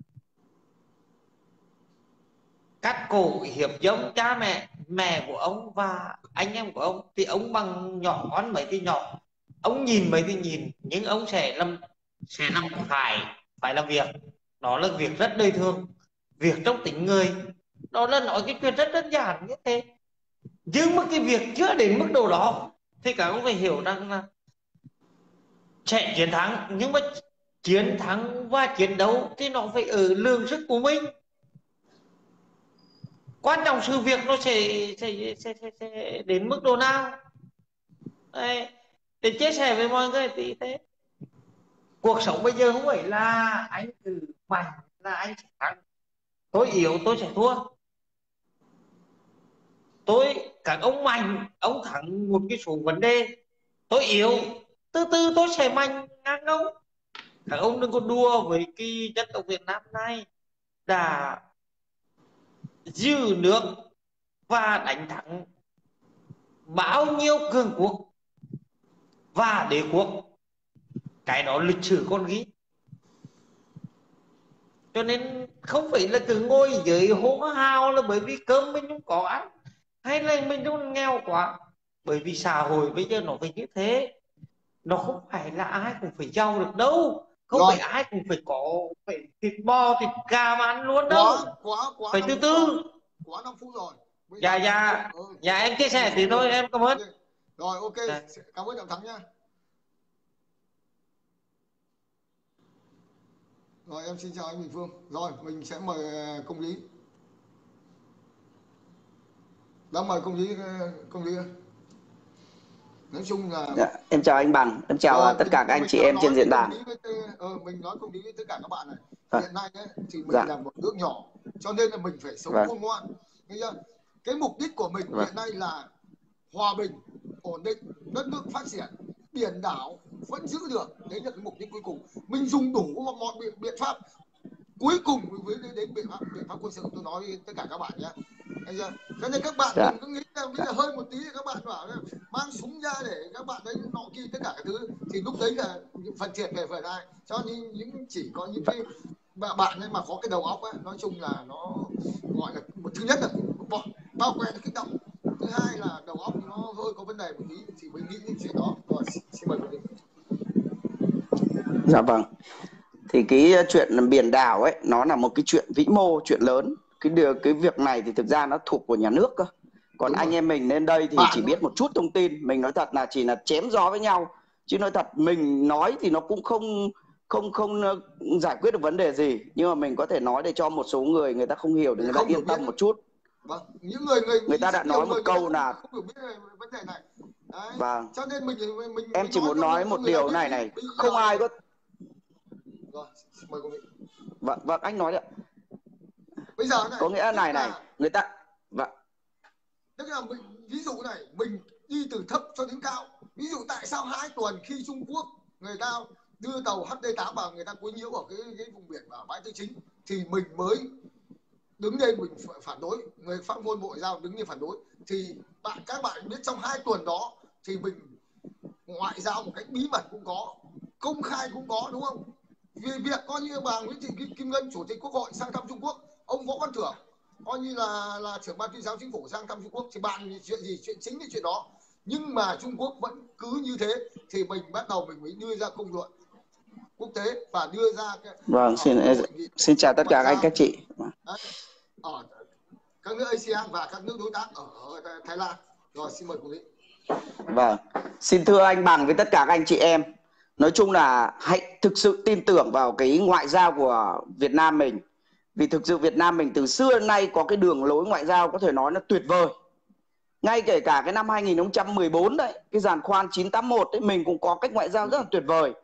cắt cổ hiếp dâm cha mẹ mẹ của ông và anh em của ông thì ông bằng nhỏ con mấy thì nhỏ, ông nhìn mấy thì nhìn, nhưng ông sẽ làm sẽ làm phải phải làm việc. Đó là việc rất đời thường, việc trong tính người, đó là nói cái chuyện rất đơn giản như thế. Nhưng mà cái việc chưa đến mức độ đó thì các ông phải hiểu rằng là sẽ chiến thắng, nhưng mà chiến thắng và chiến đấu thì nó phải ở lượng sức của mình. Quan trọng sự việc nó sẽ sẽ, sẽ, sẽ, sẽ đến mức độ nào. Đấy, để chia sẻ với mọi người thì thế. Cuộc sống bây giờ không phải là anh cứ mạnh là anh sẽ thắng, tôi yếu tôi sẽ thua. Tôi các ông mạnh ông thắng một cái số vấn đề, tôi yếu từ từ tôi sẽ mạnh ngang ông. Các ông đừng có đùa với cái dân tộc Việt Nam này đã giữ nước và đánh thắng bao nhiêu cường quốc và đế quốc, cái đó lịch sử con ghi. Cho nên không phải là cứ ngồi dưới hô hào là bởi vì cơm mình không có ăn hay là mình không nghèo quá, bởi vì xã hội bây giờ nó phải như thế. Nó không phải là ai cũng phải giàu được đâu, không Rồi. phải ai cũng phải có phải thịt bò thịt gà mà ăn luôn đâu, quá quá quá phải năm từ phút từ. rồi. Quá năm phút rồi. Bây Dạ giờ- dạ ừ. dạ em chia sẻ thì thôi, em cảm ơn. Rồi ok, Dạ. cảm ơn Trọng Thắng nha. Rồi em xin chào anh Bình Phương. Rồi mình sẽ mời công lý. Đã mời công lý công lý. Nói chung là Dạ, em chào anh Bằng, em chào rồi, tất mình, cả các anh mình chị nói em trên với diễn công đàn. lý với, ờ, mình nói công lý với tất cả các bạn này. À. Hiện nay ấy, thì mình Dạ. là một nước nhỏ, cho nên là mình phải sống Vâng. khôn ngoan. Bây giờ cái mục đích của mình Vâng. hiện nay là hòa bình, ổn định, đất nước phát triển, biển đảo vẫn giữ được, đấy là cái mục đích cuối cùng. Mình dùng đủ mọi biện, biện pháp, cuối cùng với đến biện pháp biện pháp quân sự, tôi nói với tất cả các bạn nhé. Bây giờ cho nên các bạn Dạ. đừng có nghĩ là bây giờ hơi một tí các bạn bảo là mang súng ra để các bạn đấy nọ kia tất cả các thứ, thì lúc đấy là những phần thiệt về phần ai. Cho nên những chỉ có những cái bạn ấy mà có cái đầu óc ấy, nói chung là nó gọi là một, thứ nhất là bọn bao quen kích động, thứ hai là đầu óc nó hơi có vấn đề một tí thì mới nghĩ những chuyện đó. Rồi xin mời quý vị. Dạ vâng. Thì cái chuyện biển đảo ấy nó là một cái chuyện vĩ mô, chuyện lớn. Cái điều cái việc này thì thực ra nó thuộc của nhà nước cơ. Còn Đúng anh rồi. em mình lên đây thì Bạn chỉ thôi. biết một chút thông tin, mình nói thật là chỉ là chém gió với nhau. Chứ nói thật mình nói thì nó cũng không không không giải quyết được vấn đề gì, nhưng mà mình có thể nói để cho một số người người ta không hiểu thì người ta Không hiểu yên tâm biết. một chút. Vâng, những người người Người ta đã rất nhiều nói một người câu người ta là- không hiểu biết về vấn đề này. Đấy. Vâng. Cho nên mình mình Em mình chỉ muốn cho nói người- một người ta điều biết này đi- này, đi không vào- ai có. Rồi, xin mời quý vị. Vâng, vâng anh nói đấy ạ. Bây giờ này, Có nghĩa tức này này, là- người ta vâng. tức là mình ví dụ này, mình đi từ thấp cho đến cao. Ví dụ tại sao hai tuần khi Trung Quốc người ta đưa tàu H D tám vào, người ta quấy nhiễu ở cái cái vùng biển ở bãi Tư Chính thì mình mới đứng lên mình phản đối, người phát ngôn Bộ Ngoại giao đứng lên phản đối. Thì bạn các bạn biết trong hai tuần đó thì mình ngoại giao một cách bí mật cũng có, công khai cũng có, đúng không? Vì việc coi như bà Nguyễn Thị Kim Ngân, Chủ tịch Quốc hội sang thăm Trung Quốc, ông Võ Văn Thưởng coi như là là trưởng ban tuyên giáo chính phủ sang thăm Trung Quốc, thì bạn chuyện gì, chuyện chính là chuyện đó. Nhưng mà Trung Quốc vẫn cứ như thế thì mình bắt đầu mình mới đưa ra công luận quốc tế và đưa ra cái Vâng, xin xin chào tất cả các anh các chị. Đấy, ở các nước a sê an và các nước đối tác ở Thái Lan. Rồi xin mời quý vị. Vâng, xin thưa anh Bằng với tất cả các anh chị em, nói chung là hãy thực sự tin tưởng vào cái ngoại giao của Việt Nam mình. Vì thực sự Việt Nam mình từ xưa đến nay có cái đường lối ngoại giao có thể nói là tuyệt vời. Ngay kể cả cái năm hai nghìn không trăm mười bốn đấy, cái giàn khoan chín tám mốt đấy, mình cũng có cách ngoại giao rất là tuyệt vời.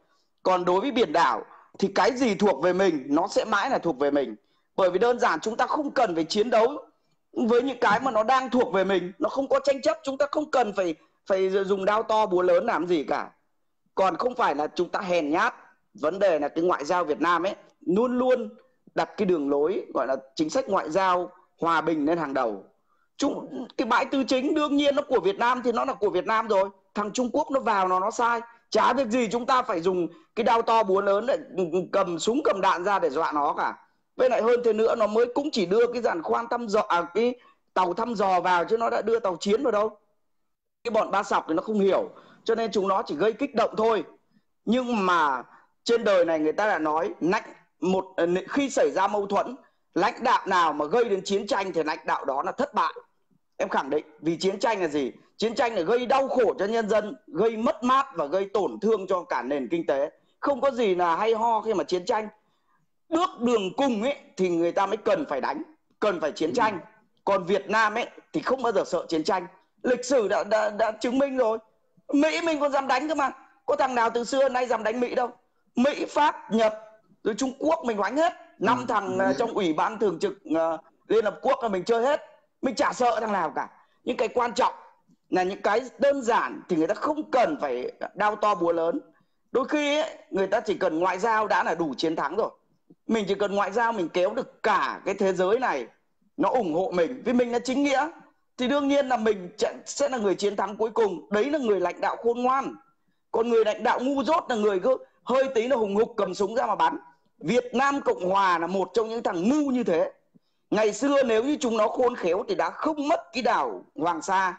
Còn đối với biển đảo thì cái gì thuộc về mình nó sẽ mãi là thuộc về mình. Bởi vì đơn giản chúng ta không cần phải chiến đấu với những cái mà nó đang thuộc về mình, nó không có tranh chấp, chúng ta không cần phải phải dùng đao to búa lớn làm gì cả. Còn không phải là chúng ta hèn nhát. Vấn đề là cái ngoại giao Việt Nam ấy luôn luôn đặt cái đường lối gọi là chính sách ngoại giao hòa bình lên hàng đầu. Chúng, cái bãi tư chính đương nhiên nó của Việt Nam thì nó là của Việt Nam rồi. Thằng Trung Quốc nó vào nó nó sai, chả việc gì chúng ta phải dùng cái đao to búa lớn để cầm súng cầm đạn ra để dọa nó cả. Với lại hơn thế nữa, nó mới cũng chỉ đưa cái giàn khoan thăm dò, à, cái tàu thăm dò vào chứ nó đã đưa tàu chiến vào đâu. Cái bọn Ba Sọc thì nó không hiểu, cho nên chúng nó chỉ gây kích động thôi. Nhưng mà trên đời này người ta đã nói lãnh một khi xảy ra mâu thuẫn, lãnh đạo nào mà gây đến chiến tranh thì lãnh đạo đó là thất bại. Em khẳng định, vì chiến tranh là gì? Chiến tranh là gây đau khổ cho nhân dân, gây mất mát và gây tổn thương cho cả nền kinh tế. Không có gì là hay ho khi mà chiến tranh. Bước đường cùng ấy thì người ta mới cần phải đánh, cần phải chiến tranh. Còn Việt Nam ấy thì không bao giờ sợ chiến tranh. Lịch sử đã, đã, đã chứng minh rồi. Mỹ mình còn dám đánh cơ mà. Có thằng nào từ xưa nay dám đánh Mỹ đâu. Mỹ, Pháp, Nhật, rồi Trung Quốc mình đánh hết. Năm ừ, thằng ừ. trong Ủy ban Thường trực uh, Liên Hợp Quốc là mình chơi hết. Mình chả sợ thằng nào cả. Nhưng cái quan trọng là những cái đơn giản thì người ta không cần phải đao to búa lớn. Đôi khi ấy, người ta chỉ cần ngoại giao đã là đủ chiến thắng rồi. Mình chỉ cần ngoại giao mình kéo được cả cái thế giới này nó ủng hộ mình, vì mình là chính nghĩa, thì đương nhiên là mình sẽ là người chiến thắng cuối cùng. Đấy là người lãnh đạo khôn ngoan. Còn người lãnh đạo ngu dốt là người cứ hơi tí là hùng hục cầm súng ra mà bắn. Việt Nam Cộng Hòa là một trong những thằng ngu như thế. Ngày xưa nếu như chúng nó khôn khéo thì đã không mất cái đảo Hoàng Sa.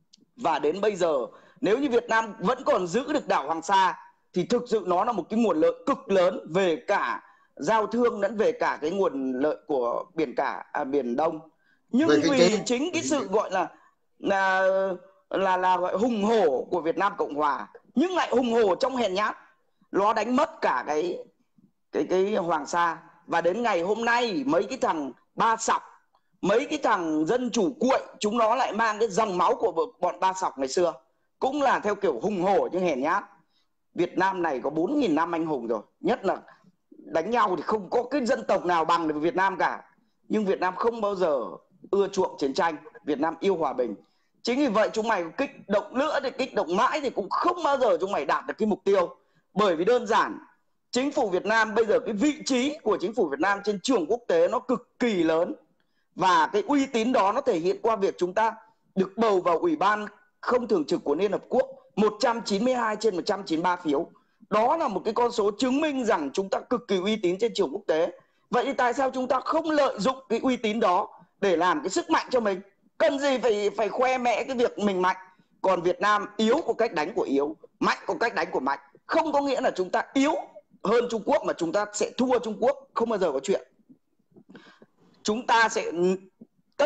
Và đến bây giờ nếu như Việt Nam vẫn còn giữ được đảo Hoàng Sa thì thực sự nó là một cái nguồn lợi cực lớn về cả giao thương lẫn về cả cái nguồn lợi của biển cả à, biển Đông. Nhưng vì chính cái sự gọi là là là, là gọi hùng hổ của Việt Nam Cộng Hòa, nhưng lại hùng hổ trong hèn nhát, nó đánh mất cả cái cái cái Hoàng Sa. Và đến ngày hôm nay mấy cái thằng Ba Sọc, mấy cái thằng dân chủ cuội, chúng nó lại mang cái dòng máu của bọn Ba Sọc ngày xưa, cũng là theo kiểu hùng hổ nhưng hèn nhát. Việt Nam này có bốn nghìn năm anh hùng rồi, nhất là đánh nhau thì không có cái dân tộc nào bằng được Việt Nam cả. Nhưng Việt Nam không bao giờ ưa chuộng chiến tranh, Việt Nam yêu hòa bình. Chính vì vậy chúng mày kích động nữa thì kích động mãi thì cũng không bao giờ chúng mày đạt được cái mục tiêu. Bởi vì đơn giản, chính phủ Việt Nam bây giờ cái vị trí của chính phủ Việt Nam trên trường quốc tế nó cực kỳ lớn. Và cái uy tín đó nó thể hiện qua việc chúng ta được bầu vào Ủy ban không thường trực của Liên Hợp Quốc một trăm chín mươi hai trên một trăm chín mươi ba phiếu. Đó là một cái con số chứng minh rằng chúng ta cực kỳ uy tín trên trường quốc tế. Vậy thì tại sao chúng ta không lợi dụng cái uy tín đó để làm cái sức mạnh cho mình? Cần gì phải phải khoe mẽ cái việc mình mạnh. Còn Việt Nam yếu của cách đánh của yếu, mạnh của cách đánh của mạnh. Không có nghĩa là chúng ta yếu hơn Trung Quốc mà chúng ta sẽ thua Trung Quốc. Không bao giờ có chuyện. Chúng ta sẽ tất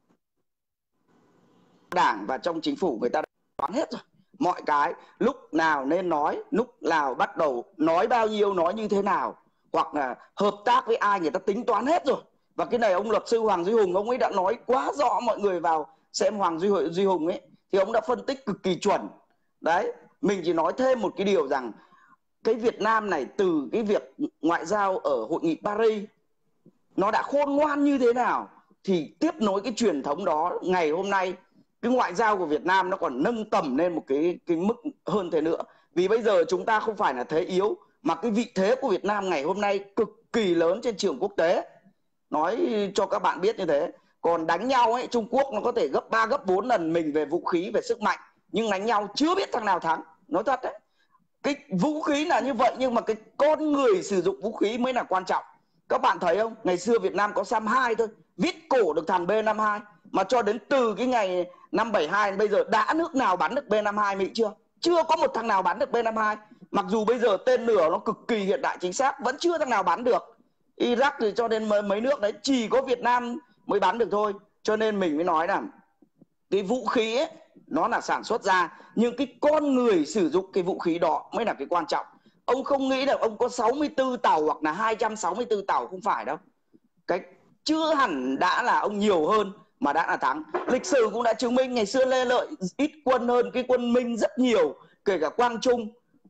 Đảng và trong chính phủ người ta đã đoán hết rồi. Mọi cái lúc nào nên nói, lúc nào bắt đầu nói bao nhiêu, nói như thế nào, hoặc là hợp tác với ai người ta tính toán hết rồi. Và cái này ông luật sư Hoàng Duy Hùng ông ấy đã nói quá rõ. Mọi người vào xem Hoàng Duy, Duy Hùng ấy thì ông đã phân tích cực kỳ chuẩn. Đấy, mình chỉ nói thêm một cái điều rằng cái Việt Nam này từ cái việc ngoại giao ở hội nghị Paris nó đã khôn ngoan như thế nào, thì tiếp nối cái truyền thống đó ngày hôm nay cái ngoại giao của Việt Nam nó còn nâng tầm lên một cái, cái mức hơn thế nữa. Vì bây giờ chúng ta không phải là thế yếu, mà cái vị thế của Việt Nam ngày hôm nay cực kỳ lớn trên trường quốc tế. Nói cho các bạn biết như thế. Còn đánh nhau ấy, Trung Quốc nó có thể gấp ba, gấp bốn lần mình về vũ khí, về sức mạnh. Nhưng đánh nhau chưa biết thằng nào thắng. Nói thật đấy. Cái vũ khí là như vậy, nhưng mà cái con người sử dụng vũ khí mới là quan trọng. Các bạn thấy không? Ngày xưa Việt Nam có Sam hai thôi, viết cổ được thằng B năm mươi hai. Mà cho đến từ cái ngày năm bảy hai bây giờ đã nước nào bắn được B năm mươi hai Mỹ chưa? Chưa có một thằng nào bắn được B năm mươi hai. Mặc dù bây giờ tên lửa nó cực kỳ hiện đại chính xác, vẫn chưa thằng nào bắn được. Iraq thì cho đến mấy, mấy nước đấy chỉ có Việt Nam mới bắn được thôi. Cho nên mình mới nói là cái vũ khí ấy, nó là sản xuất ra, nhưng cái con người sử dụng cái vũ khí đó mới là cái quan trọng. Ông không nghĩ là ông có sáu mươi tư tàu hoặc là hai trăm sáu mươi tư tàu, không phải đâu. Cái chưa hẳn đã là ông nhiều hơn mà đã là thắng. Lịch sử cũng đã chứng minh ngày xưa Lê Lợi ít quân hơn cái quân Minh rất nhiều, kể cả Quang Trung.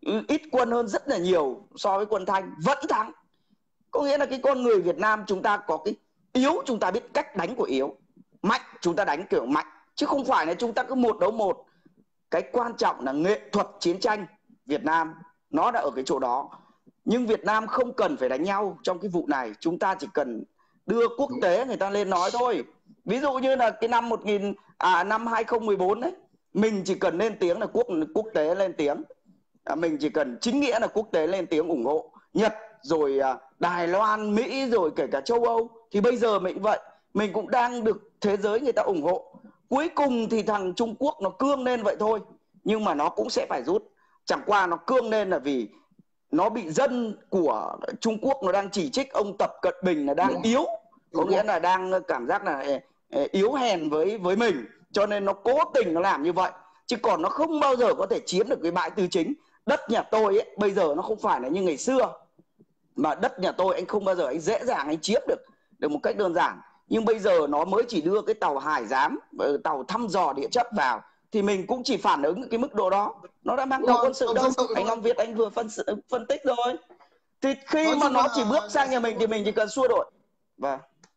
ít quân hơn rất là nhiều so với quân Thanh, vẫn thắng. Có nghĩa là cái con người Việt Nam chúng ta có cái yếu, chúng ta biết cách đánh của yếu, mạnh chúng ta đánh kiểu mạnh, chứ không phải là chúng ta cứ một đấu một. Cái quan trọng là nghệ thuật chiến tranh Việt Nam nó đã ở cái chỗ đó. Nhưng Việt Nam không cần phải đánh nhau trong cái vụ này, chúng ta chỉ cần đưa quốc tế người ta lên nói thôi. Ví dụ như là cái năm một nghìn à năm hai không một bốn đấy, mình chỉ cần lên tiếng là quốc quốc tế lên tiếng, à, mình chỉ cần chính nghĩa là quốc tế lên tiếng ủng hộ Nhật, rồi à, Đài Loan, Mỹ, rồi kể cả châu Âu. Thì bây giờ mình vậy, mình cũng đang được thế giới người ta ủng hộ. Cuối cùng thì thằng Trung Quốc nó cương lên vậy thôi, nhưng mà nó cũng sẽ phải rút. Chẳng qua nó cương lên là vì nó bị dân của Trung Quốc nó đang chỉ trích ông Tập Cận Bình là đang yếu, có nghĩa là đang cảm giác là yếu hèn với với mình, cho nên nó cố tình nó làm như vậy. Chứ còn nó không bao giờ có thể chiếm được cái bãi tư chính. Đất nhà tôi ấy, bây giờ nó không phải là như ngày xưa, mà đất nhà tôi anh không bao giờ anh dễ dàng anh chiếm được được một cách đơn giản. Nhưng bây giờ nó mới chỉ đưa cái tàu hải giám, tàu thăm dò địa chất vào, thì mình cũng chỉ phản ứng cái mức độ đó. Nó đã mang tàu quân sự đâu, anh Long Việt anh vừa phân phân tích rồi. Thì khi mà nó chỉ bước sang nhà mình thì mình chỉ cần xua đổi. Vâng.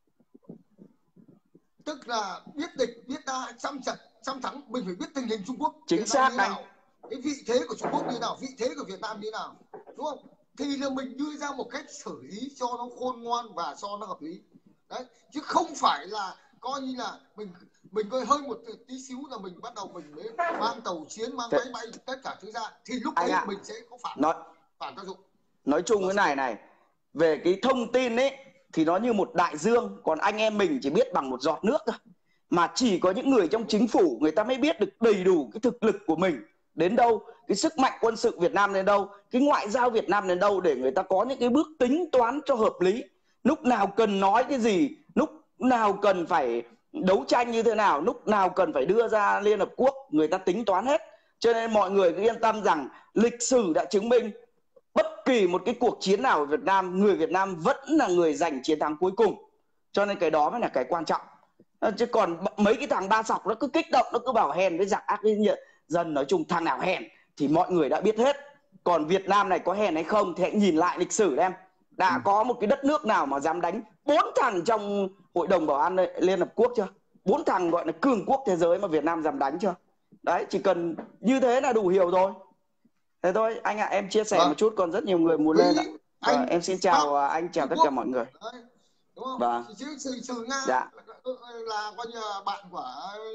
Tức là biết địch, biết ta, trăm trận, trăm thắng, mình phải biết tình hình Trung Quốc. Chính xác anh. Cái vị thế của Trung Quốc như nào, vị thế của Việt Nam như nào, đúng không? Thì là mình đưa ra một cách xử lý cho nó khôn ngoan và cho nó hợp lý. Đấy, chứ không phải là coi như là mình mình coi hơi một tí xíu là mình bắt đầu mình mới mang tàu chiến, mang máy bay tất cả thứ ra, thì lúc đấy à, mình sẽ có phản nói, phản tác dụng. Nói chung cái này này, về cái thông tin ấy thì nó như một đại dương, còn anh em mình chỉ biết bằng một giọt nước thôi. Mà chỉ có những người trong chính phủ người ta mới biết được đầy đủ cái thực lực của mình đến đâu, cái sức mạnh quân sự Việt Nam đến đâu, cái ngoại giao Việt Nam đến đâu, để người ta có những cái bước tính toán cho hợp lý. Lúc nào cần nói cái gì, lúc nào cần phải đấu tranh như thế nào, lúc nào cần phải đưa ra Liên Hợp Quốc, người ta tính toán hết. Cho nên mọi người cứ yên tâm rằng lịch sử đã chứng minh bất kỳ một cái cuộc chiến nào ở Việt Nam, người Việt Nam vẫn là người giành chiến thắng cuối cùng. Cho nên cái đó mới là cái quan trọng. Chứ còn mấy cái thằng ba sọc nó cứ kích động, nó cứ bảo hèn với giặc ác với dân, nói chung thằng nào hèn thì mọi người đã biết hết. Còn Việt Nam này có hèn hay không thì hãy nhìn lại lịch sử em. Đã có một cái đất nước nào mà dám đánh bốn thằng trong Hội đồng Bảo an Liên Hợp Quốc chưa? Bốn thằng gọi là cường quốc thế giới mà Việt Nam dám đánh chưa? Đấy, chỉ cần như thế là đủ hiểu rồi. Thế thôi, anh ạ, à, em chia sẻ vâng. một chút, còn rất nhiều người muốn lên ạ. Anh... À, em xin chào à, anh, chào tất cả mọi người. Đấy, đúng không? Vâng. Chứ sự, sự Nga dạ. là, là coi như là bạn của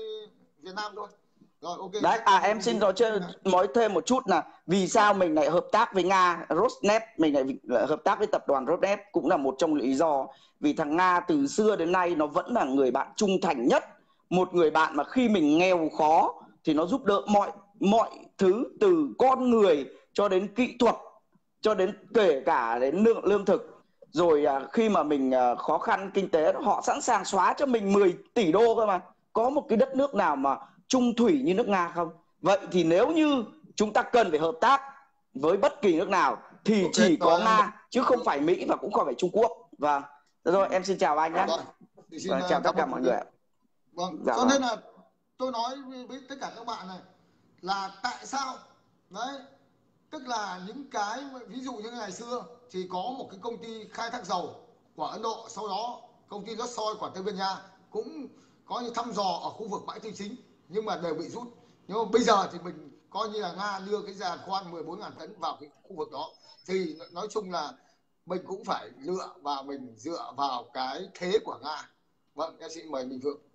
Việt Nam thôi. Rồi, okay. Đấy, à em xin nói chơi nói thêm một chút là vì sao mình lại hợp tác với Nga, Rosneft, mình lại hợp tác với tập đoàn Rosneft cũng là một trong lý do. Vì thằng Nga từ xưa đến nay nó vẫn là người bạn trung thành nhất, một người bạn mà khi mình nghèo khó thì nó giúp đỡ mọi mọi thứ, từ con người cho đến kỹ thuật, cho đến kể cả đến lương, lương thực. Rồi à, khi mà mình à, khó khăn kinh tế, họ sẵn sàng xóa cho mình mười tỷ đô cơ mà. Có một cái đất nước nào mà trung thủy như nước Nga không? Vậy thì nếu như chúng ta cần phải hợp tác với bất kỳ nước nào thì okay, chỉ có Nga em... chứ không phải Mỹ và cũng không phải Trung Quốc. Vâng. Rồi em xin chào anh nhé. Vâng. Vâng, chào tất cả mọi người. Vâng. Dạ, cho vâng. nên là tôi nói với tất cả các bạn này là tại sao đấy, tức là những cái ví dụ như ngày xưa thì có một cái công ty khai thác dầu của Ấn Độ, sau đó công ty Luxoil của Tây Ban Nha cũng có như thăm dò ở khu vực bãi tư chính nhưng mà đều bị rút. Nhưng mà bây giờ thì mình coi như là Nga đưa cái giàn khoan mười bốn nghìn tấn vào cái khu vực đó, thì nói chung là mình cũng phải lựa và mình dựa vào cái thế của Nga. Vâng, em xin mời Minh Phượng.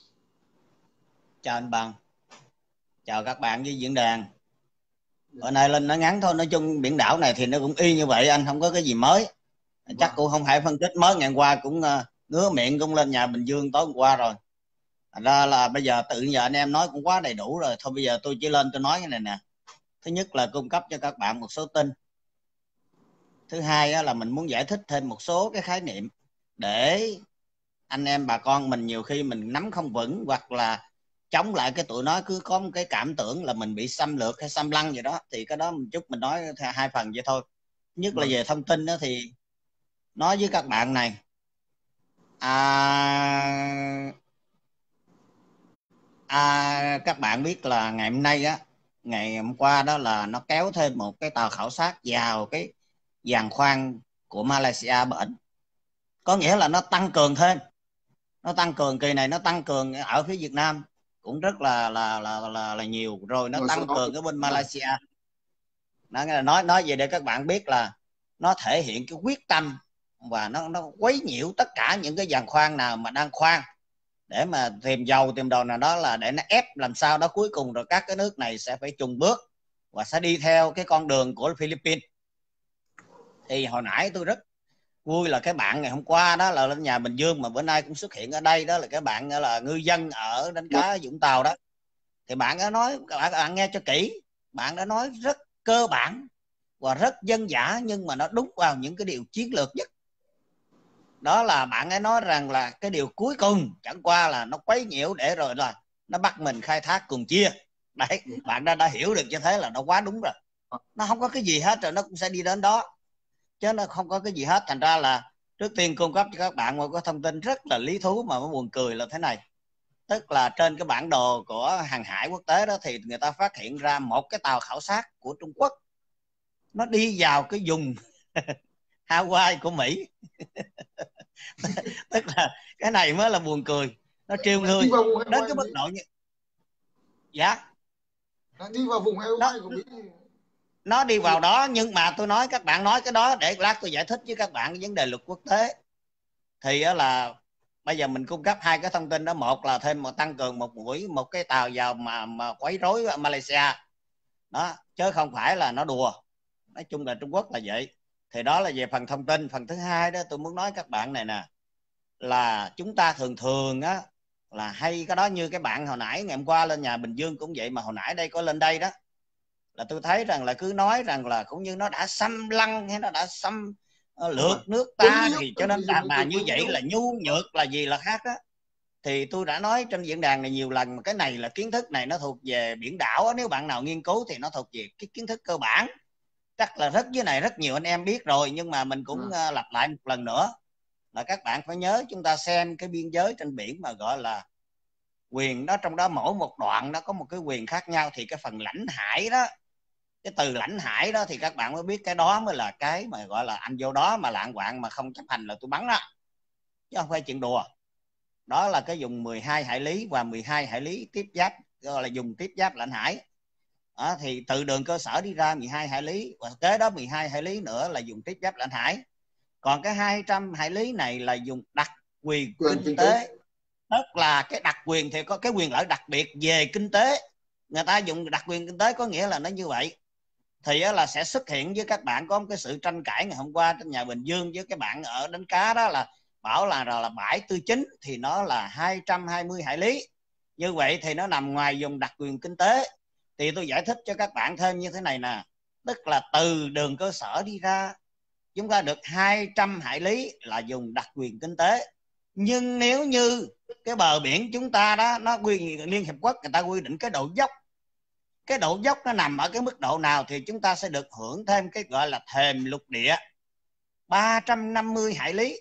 Chào anh Bằng, chào các bạn với diễn đàn. Bữa nay Linh nói ngắn thôi, nói chung biển đảo này thì nó cũng y như vậy, anh không có cái gì mới. Chắc cũng không phải phân tích mới, ngày qua cũng uh, ngứa miệng cũng lên nhà Bình Dương tối hôm qua rồi. Thành ra là bây giờ tự giờ anh em nói cũng quá đầy đủ rồi. Thôi bây giờ tôi chỉ lên tôi nói cái này nè. Thứ nhất là cung cấp cho các bạn một số tin. Thứ hai là mình muốn giải thích thêm một số cái khái niệm để anh em bà con mình nhiều khi mình nắm không vững, hoặc là chống lại cái tụi nó cứ có một cái cảm tưởng là mình bị xâm lược hay xâm lăng gì đó. Thì cái đó một chút mình nói hai phần vậy thôi. Nhất là về thông tin đó thì nói với các bạn này, à, à, các bạn biết là ngày hôm nay á, ngày hôm qua đó là nó kéo thêm một cái tàu khảo sát vào cái giàn khoan của Malaysia bển, có nghĩa là nó tăng cường thêm, nó tăng cường kỳ này nó tăng cường ở phía Việt Nam cũng rất là là là là, là nhiều rồi, nó tăng cường ở bên Malaysia. Nó nói nói về để các bạn biết là nó thể hiện cái quyết tâm và nó nó quấy nhiễu tất cả những cái giàn khoan nào mà đang khoan để mà tìm dầu tìm đồ nào đó, là để nó ép làm sao đó cuối cùng rồi các cái nước này sẽ phải chùng bước và sẽ đi theo cái con đường của Philippines. Thì hồi nãy tôi rất vui là cái bạn ngày hôm qua đó là lên nhà Bình Dương mà bữa nay cũng xuất hiện ở đây, đó là cái bạn là ngư dân ở đánh cá Vũng Tàu đó. Thì bạn đã nói, các bạn, các bạn nghe cho kỹ, bạn đã nói rất cơ bản và rất dân dã, nhưng mà nó đúng vào những cái điều chiến lược nhất. Đó là bạn ấy nói rằng là cái điều cuối cùng chẳng qua là nó quấy nhiễu để rồi là nó bắt mình khai thác cùng chia. Đấy, bạn đã, đã hiểu được như thế là nó quá đúng rồi. Nó không có cái gì hết rồi nó cũng sẽ đi đến đó, chứ nó không có cái gì hết. Thành ra là trước tiên cung cấp cho các bạn một cái thông tin rất là lý thú mà nó buồn cười là thế này. Tức là trên cái bản đồ của hàng hải quốc tế đó thì người ta phát hiện ra một cái tàu khảo sát của Trung Quốc nó đi vào cái vùng Hawaii của Mỹ. Tức là cái này mới là buồn cười, nó trêu người đến cái mức độ như dạ nó đi vào vùng Hawaii của Mỹ. Nó đi vào đó, nhưng mà tôi nói các bạn nói cái đó để lát tôi giải thích với các bạn cái vấn đề luật quốc tế. Thì là bây giờ mình cung cấp hai cái thông tin đó, một là thêm một tăng cường một mũi một cái tàu vào mà mà quấy rối ở Malaysia đó, chứ không phải là nó đùa. Nói chung là Trung Quốc là vậy. Thì đó là về phần thông tin. Phần thứ hai đó tôi muốn nói các bạn này nè, là chúng ta thường thường á là hay cái đó, như cái bạn hồi nãy ngày hôm qua lên nhà Bình Dương cũng vậy, mà hồi nãy đây có lên đây đó là tôi thấy rằng là cứ nói rằng là cũng như nó đã xâm lăng hay nó đã xâm uh, lược nước ta, thì cho nên là mà như vậy là nhu nhược là gì là khác á. Thì tôi đã nói trên diễn đàn này nhiều lần, mà cái này là kiến thức này nó thuộc về biển đảo á. Nếu bạn nào nghiên cứu thì nó thuộc về cái kiến thức cơ bản, chắc là rất dưới này rất nhiều anh em biết rồi, nhưng mà mình cũng uh, lặp lại một lần nữa là các bạn phải nhớ, chúng ta xem cái biên giới trên biển mà gọi là quyền đó, trong đó mỗi một đoạn nó có một cái quyền khác nhau. Thì cái phần lãnh hải đó, cái từ lãnh hải đó thì các bạn mới biết cái đó mới là cái mà gọi là anh vô đó mà lạng quạng mà không chấp hành là tôi bắn đó, chứ không phải chuyện đùa. Đó là cái vùng mười hai hải lý và mười hai hải lý tiếp giáp, gọi là dùng tiếp giáp lãnh hải. Đó, thì từ đường cơ sở đi ra mười hai hải lý, và kế đó mười hai hải lý nữa là dùng tiếp giáp lãnh hải. Còn cái hai trăm hải lý này là dùng đặc quyền kinh, kinh tế. Tức là cái đặc quyền thì có cái quyền lợi đặc biệt về kinh tế. Người ta dùng đặc quyền kinh tế có nghĩa là nó như vậy. Thì là sẽ xuất hiện với các bạn có một cái sự tranh cãi ngày hôm qua trên nhà Bình Dương với cái bạn ở đánh cá đó, là bảo là là bãi tư chính thì nó là hai trăm hai mươi hải lý. Như vậy thì nó nằm ngoài vùng đặc quyền kinh tế. Thì tôi giải thích cho các bạn thêm như thế này nè. Tức là từ đường cơ sở đi ra chúng ta được hai trăm hải lý là vùng đặc quyền kinh tế. Nhưng nếu như cái bờ biển chúng ta đó, nó quy Liên Hiệp Quốc người ta quy định cái độ dốc, cái độ dốc nó nằm ở cái mức độ nào thì chúng ta sẽ được hưởng thêm cái gọi là thềm lục địa ba trăm năm mươi hải lý.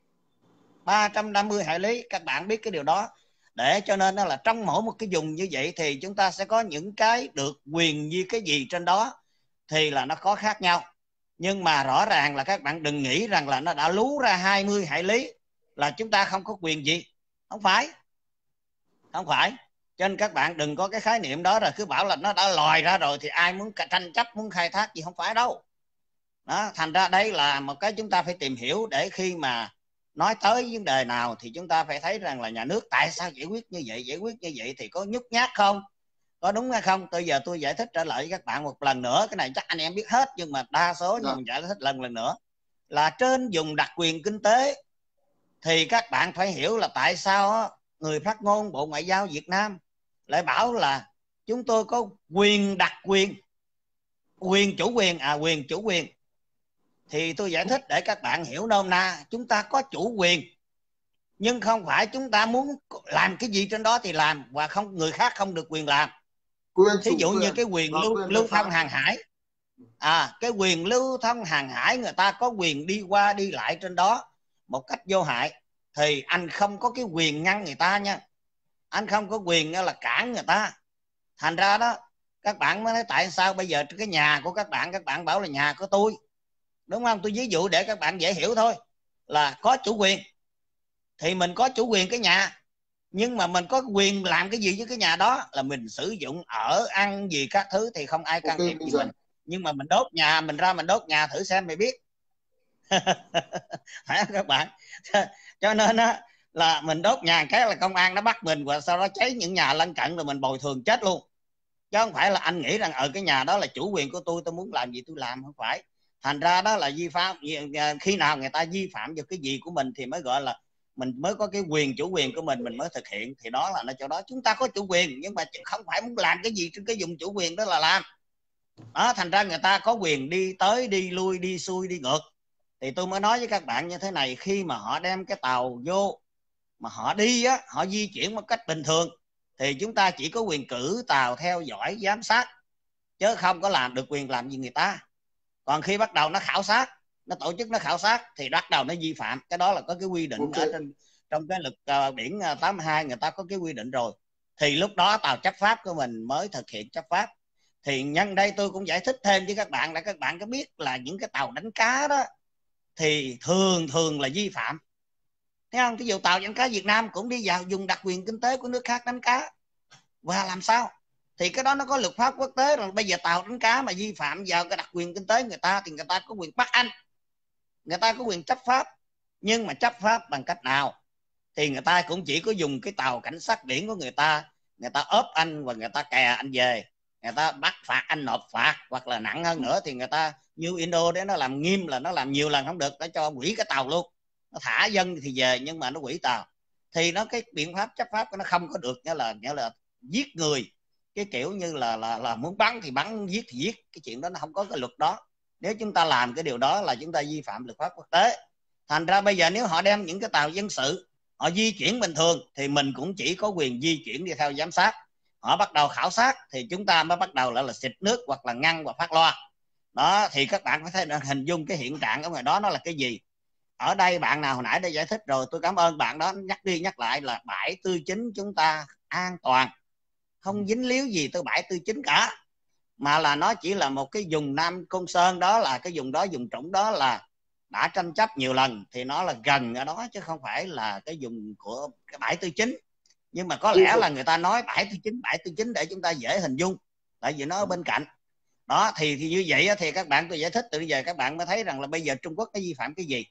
ba trăm năm mươi hải lý, các bạn biết cái điều đó. Để cho nên là trong mỗi một cái vùng như vậy thì chúng ta sẽ có những cái được quyền như cái gì trên đó thì là nó có khác nhau. Nhưng mà rõ ràng là các bạn đừng nghĩ rằng là nó đã lú ra hai mươi hải lý là chúng ta không có quyền gì. Không phải. Không phải. Cho nên các bạn đừng có cái khái niệm đó rồi cứ bảo là nó đã lòi ra rồi thì ai muốn tranh chấp, muốn khai thác gì, không phải đâu. Đó, thành ra đây là một cái chúng ta phải tìm hiểu để khi mà nói tới vấn đề nào thì chúng ta phải thấy rằng là nhà nước tại sao giải quyết như vậy, giải quyết như vậy thì có nhút nhát không, có đúng hay không. Bây giờ tôi giải thích trở lại với các bạn một lần nữa, cái này chắc anh em biết hết nhưng mà đa số nhưng mình giải thích lần lần nữa là trên vùng đặc quyền kinh tế thì các bạn phải hiểu là tại sao người phát ngôn Bộ Ngoại giao Việt Nam lại bảo là chúng tôi có quyền đặc quyền, quyền chủ quyền, à quyền chủ quyền. Thì tôi giải thích để các bạn hiểu nôm na, chúng ta có chủ quyền nhưng không phải chúng ta muốn làm cái gì trên đó thì làm và không người khác không được quyền làm. Ví dụ như cái quyền lưu, lưu thông hàng hải, à cái quyền lưu thông hàng hải người ta có quyền đi qua đi lại trên đó một cách vô hại thì anh không có cái quyền ngăn người ta nha, anh không có quyền là cản người ta. Thành ra đó Các bạn mới nói tại sao bây giờ cái nhà của các bạn, các bạn bảo là nhà của tôi, đúng không? Tôi ví dụ để các bạn dễ hiểu thôi, là có chủ quyền thì mình có chủ quyền cái nhà, nhưng mà mình có quyền làm cái gì với cái nhà đó, là mình sử dụng ở ăn gì các thứ thì không ai can Ok, thiệp bây gì giờ mình. Nhưng mà mình đốt nhà, mình ra mình đốt nhà thử xem mày biết. Phải không các bạn? Cho nên á là mình đốt nhà cái là công an nó bắt mình, và sau đó cháy những nhà lân cận rồi mình bồi thường chết luôn. Chứ không phải là anh nghĩ rằng ở cái nhà đó là chủ quyền của tôi, tôi muốn làm gì tôi làm, không phải. Thành ra đó là vi phạm. Khi nào người ta vi phạm vào cái gì của mình thì mới gọi là mình mới có cái quyền, chủ quyền của mình mình mới thực hiện, thì đó là nó chỗ đó. Chúng ta có chủ quyền nhưng mà không phải muốn làm cái gì trên cái dùng chủ quyền đó là làm đó. Thành ra người ta có quyền đi tới đi lui, đi xuôi đi ngược. Thì tôi mới nói với các bạn như thế này, khi mà họ đem cái tàu vô mà họ đi á, họ di chuyển một cách bình thường thì chúng ta chỉ có quyền cử tàu theo dõi giám sát, chứ không có làm được quyền làm gì người ta. Còn khi bắt đầu nó khảo sát, nó tổ chức nó khảo sát thì bắt đầu nó vi phạm. Cái đó là có cái quy định okay. Ở trên trong cái luật uh, biển tám mươi hai người ta có cái quy định rồi, thì lúc đó tàu chấp pháp của mình mới thực hiện chấp pháp. Thì nhân đây tôi cũng giải thích thêm với các bạn, để các bạn có biết là những cái tàu đánh cá đó thì thường thường là vi phạm. Thấy không? Ví dụ tàu đánh cá Việt Nam cũng đi vào vùng đặc quyền kinh tế của nước khác đánh cá, và làm sao? Thì cái đó nó có luật pháp quốc tế rồi. Bây giờ tàu đánh cá mà vi phạm vào cái đặc quyền kinh tế người ta thì người ta có quyền bắt anh, người ta có quyền chấp pháp. Nhưng mà chấp pháp bằng cách nào? Thì người ta cũng chỉ có dùng cái tàu cảnh sát biển của người ta, người ta ốp anh và người ta kè anh về, người ta bắt phạt anh nộp phạt, hoặc là nặng hơn nữa thì người ta như Indo đấy, nó làm nghiêm là nó làm nhiều lần không được, nó cho hủy cái tàu luôn. Nó thả dân thì về nhưng mà nó hủy tàu. Thì nó cái biện pháp chấp pháp của nó không có được nghĩa là nghĩa là giết người, cái kiểu như là là là muốn bắn thì bắn, giết thì giết. Cái chuyện đó nó không có cái luật đó. Nếu chúng ta làm cái điều đó là chúng ta vi phạm luật pháp quốc tế. Thành ra bây giờ nếu họ đem những cái tàu dân sự họ di chuyển bình thường thì mình cũng chỉ có quyền di chuyển đi theo giám sát. Họ bắt đầu khảo sát thì chúng ta mới bắt đầu là, là xịt nước hoặc là ngăn và phát loa đó. Thì các bạn có thể hình dung cái hiện trạng ở ngoài đó nó là cái gì. Ở đây bạn nào hồi nãy đã giải thích rồi, tôi cảm ơn bạn đó, nhắc đi nhắc lại là bãi tư chính chúng ta an toàn, không dính líu gì tới bãi tư chính cả, mà là nó chỉ là một cái vùng Nam Côn Sơn, đó là cái vùng đó, vùng trũng đó là đã tranh chấp nhiều lần thì nó là gần ở đó, chứ không phải là cái vùng của cái bãi tư chính. Nhưng mà có lẽ là người ta nói bãi tư chính, bãi tư chính để chúng ta dễ hình dung, tại vì nó ở bên cạnh đó. Thì, thì như vậy thì các bạn tôi giải thích từ bây giờ các bạn mới thấy rằng là bây giờ Trung Quốc nó vi phạm cái gì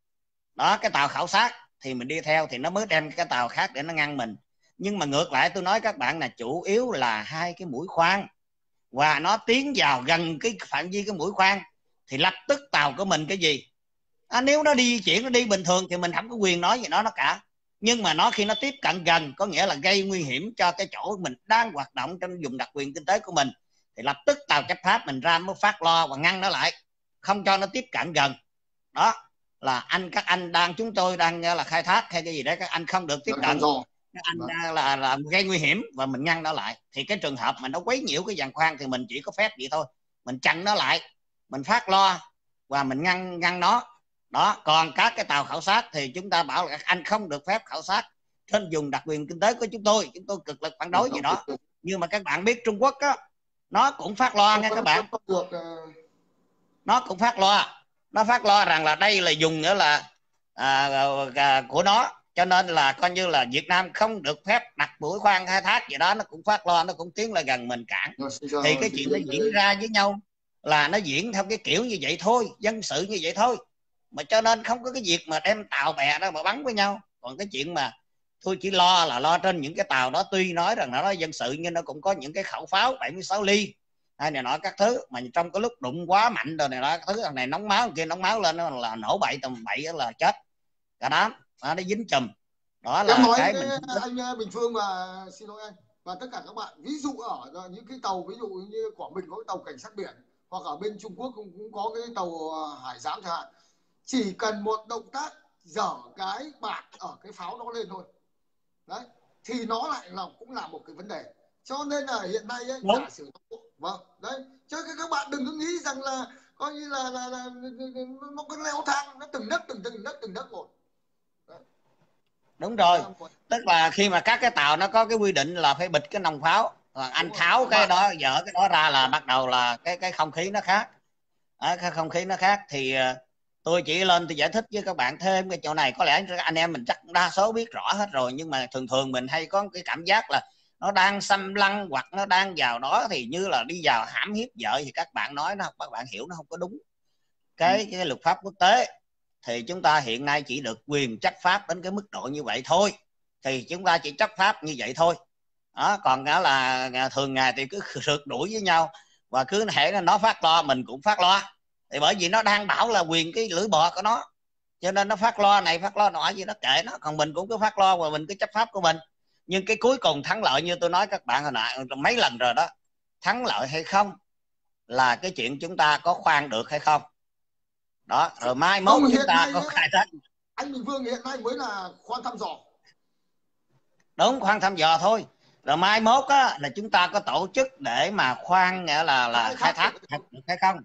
đó. Cái tàu khảo sát thì mình đi theo thì nó mới đem cái tàu khác để nó ngăn mình. Nhưng mà ngược lại tôi nói các bạn là chủ yếu là hai cái mũi khoan, và nó tiến vào gần cái phạm vi cái mũi khoan thì lập tức tàu của mình cái gì à, nếu nó đi chuyển nó đi bình thường thì mình không có quyền nói gì nó nó cả. Nhưng mà nó khi nó tiếp cận gần, có nghĩa là gây nguy hiểm cho cái chỗ mình đang hoạt động trong vùng đặc quyền kinh tế của mình, thì lập tức tàu chấp pháp mình ra mới phát lo và ngăn nó lại, không cho nó tiếp cận gần. Đó là anh các anh đang chúng tôi đang là khai thác hay cái gì đấy, các anh không được tiếp cận, các anh đang là, là gây nguy hiểm và mình ngăn nó lại. Thì cái trường hợp mà nó quấy nhiễu cái giàn khoan thì mình chỉ có phép vậy thôi, mình chặn nó lại, mình phát lo và mình ngăn ngăn nó đó. Còn các cái tàu khảo sát thì chúng ta bảo là anh không được phép khảo sát trên vùng đặc quyền kinh tế của chúng tôi, chúng tôi cực lực phản đối gì đó. Nhưng mà các bạn biết Trung Quốc á, nó cũng phát loa nha các bạn, nó cũng phát loa, nó phát loa rằng là đây là dùng nữa là à, à, của nó, cho nên là coi như là Việt Nam không được phép đặt mũi khoan khai thác gì đó. Nó cũng phát loa, nó cũng tiến lại gần mình cản. Thì cái chuyện nó diễn ra với nhau là nó diễn theo cái kiểu như vậy thôi, dân sự như vậy thôi, mà cho nên không có cái việc mà đem tàu bè đó mà bắn với nhau. Còn cái chuyện mà tôi chỉ lo là lo trên những cái tàu đó, tuy nói rằng nó dân sự nhưng nó cũng có những cái khẩu pháo bảy mươi sáu ly hay này nọ các thứ, mà trong cái lúc đụng quá mạnh rồi này nọ các thứ, thằng này nóng máu, kia nóng máu lên nó là nổ bậy tầm bậy là chết cả đám, nó dính chùm. Đó là em nói cái mình... mình... anh Bình Phương và xin lỗi anh và tất cả các bạn, ví dụ ở những cái tàu, ví dụ như Quảng Bình có cái tàu cảnh sát biển, hoặc ở bên Trung Quốc cũng, cũng có cái tàu hải giám chẳng hạn, chỉ cần một động tác dở cái bạc ở cái pháo nó lên thôi đấy thì nó lại là cũng là một cái vấn đề. Cho nên là hiện nay ấy, giả sử vâng đấy, chứ các bạn đừng có nghĩ rằng là coi như là, là, là nó cứ leo thang, nó từng nấc từng từng nấc từng nấc một. Đúng rồi, tức là khi mà các cái tàu nó có cái quy định là phải bịt cái nòng pháo, Còn anh tháo cái đó, dỡ cái đó ra là bắt đầu là cái cái không khí nó khác. Đó, cái không khí nó khác thì tôi chỉ lên tôi giải thích với các bạn thêm cái chỗ này, có lẽ anh em mình chắc đa số biết rõ hết rồi, nhưng mà thường thường mình hay có cái cảm giác là nó đang xâm lăng hoặc nó đang vào đó thì như là đi vào hãm hiếp vợ, thì các bạn nói nó các bạn hiểu nó không có đúng. Cái cái luật pháp quốc tế thì chúng ta hiện nay chỉ được quyền chấp pháp đến cái mức độ như vậy thôi, thì chúng ta chỉ chấp pháp như vậy thôi. Đó, còn đó là thường ngày thì cứ rượt đuổi với nhau và cứ hệ nó phát lo mình cũng phát lo, thì bởi vì nó đang bảo là quyền cái lưỡi bò của nó, cho nên nó phát lo này phát lo nọ gì đó kệ nó, còn mình cũng cứ phát lo và mình cứ chấp pháp của mình. Nhưng cái cuối cùng thắng lợi như tôi nói các bạn hồi nãy mấy lần rồi đó, thắng lợi hay không là cái chuyện chúng ta có khoan được hay không. Đó, rồi mai mốt chúng ta có khai thác. Anh Bình Phương hiện nay mới là khoan thăm dò. Đúng, khoan thăm dò thôi. Rồi mai mốt á là chúng ta có tổ chức để mà khoan nghĩa là là khai thác được hay không.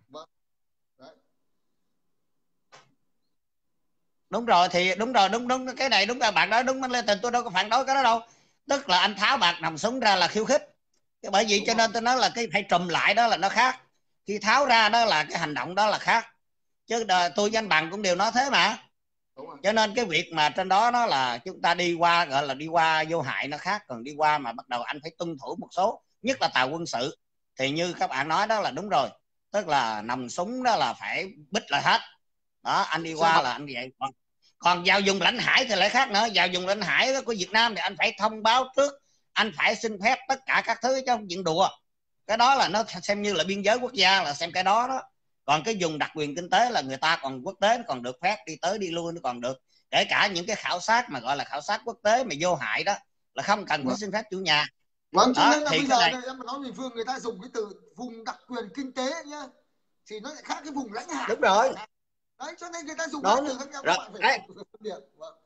Đúng rồi, thì đúng rồi, đúng đúng cái này đúng là bạn nói đúng, lên tình tôi đâu có phản đối cái đó đâu. Tức là anh tháo bạc nằm súng ra là khiêu khích. Cái bởi vì cho nên tôi nói là cái phải trùm lại đó là nó khác. Khi tháo ra đó là cái hành động đó là khác. Chứ tôi với anh Bằng cũng đều nói thế mà. Cho nên cái việc mà trên đó nó là chúng ta đi qua gọi là đi qua vô hại nó khác, còn đi qua mà bắt đầu anh phải tuân thủ một số, nhất là tàu quân sự thì như các bạn nói đó là đúng rồi, tức là nòng súng đó là phải bích lại hết đó, anh đi qua là anh vậy. Còn, còn vào vùng lãnh hải thì lại khác nữa. Vào vùng lãnh hải của Việt Nam thì anh phải thông báo trước, anh phải xin phép tất cả các thứ trong chuyện đùa, cái đó là nó xem như là biên giới quốc gia, là xem cái đó đó. Còn cái vùng đặc quyền kinh tế là người ta còn quốc tế còn được phép đi tới đi lui, nó còn được, kể cả những cái khảo sát mà gọi là khảo sát quốc tế mà vô hại đó là không cần phải xin phép chủ nhà. Vâng, cho đó, nên là thì bây giờ này... này, em nói Bình Phương người ta dùng cái từ vùng đặc quyền kinh tế nhá, thì nó lại khác cái vùng lãnh hải. Đúng rồi. Đấy, cho nên người ta dùng Đúng. từ khác nhau, Rồi. các bạn phải phân biệt.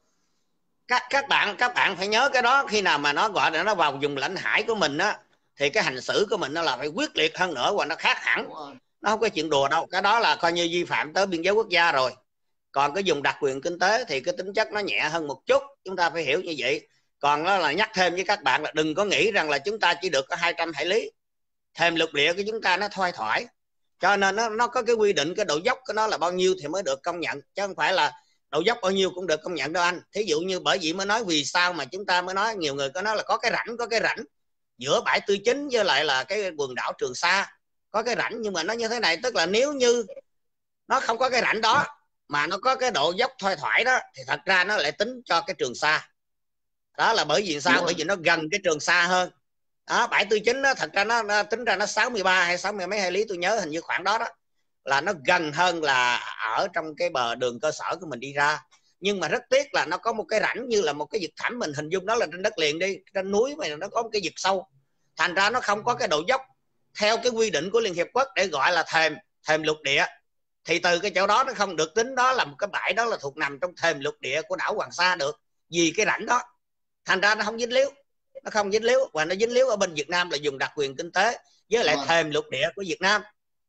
Các các bạn các bạn phải nhớ cái đó, khi nào mà nó gọi là nó vào vùng lãnh hải của mình á thì cái hành xử của mình nó là phải quyết liệt hơn nữa và nó khác hẳn. Nó không có chuyện đùa đâu, cái đó là coi như vi phạm tới biên giới quốc gia rồi. Còn cái vùng đặc quyền kinh tế thì cái tính chất nó nhẹ hơn một chút, chúng ta phải hiểu như vậy. Còn đó là nhắc thêm với các bạn là đừng có nghĩ rằng là chúng ta chỉ được có hai trăm hải lý, thềm lục địa của chúng ta nó thoai thoải, cho nên nó nó có cái quy định cái độ dốc của nó là bao nhiêu thì mới được công nhận, chứ không phải là độ dốc bao nhiêu cũng được công nhận đâu anh. Thí dụ như bởi vậy mới nói vì sao mà chúng ta mới nói, nhiều người có nói là có cái rãnh có cái rãnh giữa bãi Tư Chính với lại là cái quần đảo Trường Sa có cái rãnh, nhưng mà nó như thế này, tức là nếu như nó không có cái rãnh đó mà nó có cái độ dốc thoai thoải đó thì thật ra nó lại tính cho cái Trường Sa. Đó là bởi vì sao? Bởi vì nó gần cái Trường Sa hơn. Đó, bãi Tư Chính đó, thật ra nó, nó tính ra nó sáu mươi ba hay sáu mươi mấy hải lý, tôi nhớ hình như khoảng đó đó, là nó gần hơn là ở trong cái bờ đường cơ sở của mình đi ra. Nhưng mà rất tiếc là nó có một cái rãnh như là một cái vực thẳm, mình hình dung đó là trên đất liền đi, trên núi mà nó có một cái vực sâu, thành ra nó không có cái độ dốc theo cái quy định của Liên Hiệp Quốc để gọi là thềm thềm lục địa. Thì từ cái chỗ đó nó không được tính đó là một cái bãi, đó là thuộc nằm trong thềm lục địa của đảo Hoàng Sa được, vì cái rãnh đó, thành ra nó không dính líu, nó không dính líu. Và nó dính líu ở bên Việt Nam là dùng đặc quyền kinh tế với lại thềm lục địa của Việt Nam.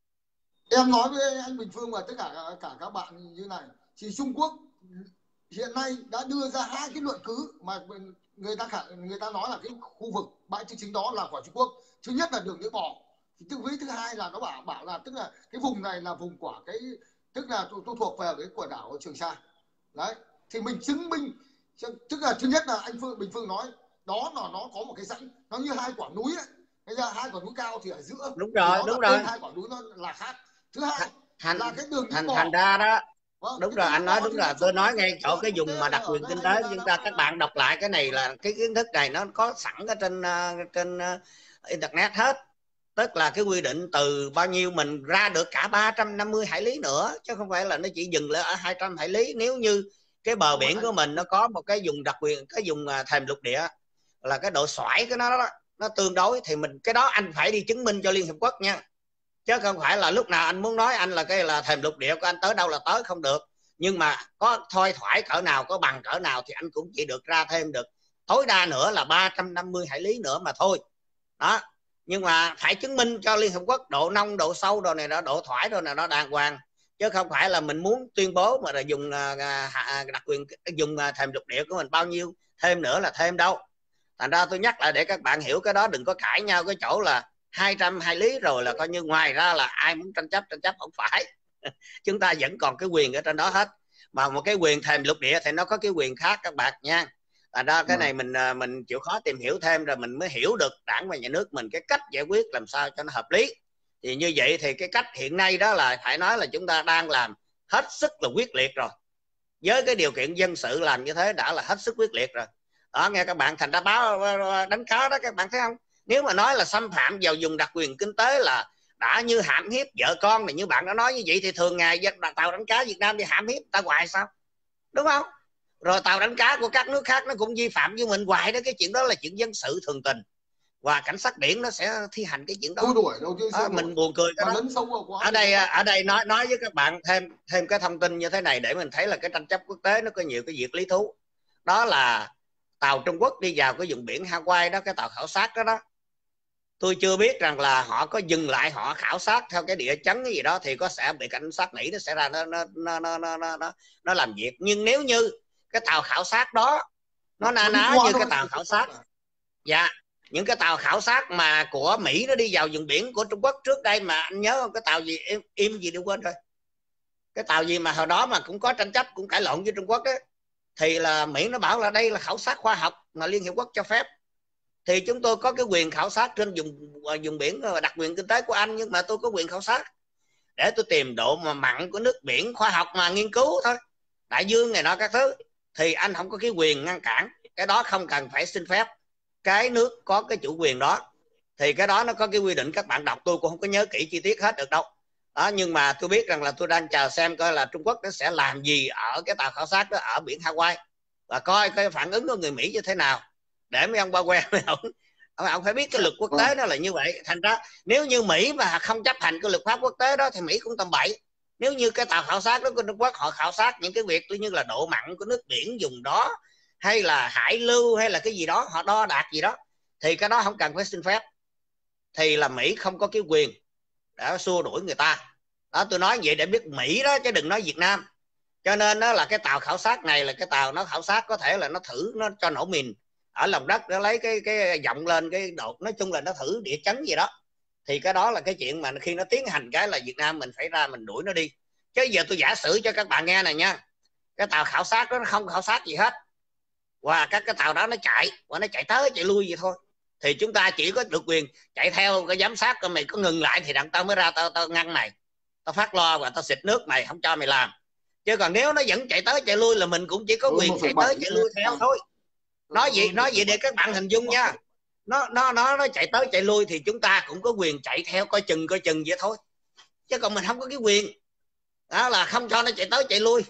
Em nói với anh Bình Phương và tất cả cả các bạn như này, thì Trung Quốc hiện nay đã đưa ra hai cái luận cứ mà người ta khả, người ta nói là cái khu vực bãi Tư Chính đó là của Trung Quốc. Thứ nhất là đường lưỡi bò, thì thứ thứ hai là nó bảo bảo là tức là cái vùng này là vùng của cái, tức là tôi, tôi thuộc về cái quần đảo Trường Sa. Đấy, thì mình chứng minh, tức là thứ nhất là anh Phương Bình Phương nói đó là nó có một cái rãnh, nó như hai quả núi ấy. Bây giờ hai quả núi cao thì ở giữa, đúng rồi, đúng rồi, hai quả núi nó là khác. Thứ hai thành, là cái đường thành, bò. thành ra đó, vâng, đúng rồi, anh nói đúng rồi. Tôi nói ngay chỗ cái vùng mà đặc quyền kinh tế, chúng ta các bạn đọc lại cái này là cái kiến thức này nó có sẵn ở trên uh, trên uh, internet hết. Tức là cái quy định từ bao nhiêu mình ra được cả ba trăm năm mươi hải lý nữa, chứ không phải là nó chỉ dừng lại ở hai trăm hải lý. Nếu như cái bờ biển của mình nó có một cái vùng đặc quyền, cái vùng uh, thềm lục địa là cái độ xoải của nó đó, nó tương đối, thì mình cái đó anh phải đi chứng minh cho Liên Hiệp Quốc nha, chứ không phải là lúc nào anh muốn nói anh là cái là thềm lục địa của anh tới đâu là tới, không được. Nhưng mà có thoai thoải cỡ nào, có bằng cỡ nào thì anh cũng chỉ được ra thêm được tối đa nữa là ba trăm năm mươi hải lý nữa mà thôi đó. Nhưng mà phải chứng minh cho Liên Hợp Quốc độ nông, độ sâu đồ này đó, độ thoải đồ này nó đàng hoàng, chứ không phải là mình muốn tuyên bố mà là dùng đặc quyền, dùng thềm lục địa của mình bao nhiêu thêm nữa là thêm đâu. Thành ra tôi nhắc lại để các bạn hiểu cái đó, đừng có cãi nhau cái chỗ là hai trăm hai lý rồi là coi như ngoài ra là ai muốn tranh chấp tranh chấp, không phải. Chúng ta vẫn còn cái quyền ở trên đó hết, mà một cái quyền thềm lục địa thì nó có cái quyền khác các bạn nha. Thành ra cái này mình mình chịu khó tìm hiểu thêm rồi mình mới hiểu được đảng và nhà nước mình cái cách giải quyết làm sao cho nó hợp lý. Thì như vậy thì cái cách hiện nay đó là phải nói là chúng ta đang làm hết sức là quyết liệt rồi. Với cái điều kiện dân sự làm như thế đã là hết sức quyết liệt rồi đó, nghe các bạn. Thành ra báo đánh cá đó, các bạn thấy không, nếu mà nói là xâm phạm vào vùng đặc quyền kinh tế là đã như hãm hiếp vợ con này, như bạn đã nói như vậy, thì thường ngày tàu đánh cá Việt Nam đi hãm hiếp ta hoài sao, đúng không? Rồi tàu đánh cá của các nước khác nó cũng vi phạm với mình hoài đó. Cái chuyện đó là chuyện dân sự thường tình, và cảnh sát biển nó sẽ thi hành cái chuyện đó. Đuổi đâu chứ à, mình buồn cười cái đó. Ở đây ở đây nói nói với các bạn thêm thêm cái thông tin như thế này để mình thấy là cái tranh chấp quốc tế nó có nhiều cái việc lý thú. Đó là tàu Trung Quốc đi vào cái vùng biển Hawaii đó, cái tàu khảo sát đó đó, tôi chưa biết rằng là họ có dừng lại họ khảo sát theo cái địa chấn cái gì đó thì có sẽ bị cảnh sát Mỹ nó sẽ ra nó nó nó nó nó nó, nó làm việc. Nhưng nếu như cái tàu khảo sát đó nó na ná như cái tàu khảo sát, dạ, những cái tàu khảo sát mà của Mỹ nó đi vào vùng biển của Trung Quốc trước đây, mà anh nhớ không, cái tàu gì im, im gì đi quên rồi, cái tàu gì mà hồi đó mà cũng có tranh chấp, cũng cãi lộn với Trung Quốc đó, thì là Mỹ nó bảo là đây là khảo sát khoa học mà Liên Hiệp Quốc cho phép, thì chúng tôi có cái quyền khảo sát trên vùng vùng biển đặc quyền kinh tế của anh, nhưng mà tôi có quyền khảo sát để tôi tìm độ mà mặn của nước biển, khoa học mà nghiên cứu thôi, đại dương này nọ các thứ, thì anh không có cái quyền ngăn cản. Cái đó không cần phải xin phép, cái nước có cái chủ quyền đó, thì cái đó nó có cái quy định, các bạn đọc, tôi cũng không có nhớ kỹ chi tiết hết được đâu đó. Nhưng mà tôi biết rằng là tôi đang chờ xem coi là Trung Quốc nó sẽ làm gì ở cái tàu khảo sát đó ở biển Hawaii, và coi cái phản ứng của người Mỹ như thế nào, để mấy ông ba que ông, ông phải biết cái luật quốc tế nó là như vậy. Thành ra nếu như Mỹ mà không chấp hành cái luật pháp quốc tế đó thì Mỹ cũng tầm bậy. Nếu như cái tàu khảo sát đó của Trung Quốc họ khảo sát những cái việc như là độ mặn của nước biển vùng đó, hay là hải lưu, hay là cái gì đó họ đo đạc gì đó, thì cái đó không cần phải xin phép, thì là Mỹ không có cái quyền để xua đuổi người ta đó. Tôi nói vậy để biết Mỹ đó, chứ đừng nói Việt Nam. Cho nên đó là cái tàu khảo sát này là cái tàu nó khảo sát, có thể là nó thử nó cho nổ mìn ở lòng đất, nó lấy cái cái vọng lên cái đột, nói chung là nó thử địa chấn gì đó, thì cái đó là cái chuyện mà khi nó tiến hành cái là Việt Nam mình phải ra mình đuổi nó đi. Chứ giờ tôi giả sử cho các bạn nghe này nha, cái tàu khảo sát đó nó không khảo sát gì hết, và các cái tàu đó nó chạy, và nó chạy tới chạy lui vậy thôi, thì chúng ta chỉ có được quyền chạy theo cái giám sát, coi mày có ngừng lại thì đặng tao mới ra tao tao ngăn mày, tao phát lo và tao xịt nước mày, không cho mày làm. Chứ còn nếu nó vẫn chạy tới chạy lui là mình cũng chỉ có quyền chạy tới chạy lui theo thôi. Nói gì nói vậy để các bạn hình dung nha, nó nó nó nó chạy tới chạy lui thì chúng ta cũng có quyền chạy theo coi chừng coi chừng vậy thôi, chứ còn mình không có cái quyền đó là không cho nó chạy tới chạy lui.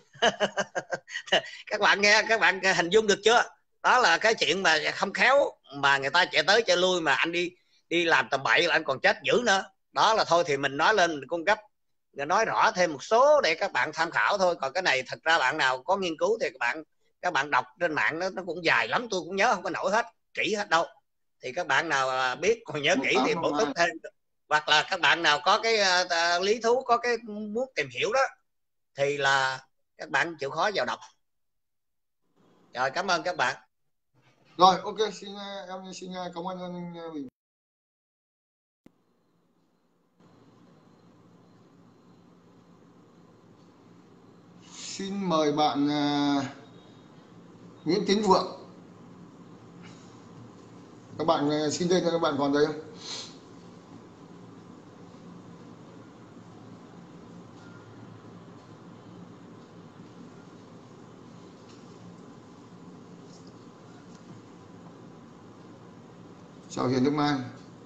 Các bạn nghe, các bạn hình dung được chưa? Đó là cái chuyện mà không khéo mà người ta chạy tới chạy lui mà anh đi đi làm tầm bậy là anh còn chết dữ nữa. Đó là thôi thì mình nói lên, mình cung cấp, nói rõ thêm một số để các bạn tham khảo thôi. Còn cái này thật ra bạn nào có nghiên cứu thì các bạn các bạn đọc trên mạng nó, nó cũng dài lắm, tôi cũng nhớ không có nổi hết kỹ hết đâu. Thì các bạn nào biết còn nhớ kỹ thì bổ túc thêm, hoặc là các bạn nào có cái uh, lý thú, có cái muốn tìm hiểu đó thì là các bạn chịu khó vào đọc. Rồi, cảm ơn các bạn. Rồi, ok, xin em xin cảm ơn anh Bình. Xin mời bạn uh, Nguyễn Tiến Vượng. Các bạn uh, xin đây, các bạn còn đây không? Chào Hiền Đức Mai.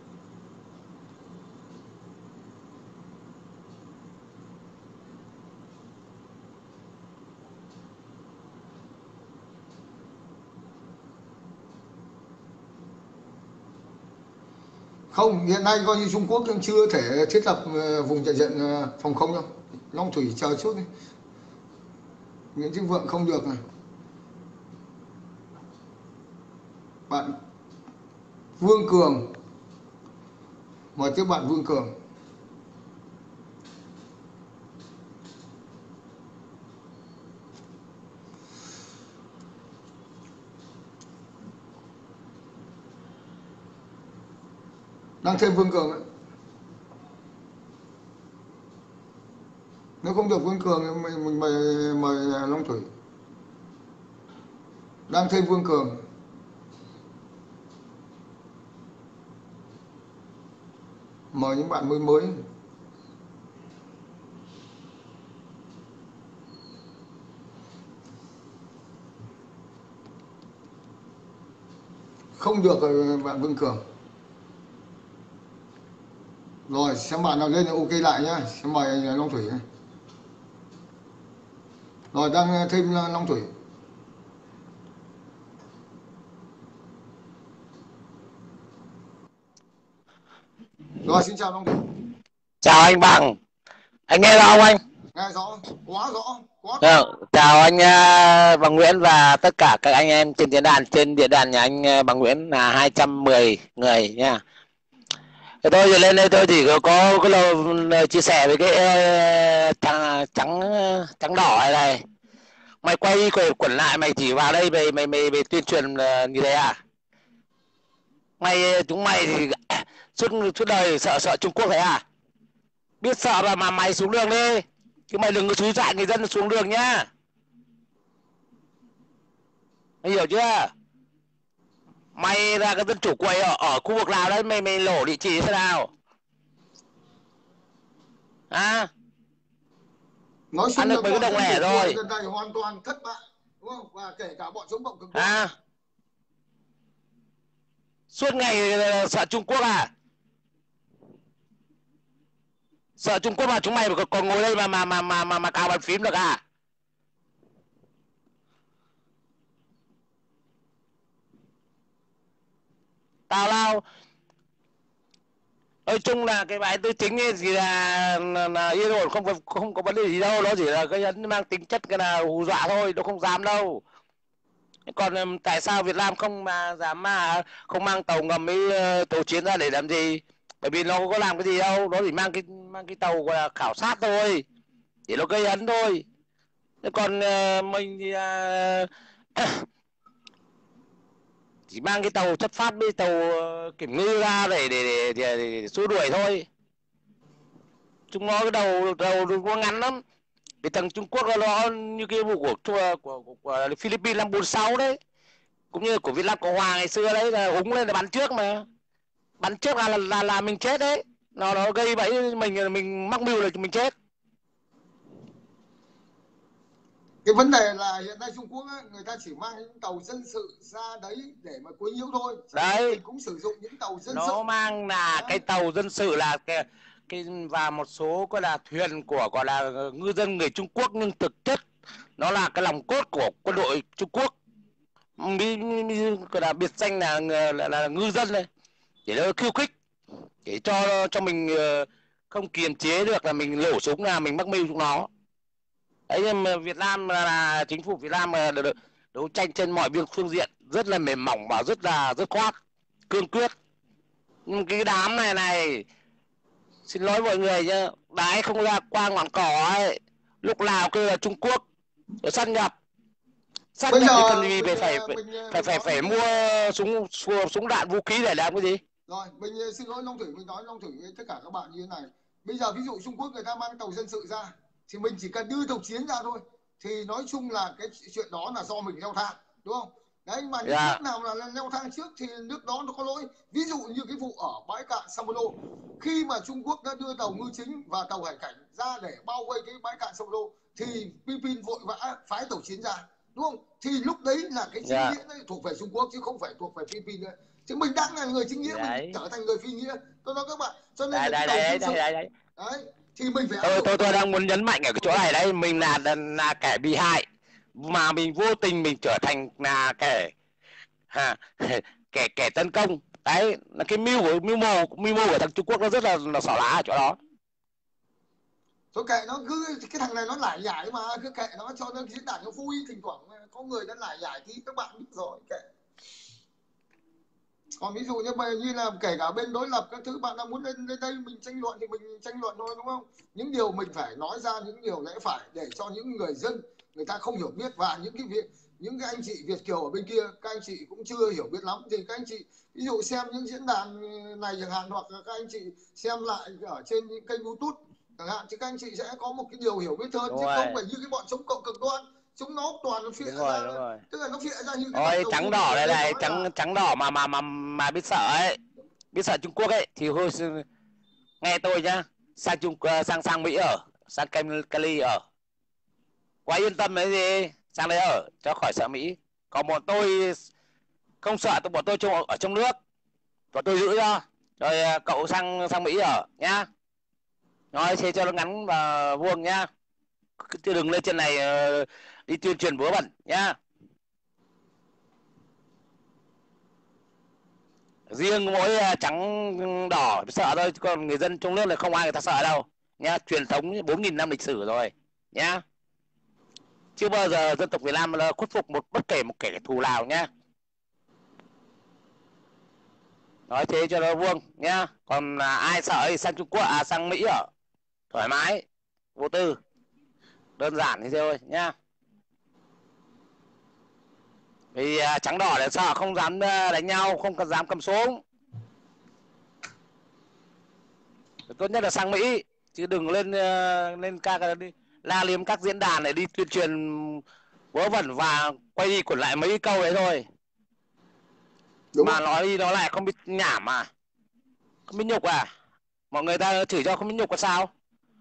Không, hiện nay coi như Trung Quốc chưa thể thiết lập vùng trận trận phòng không đâu. Long Thủy chờ chút đi. Nguyễn Tiến Vượng không được này. Bạn Vương Cường, mời tiếp bạn Vương Cường. Đang thêm Vương Cường ấy. Nếu không được Vương Cường thì mình, mình mời, mời Long Thủy. Đang thêm Vương Cường. Mời những bạn mới mới. Không được rồi bạn Vương Cường. Rồi xem bạn nào lên thì ok lại nhá. Xem mời anh Long Thủy. Rồi đang thêm Long Thủy. Rồi xin chào Long Thủy. Chào anh Bằng. Anh nghe rõ không anh? Nghe rõ, quá rõ, quá rõ. Chào anh uh, Bằng Nguyễn và tất cả các anh em trên diễn đàn, trên diễn đàn nhà anh uh, Bằng Nguyễn là hai trăm mười người nha. Tôi thì lên đây tôi chỉ có, có cái lời chia sẻ với cái uh, trắng trắng trắng đỏ này này. Mày quay đi quay quẩn lại, mày chỉ vào đây mày mày mày, mày tuyên truyền uh, như thế à? Mày chúng mày thì suốt suốt đời sợ sợ Trung Quốc thế à? Biết sợ mà mà mày xuống đường đi, chứ mày đừng có xúi dại người dân xuống đường nhá. Mày hiểu chưa? Mày là cái dân chủ quầy ở, ở khu vực nào đấy, mày mày lổ địa chỉ thế nào? À? Nói chung ăn được mấy cái đồng lẻ rồi. Lần này hoàn toàn thất bại, đúng không? Và kể cả bọn chống cộng cực đoan. À? Suốt ngày sợ Trung Quốc à? Sợ Trung Quốc mà chúng mày còn ngồi đây mà mà mà mà mà, mà cào bàn phím được à? Tào lao. Nói chung là cái bài tư chính ấy thì là, là, là yên ổn, không không có vấn đề gì đâu, nó chỉ là cái nhấn mang tính chất cái là hù dọa thôi, nó không dám đâu. Còn tại sao Việt Nam không mà dám mà không mang tàu ngầm với tàu chiến ra để làm gì? Bởi vì nó không có làm cái gì đâu, nó chỉ mang cái mang cái tàu gọi là khảo sát thôi, để nó gây hấn thôi. Còn uh, mình thì uh, chỉ mang cái tàu chấp pháp với tàu uh, kiểm ngư ra để để để, để, để, để xua đuổi thôi. Chúng nó cái đầu đầu nó ngắn lắm. Cái thằng Trung Quốc nó như cái vụ của của, của, của, của Philippines năm bốn sáu đấy, cũng như của Việt Nam Cộng Hòa ngày xưa đấy, là úng lên là bắn trước mà. Bắn trước là, là là mình chết đấy, nó nó gây bẫy mình mình mắc mưu là mình chết. Cái vấn đề là hiện nay Trung Quốc ấy, người ta chỉ mang những tàu dân sự ra đấy để mà quấy nhiễu thôi. Đấy. Mình cũng sử dụng những tàu dân nó sự. Nó mang là đấy. Cái tàu dân sự là cái, cái và một số gọi là thuyền của gọi là ngư dân người Trung Quốc, nhưng thực chất nó là cái lòng cốt của quân đội Trung Quốc. Gọi là biệt danh là là, là, là ngư dân này, để nó khiêu khích, để cho cho mình không kiềm chế được là mình nổ súng là mình mắc mưu chúng nó. Đấy, nhưng mà Việt Nam là, là chính phủ Việt Nam là đấu tranh trên mọi phương diện rất là mềm mỏng và rất là rất khoát, cương quyết. Nhưng cái đám này này, xin lỗi mọi người nhá, đái không ra qua ngọn cỏ ấy, lúc nào kêu là Trung Quốc để sát nhập. Sát nhập thì cần gì phải phải phải phải, phải, phải mua súng súng đạn vũ khí để làm cái gì? Rồi, mình xin lỗi Long Thủy, mình nói Long Thủy với tất cả các bạn như thế này. Bây giờ ví dụ Trung Quốc người ta mang tàu dân sự ra, thì mình chỉ cần đưa tàu chiến ra thôi. Thì nói chung là cái chuyện đó là do mình leo thang, đúng không? Đấy, mà những yeah. nước nào là leo thang trước thì nước đó nó có lỗi. Ví dụ như cái vụ ở bãi cạn Samolo, khi mà Trung Quốc đã đưa tàu ngư chính và tàu hải cảnh ra để bao vây cái bãi cạn Samolo, thì Philippines vội vã phái tàu chiến ra, đúng không? Thì lúc đấy là cái chính yeah. nghĩa đấy thuộc về Trung Quốc chứ không phải thuộc về Philippines nữa. Chứ mình đang là người chính nghĩa, đấy. Mình trở thành người phi nghĩa. Tôi nói các bạn, cho nên đấy, là đấy, cái đấy, tàu đấy, đấy, đấy. đấy thì mình phải tôi tôi tôi đang muốn nhấn mạnh ở cái chỗ này đấy, mình là là kẻ bị hại mà mình vô tình mình trở thành là kẻ ha, kẻ kẻ tấn công. Đấy là cái mưu của mưu mô mưu mô của thằng Trung Quốc nó rất là là xỏ lá ở chỗ đó. Thôi kệ nó, cứ cái thằng này nó lải nhải mà, cứ kệ nó, cho nó diễn đàn nó vui, thỉnh thoảng có người nó lải nhải thì các bạn biết rồi, kệ. Còn ví dụ như mà như là kể cả bên đối lập các thứ, bạn nào muốn lên, lên đây mình tranh luận thì mình tranh luận thôi, đúng không? Những điều mình phải nói ra những điều lẽ phải để cho những người dân người ta không hiểu biết, và những cái việc những cái anh chị Việt kiều ở bên kia các anh chị cũng chưa hiểu biết lắm, thì các anh chị ví dụ xem những diễn đàn này chẳng hạn, hoặc là các anh chị xem lại ở trên những kênh YouTube chẳng hạn, thì các anh chị sẽ có một cái điều hiểu biết hơn, Đúng chứ rồi. không phải như cái bọn chống cộng cực đoan, chúng nó toàn nó phịa Đúng rồi, ra, đúng rồi. tức là nó phịa ra như cái đoạn Ôi đầu trắng tiên đỏ tôi đây nói này, là- trắng trắng đỏ mà mà mà mà biết sợ ấy, biết sợ Trung Quốc ấy thì hồi xưa- nghe tôi nhá, sang Trung sang sang Mỹ ở, sang Cam- Cali ở, quá yên tâm đấy gì, sang đấy ở cho khỏi sợ Mỹ. Còn bọn tôi không sợ, tôi bọn tôi trong ở trong nước, bọn tôi giữ cho. Rồi à, cậu sang sang Mỹ ở nhá. Nói thế cho nó ngắn và vuông nhá. Chứ đừng lên trên này ờ, đi tuyên truyền búa bẩn nhá. Riêng mỗi à, trắng đỏ sợ thôi, còn người dân trong nước là không ai người ta sợ đâu nhá. Truyền thống bốn nghìn năm lịch sử rồi nhá. Chưa bao giờ dân tộc Việt Nam là khuất phục một bất kể một kẻ thù nào nhá. Nói thế cho nó vuông nhá. Còn à, ai sợ thì sang Trung Quốc, à sang Mỹ ở thoải mái, vô tư, đơn giản thế thôi nhá. Vì à, trắng đỏ để sợ không dám à, đánh nhau, không dám cầm súng. Tốt nhất là sang Mỹ, chứ đừng lên uh, lên các đi la liếm các diễn đàn để đi tuyên truyền vớ vẩn và quay đi quẩn lại mấy câu đấy thôi. Đúng Mà không? nói đi nói lại không biết nhảm mà, không biết nhục à. Mọi người ta chửi cho không biết nhục là sao.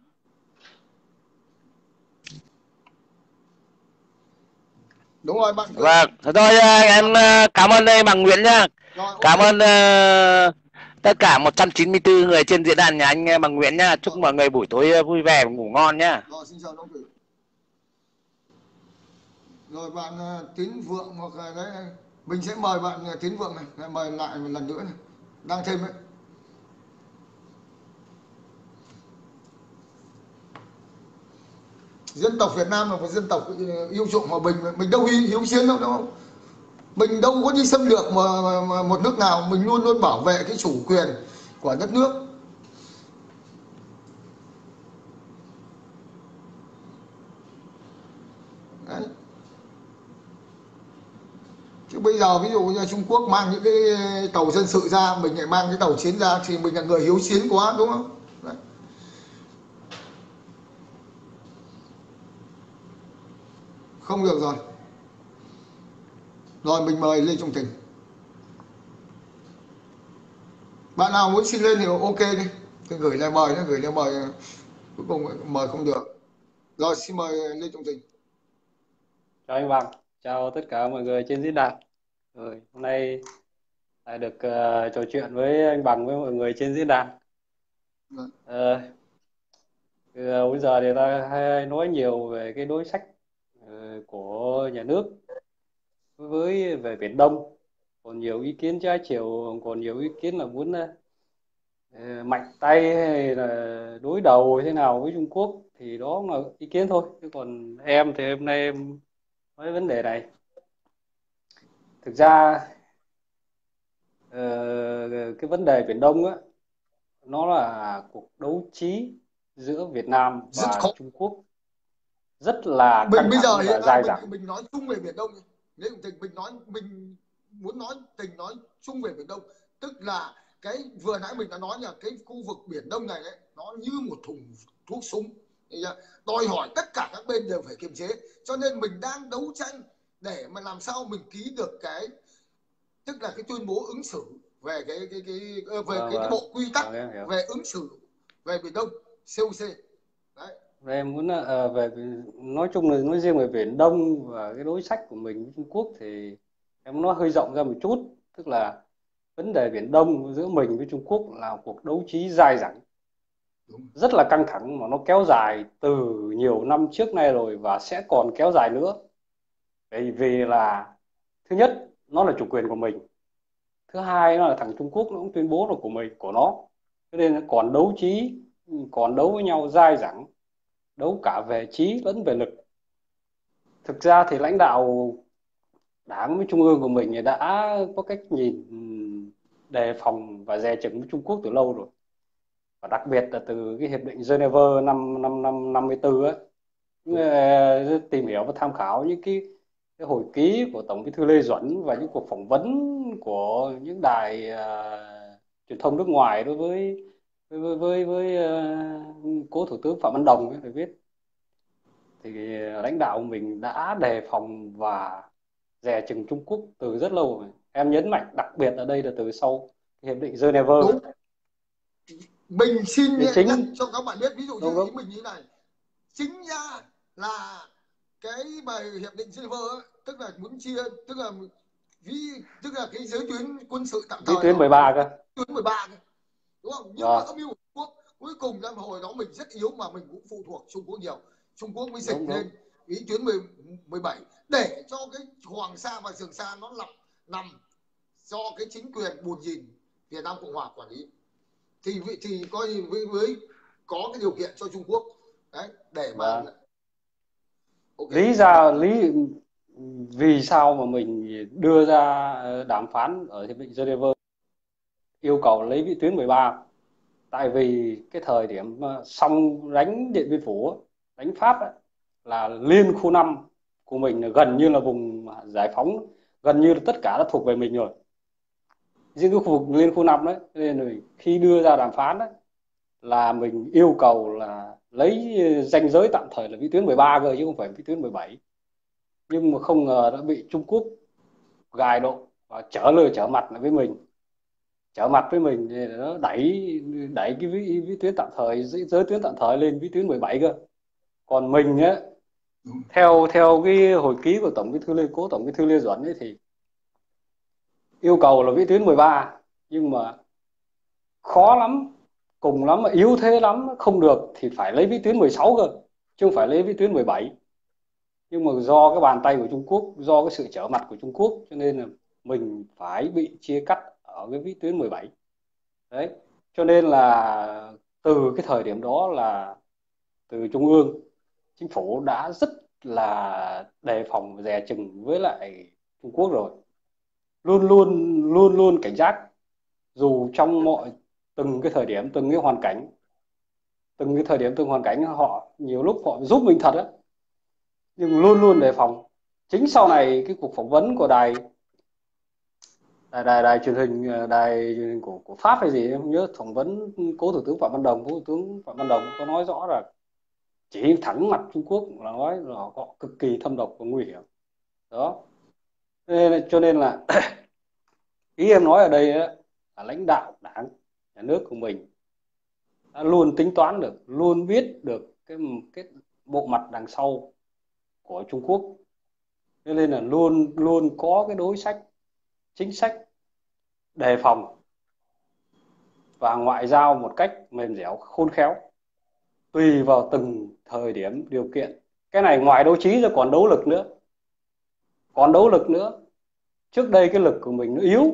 Đúng rồi bạn. Vâng, thôi thôi em cảm ơn đây bằng Nguyễn nhá. Rồi, ok. Cảm ơn uh, tất cả một trăm chín mươi tư người trên diễn đàn nhà anh bằng Nguyễn nhá. Chúc mọi người buổi tối vui vẻ và ngủ ngon nhá. Rồi xin chào Đông Thủy. Rồi bạn uh, Tín Vượng hoặc là đấy, mình sẽ mời bạn uh, Tín Vượng này, lại mời lại một lần nữa này, đang thêm đấy. Dân tộc Việt Nam là một dân tộc yêu chuộng hòa bình, mình đâu hiếu chiến đâu, đúng không? Mình đâu có đi xâm lược mà, mà một nước nào, mình luôn luôn bảo vệ cái chủ quyền của đất nước. Đấy. Chứ bây giờ ví dụ như Trung Quốc mang những cái tàu dân sự ra, mình lại mang cái tàu chiến ra thì mình là người hiếu chiến quá, đúng không? Đấy. Không được rồi. Rồi mình mời Lê Trung Tình. Bạn nào muốn xin lên thì ok đi. Tôi gửi lời mời, nó gửi lời mời, cuối cùng mời không được. Rồi xin mời Lê Trung Tình. Chào anh Bằng, chào tất cả mọi người trên diễn đàn. Rồi, hôm nay lại được uh, trò chuyện với anh Bằng với mọi người trên diễn đàn. Uh, uh, bây giờ thì ta hay nói nhiều về cái đối sách uh, của nhà nước với về Biển Đông. Còn nhiều ý kiến trái chiều, còn nhiều ý kiến là muốn uh, mạnh tay hay là đối đầu thế nào với Trung Quốc, thì đó là ý kiến thôi. Chứ còn em thì hôm nay em nói vấn đề này. Thực ra uh, cái vấn đề Biển Đông á, nó là cuộc đấu trí giữa Việt Nam và Trung Quốc rất là mình căng bây thẳng giờ và hiện dài tại dẳng. mình, mình nói chung về Biển Đông, nếu tình mình nói mình muốn nói tình nói chung về Biển Đông, tức là cái vừa nãy mình đã nói là cái khu vực Biển Đông này đấy, nó như một thùng thuốc súng, đòi hỏi tất cả các bên đều phải kiềm chế, cho nên mình đang đấu tranh để mà làm sao mình ký được cái, tức là cái tuyên bố ứng xử về cái cái cái về Vâng, cái, cái vâng. bộ quy tắc Vâng, em hiểu. về ứng xử về Biển Đông xê o xê. Đấy. Và em muốn uh, về nói chung là nói riêng về Biển Đông và cái đối sách của mình với Trung Quốc thì em nói hơi rộng ra một chút, tức là vấn đề Biển Đông giữa mình với Trung Quốc là cuộc đấu trí dài dẳng, rất là căng thẳng, mà nó kéo dài từ nhiều năm trước nay rồi và sẽ còn kéo dài nữa. Bởi vì là thứ nhất, nó là chủ quyền của mình. Thứ hai, nó là thằng Trung Quốc nó cũng tuyên bố là của mình, của nó. Cho nên nó còn đấu trí, còn đấu với nhau dai dẳng, đấu cả về trí lẫn về lực. Thực ra thì lãnh đạo Đảng với Trung ương của mình đã có cách nhìn đề phòng và dè chừng với Trung Quốc từ lâu rồi. Và đặc biệt là từ cái hiệp định Geneva năm năm năm năm mươi tư ấy, tìm hiểu và tham khảo những cái cái hồi ký của Tổng Bí thư Lê Duẩn và những cuộc phỏng vấn của những đài uh, truyền thông nước ngoài đối với với với, với, với uh, cố Thủ tướng Phạm Văn Đồng ấy, phải biết thì lãnh đạo mình đã đề phòng và dè chừng Trung Quốc từ rất lâu rồi. Em nhấn mạnh đặc biệt ở đây là từ sau hiệp định Geneva. Đúng. Mình xin Thì chính... nhắc cho các bạn biết, ví dụ như đúng, ý mình như này, chính ra là cái bài hiệp định Geneva ấy, tức là muốn chia, tức là ví, tức là cái giới tuyến quân sự tạm thời, vĩ tuyến mười ba cơ, tuyến mười ba cơ, đúng không? Nhưng à. mà âm mưu của Trung Quốc cuối cùng năm hồi đó mình rất yếu mà mình cũng phụ thuộc Trung Quốc nhiều, Trung Quốc mới dịch lên vĩ tuyến mười bảy để cho cái Hoàng Sa và Trường Sa nó nằm nằm do cái chính quyền bùn nhìn Việt Nam Cộng Hòa quản lý, thì thì coi như với, với có cái điều kiện cho Trung Quốc đấy để mà à. Okay. Lý ra lý vì sao mà mình đưa ra đàm phán ở hiệp định Geneva yêu cầu lấy vĩ tuyến mười ba, tại vì cái thời điểm xong đánh Điện Biên Phủ, đánh Pháp ấy, là liên khu năm của mình là gần như là vùng giải phóng, gần như là tất cả đã thuộc về mình rồi, riêng cái khu vực liên khu năm đấy, nên rồi khi đưa ra đàm phán đấy là mình yêu cầu là lấy ranh giới tạm thời là vĩ tuyến mười ba cơ chứ không phải vĩ tuyến mười bảy, nhưng mà không ngờ đã bị Trung Quốc gài độ và trở lời trở mặt với mình, trở mặt với mình thì nó đẩy đẩy cái vĩ, vĩ tuyến tạm thời, giới tuyến tạm thời lên vĩ tuyến mười bảy cơ. Còn mình á, theo theo cái hồi ký của Tổng Bí thư Lê Cố Tổng Bí thư Lê Duẩn ấy thì yêu cầu là vĩ tuyến mười ba, nhưng mà khó lắm, cùng lắm mà yếu thế lắm không được thì phải lấy vĩ tuyến mười sáu cơ, chứ không phải lấy vĩ tuyến mười bảy. Nhưng mà do cái bàn tay của Trung Quốc, do cái sự trở mặt của Trung Quốc, cho nên là mình phải bị chia cắt ở cái vĩ tuyến mười bảy. Đấy, cho nên là từ cái thời điểm đó là từ Trung ương, chính phủ đã rất là đề phòng và dè chừng với lại Trung Quốc rồi. Luôn luôn, luôn luôn cảnh giác, dù trong mọi từng cái thời điểm, từng cái hoàn cảnh, từng cái thời điểm, từng hoàn cảnh họ nhiều lúc họ giúp mình thật á, nhưng luôn luôn đề phòng. Chính sau này cái cuộc phỏng vấn của đài đài đài, đài truyền hình đài truyền hình của của Pháp hay gì em không nhớ, phỏng vấn cố Thủ tướng Phạm Văn Đồng, cố Thủ tướng Phạm Văn Đồng có nói rõ là chỉ thẳng mặt Trung Quốc là nói là họ cực kỳ thâm độc và nguy hiểm đó. Nên, cho nên là ý em nói ở đây á, là lãnh đạo đảng nhà nước của mình đã luôn tính toán được, luôn biết được cái cái bộ mặt đằng sau của Trung Quốc, cho nên là luôn luôn có cái đối sách, chính sách đề phòng và ngoại giao một cách mềm dẻo, khôn khéo, tùy vào từng thời điểm điều kiện. Cái này ngoài đấu trí ra còn đấu lực nữa, còn đấu lực nữa. Trước đây cái lực của mình nó yếu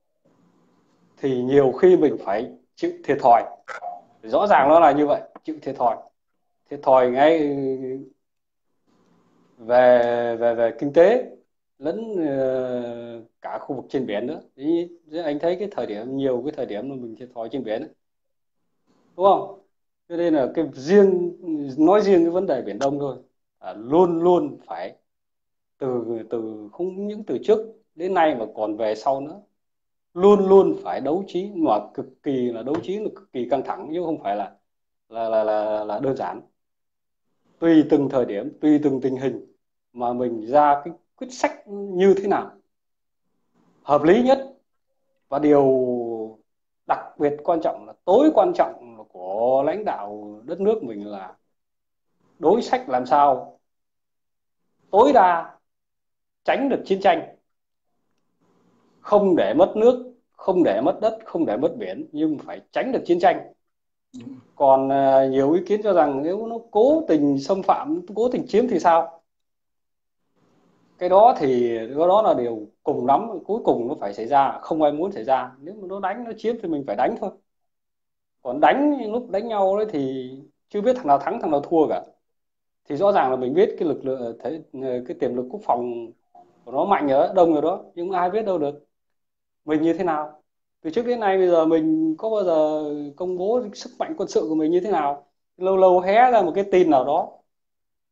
thì nhiều khi mình phải chịu thiệt thòi, rõ ràng nó là như vậy, chịu thiệt thòi, thiệt thòi ngay về về về kinh tế lẫn uh, cả khu vực trên biển nữa. Ý, anh thấy cái thời điểm nhiều cái thời điểm mà mình thiệt thòi trên biển ấy, đúng không? Cho nên là cái riêng nói riêng cái vấn đề Biển Đông thôi, à, luôn luôn phải từ từ không những từ trước đến nay mà còn về sau nữa, luôn luôn phải đấu trí, mà cực kỳ là đấu trí là cực kỳ căng thẳng chứ không phải là là là là, là đơn giản. Tùy từng thời điểm, tùy từng tình hình mà mình ra cái quyết sách như thế nào hợp lý nhất. Và điều đặc biệt quan trọng là tối quan trọng của lãnh đạo đất nước mình là đối sách làm sao tối đa tránh được chiến tranh, không để mất nước, không để mất đất, không để mất biển, nhưng phải tránh được chiến tranh. Còn uh, nhiều ý kiến cho rằng nếu nó cố tình xâm phạm, cố tình chiếm thì sao? Cái đó thì cái đó là điều cùng lắm cuối cùng nó phải xảy ra, không ai muốn xảy ra. Nếu mà nó đánh, nó chiếm thì mình phải đánh thôi. Còn đánh, lúc đánh nhau đấy thì chưa biết thằng nào thắng thằng nào thua cả. Thì rõ ràng là mình biết cái lực lượng, thấy cái tiềm lực quốc phòng của nó mạnh ở đông rồi đó, nhưng ai biết đâu được mình như thế nào. Từ trước đến nay bây giờ mình có bao giờ công bố sức mạnh quân sự của mình như thế nào? Lâu lâu hé ra một cái tin nào đó,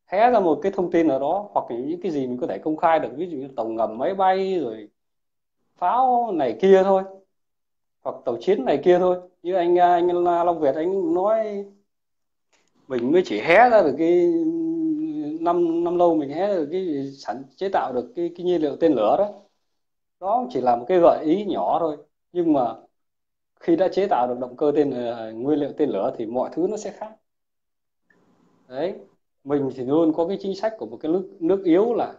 hé ra một cái thông tin nào đó, hoặc những cái gì mình có thể công khai được, ví dụ như tàu ngầm, máy bay, rồi pháo này kia thôi, hoặc tàu chiến này kia thôi. Như anh anh Long Việt anh nói, mình mới chỉ hé ra được cái năm năm lâu mình hé ra được cái sản chế tạo được cái, cái nhiên liệu tên lửa đó, đó chỉ là một cái gợi ý nhỏ thôi. Nhưng mà khi đã chế tạo được động cơ tên uh, nguyên liệu tên lửa thì mọi thứ nó sẽ khác. Đấy, mình thì luôn có cái chính sách của một cái nước nước yếu là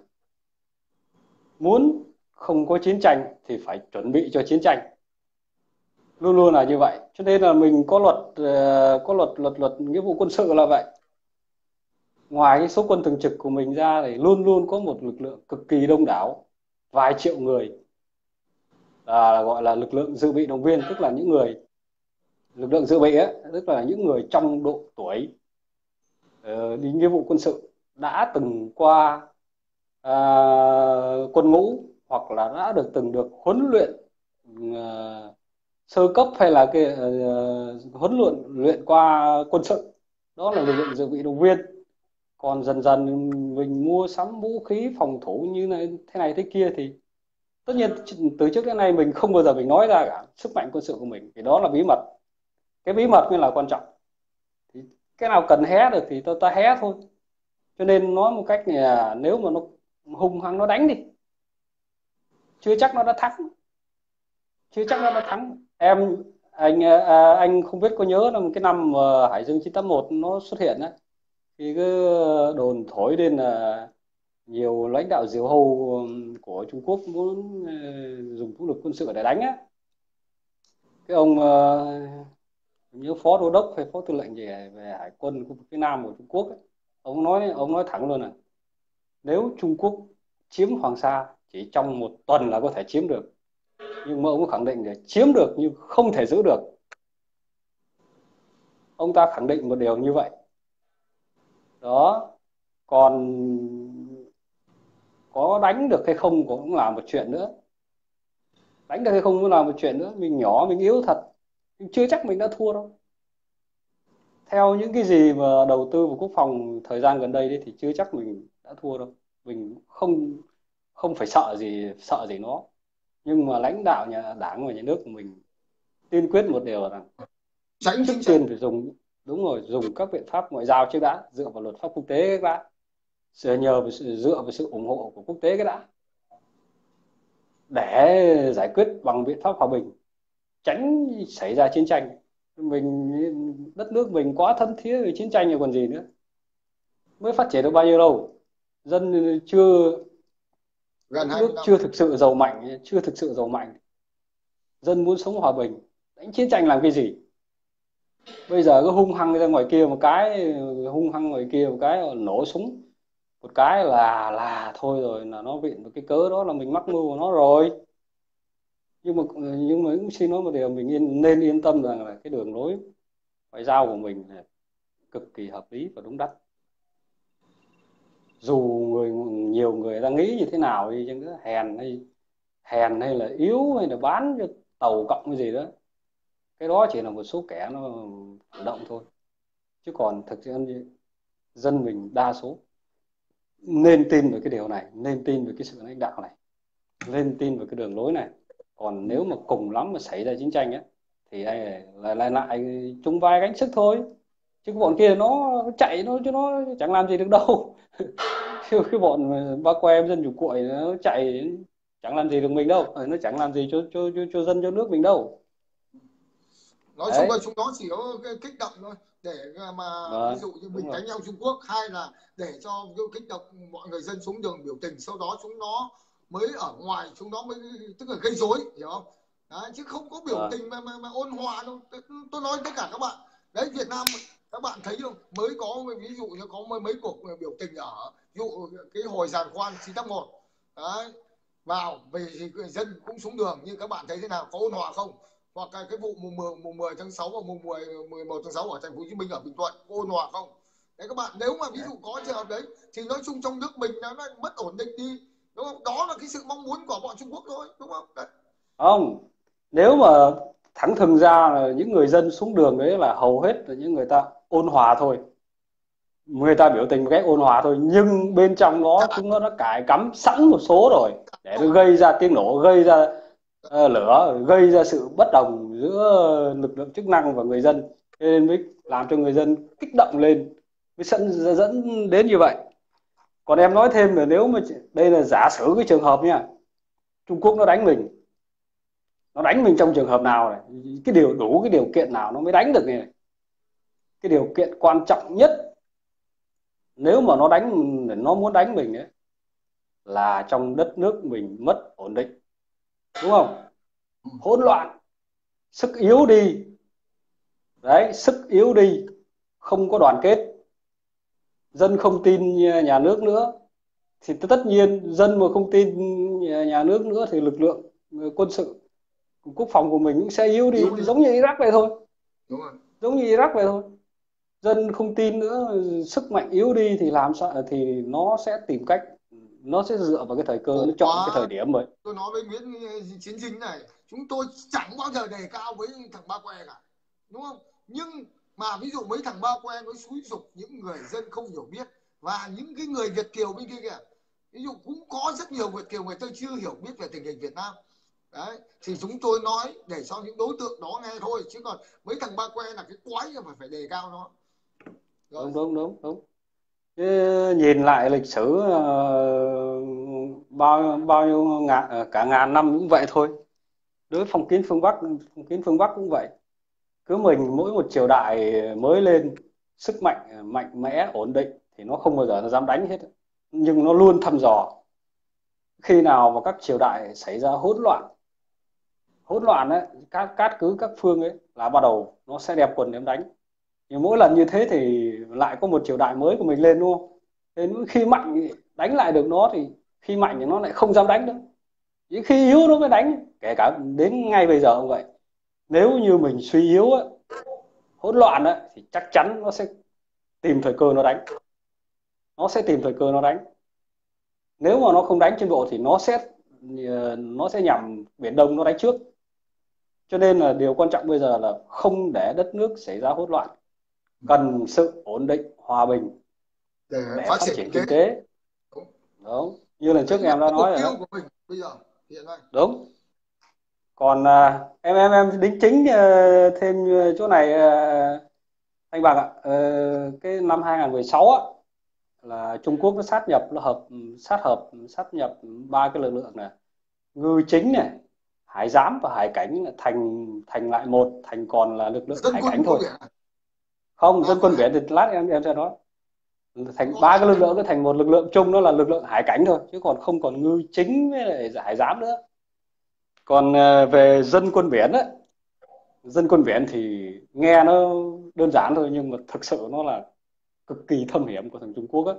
muốn không có chiến tranh thì phải chuẩn bị cho chiến tranh, luôn luôn là như vậy. Cho nên là mình có luật uh, có luật luật luật nghĩa vụ quân sự là vậy. Ngoài cái số quân thường trực của mình ra thì luôn luôn có một lực lượng cực kỳ đông đảo, vài triệu người, à, gọi là lực lượng dự bị động viên, tức là những người lực lượng dự bị ấy, tức là những người trong độ tuổi uh, đi nghĩa vụ quân sự, đã từng qua uh, quân ngũ, hoặc là đã được từng được huấn luyện uh, sơ cấp, hay là cái uh, huấn luyện luyện qua quân sự, đó là lực lượng dự bị động viên. Còn dần dần mình mua sắm vũ khí phòng thủ như này, thế này thế kia thì tất nhiên từ trước đến nay mình không bao giờ mình nói ra cả sức mạnh quân sự của mình, vì đó là bí mật. Cái bí mật mới là quan trọng. Thì cái nào cần hé được thì ta, ta hé thôi. Cho nên nói một cách là nếu mà nó hung hăng nó đánh đi, chưa chắc nó đã thắng, chưa chắc nó đã thắng. Em anh à, anh không biết có nhớ là cái năm mà Hải Dương chín tám mốt nó xuất hiện á, thì cái đồn thổi lên là nhiều lãnh đạo diều hâu của Trung Quốc muốn dùng vũ lực quân sự để đánh á. Cái ông uh, nhớ phó đô đốc hay phó tư lệnh gì về hải quân khu vực phía Nam của Trung Quốc ấy, ông nói ông nói thẳng luôn là nếu Trung Quốc chiếm Hoàng Sa chỉ trong một tuần là có thể chiếm được, nhưng mà ông khẳng định là chiếm được nhưng không thể giữ được. Ông ta khẳng định một điều như vậy đó. Còn có đánh được hay không cũng là một chuyện nữa, đánh được hay không cũng là một chuyện nữa. Mình nhỏ, mình yếu thật, nhưng chưa chắc mình đã thua đâu. Theo những cái gì mà đầu tư vào quốc phòng thời gian gần đây đấy, thì chưa chắc mình đã thua đâu. Mình không không phải sợ gì sợ gì nó. Nhưng mà lãnh đạo nhà đảng và nhà nước của mình tiên quyết một điều là tránh trước tiên phải dùng, đúng rồi, dùng các biện pháp ngoại giao trước đã, dựa vào luật pháp quốc tế cái đã, nhờ vào sự, dựa vào sự ủng hộ của quốc tế cái đã, để giải quyết bằng biện pháp hòa bình, tránh xảy ra chiến tranh. Mình đất nước mình quá thân thiết với chiến tranh rồi còn gì nữa. Mới phát triển được bao nhiêu lâu, dân chưa gần đất nước chưa thực sự giàu mạnh, chưa thực sự giàu mạnh, dân muốn sống hòa bình, đánh chiến tranh làm cái gì? Bây giờ cứ hung hăng ra ngoài kia một cái, hung hăng ngoài kia một cái nổ súng một cái là là thôi rồi, là nó viện một cái cớ đó là mình mắc mưu của nó rồi. Nhưng mà nhưng mà cũng xin nói một điều, mình yên, nên yên tâm rằng là cái đường lối ngoại giao của mình là cực kỳ hợp lý và đúng đắn. Dù người nhiều người đang nghĩ như thế nào đi chăng nữa, hèn hay hèn hay là yếu hay là bán cho tàu cộng cái gì đó, cái đó chỉ là một số kẻ nó phản động thôi. Chứ còn thực sự dân mình đa số nên tin về cái điều này, nên tin về cái sự lãnh đạo này, nên tin về cái đường lối này. Còn nếu mà cùng lắm mà xảy ra chiến tranh á, thì lại lại lại chung vai gánh sức thôi. Chứ cái bọn kia nó chạy nó chứ nó chẳng làm gì được đâu. Cái bọn ba que em dân chủ cuội nó chạy chẳng làm gì được mình đâu, nó chẳng làm gì cho cho cho, cho dân cho nước mình đâu. Nói chung là chúng nó chỉ có kích động thôi, để mà à, ví dụ như mình đánh nhau Trung Quốc, hay là để cho kích động mọi người dân xuống đường biểu tình, sau đó chúng nó mới ở ngoài, chúng nó mới tức là gây rối, hiểu không? Đấy, chứ không có biểu à. tình mà, mà, mà ôn hòa đâu. Tôi nói tất cả các bạn đấy, Việt Nam các bạn thấy không, mới có ví dụ như có mấy, mấy cuộc biểu tình ở ví dụ cái hồi giàn khoan chín tháng một đấy, vào về thì người dân cũng xuống đường, nhưng các bạn thấy thế nào, có ôn hòa không? Hoặc cái, cái vụ mùng mười, mùng mười tháng sáu và mùng mười một tháng sáu ở thành phố Hồ Chí Minh, ở Bình Thuận, có ôn hòa không? Đấy các bạn, nếu mà ví dụ có trường hợp đấy thì nói chung trong nước mình nó mất ổn định đi, đúng không? Đó là cái sự mong muốn của bọn Trung Quốc thôi, đúng không? Đấy. Không, nếu mà thẳng thừng ra là những người dân xuống đường đấy là hầu hết là những người ta ôn hòa thôi. người ta biểu tình một cách ôn hòa thôi, nhưng bên trong nó chúng nó đã cài cắm sẵn một số rồi để nó gây ra tiếng nổ, gây ra uh, lửa, gây ra sự bất đồng giữa lực lượng chức năng và người dân, nên mới làm cho người dân kích động lên, mới dẫn dẫn đến như vậy. Còn em nói thêm là nếu mà đây là giả sử cái trường hợp nha, Trung Quốc nó đánh mình, nó đánh mình trong trường hợp nào này, cái điều đủ cái điều kiện nào nó mới đánh được này, cái điều kiện quan trọng nhất nếu mà nó đánh, nó muốn đánh mình ấy, là trong đất nước mình mất ổn định, đúng không? Hỗn loạn, sức yếu đi, đấy, sức yếu đi, không có đoàn kết, dân không tin nhà nước nữa, thì tất nhiên dân mà không tin nhà nước nữa thì lực lượng quân sự, quốc phòng của mình cũng sẽ yếu đi, yếu đi. Giống như Iraq vậy thôi. Đúng rồi. Giống như Iraq vậy thôi. Dân không tin nữa, sức mạnh yếu đi thì làm sao, thì nó sẽ tìm cách, nó sẽ dựa vào cái thời cơ, nó chọn cái thời điểm rồi. Tôi nói với Nguyễn Chiến Dinh này, chúng tôi chẳng bao giờ đề cao với thằng Ba Que cả, đúng không? Nhưng mà ví dụ mấy thằng Ba Que nó xúi giục những người dân không hiểu biết, và những cái người Việt kiều bên kia kìa, ví dụ cũng có rất nhiều Việt kiều người ta chưa hiểu biết về tình hình Việt Nam. Đấy, thì chúng tôi nói để cho những đối tượng đó nghe thôi, chứ còn mấy thằng Ba Que là cái quái mà phải đề cao nó. Rồi. Đúng đúng đúng đúng. Thế nhìn lại lịch sử uh, bao bao nhiêu ngàn, cả ngàn năm cũng vậy thôi. Đối với phong kiến phương Bắc, phong kiến phương Bắc cũng vậy. Cứ mình mỗi một triều đại mới lên, sức mạnh mạnh mẽ ổn định thì nó không bao giờ nó dám đánh hết, nhưng nó luôn thăm dò. Khi nào mà các triều đại xảy ra hỗn loạn, hỗn loạn ấy, các cát cứ các phương ấy là bắt đầu nó sẽ đem quân đem đánh. Nhưng mỗi lần như thế thì lại có một triều đại mới của mình lên, đúng không? Thế khi mạnh đánh lại được nó thì khi mạnh thì nó lại không dám đánh nữa. Những khi yếu nó mới đánh, kể cả đến ngay bây giờ cũng vậy. Nếu như mình suy yếu ấy, hỗn loạn ấy, thì chắc chắn nó sẽ tìm thời cơ nó đánh. Nó sẽ tìm thời cơ nó đánh. Nếu mà nó không đánh trên bộ thì nó sẽ nó sẽ nhằm Biển Đông nó đánh trước. Cho nên là điều quan trọng bây giờ là không để đất nước xảy ra hỗn loạn, cần sự ổn định, hòa bình để, để phát, phát triển triển kinh kinh tế. Đúng. Đúng. Như lần trước em đã nói rồi đó. Của mình bây giờ hiện nay. Đúng. Còn à, em em em đính chính uh, thêm chỗ này uh, anh Bằng ạ. Uh, cái năm hai không một sáu á, là Trung Quốc nó sát nhập, nó hợp sát hợp sát nhập ba cái lực lượng này, ngư chính này, hải giám và hải cảnh thành thành lại một, thành còn là lực lượng dân hải cảnh thôi. Không, dân quân biển thì lát em em sẽ nói. Thành ba cái lực lượng nó thành một lực lượng chung, đó là lực lượng hải cảnh thôi, chứ còn không còn ngư chính với lại hải giám nữa. Còn về dân quân biển ấy, dân quân biển thì nghe nó đơn giản thôi, nhưng mà thực sự nó là cực kỳ thâm hiểm của thằng Trung Quốc á.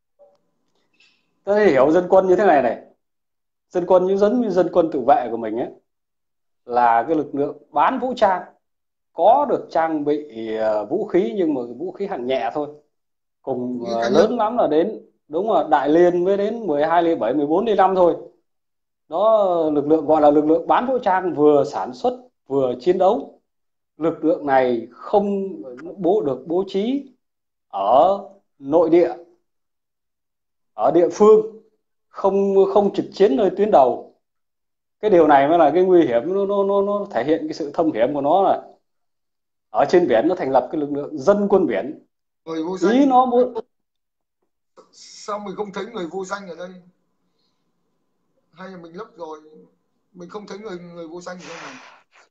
Tôi hiểu dân quân như thế này này, dân quân như giống như dân quân tự vệ của mình ấy, là cái lực lượng bán vũ trang, có được trang bị vũ khí nhưng mà vũ khí hạng nhẹ thôi, cùng uh, lớn lắm là đến đúng là Đại Liên mới đến mười hai ly bảy, mười bốn ly năm thôi. Đó, lực lượng gọi là lực lượng bán vũ trang, vừa sản xuất vừa chiến đấu. Lực lượng này không bố được bố trí ở nội địa, ở địa phương, không không trực chiến nơi tuyến đầu. Cái điều này mới là cái nguy hiểm, nó nó nó, nó thể hiện cái sự thâm hiểm của nó, là ở trên biển nó thành lập cái lực lượng dân quân biển. Người vô danh. Ý nó muốn... Sao mình không thấy người vô danh ở đây? Hay là mình lấp rồi, mình không thấy người người vô danh ở đây này?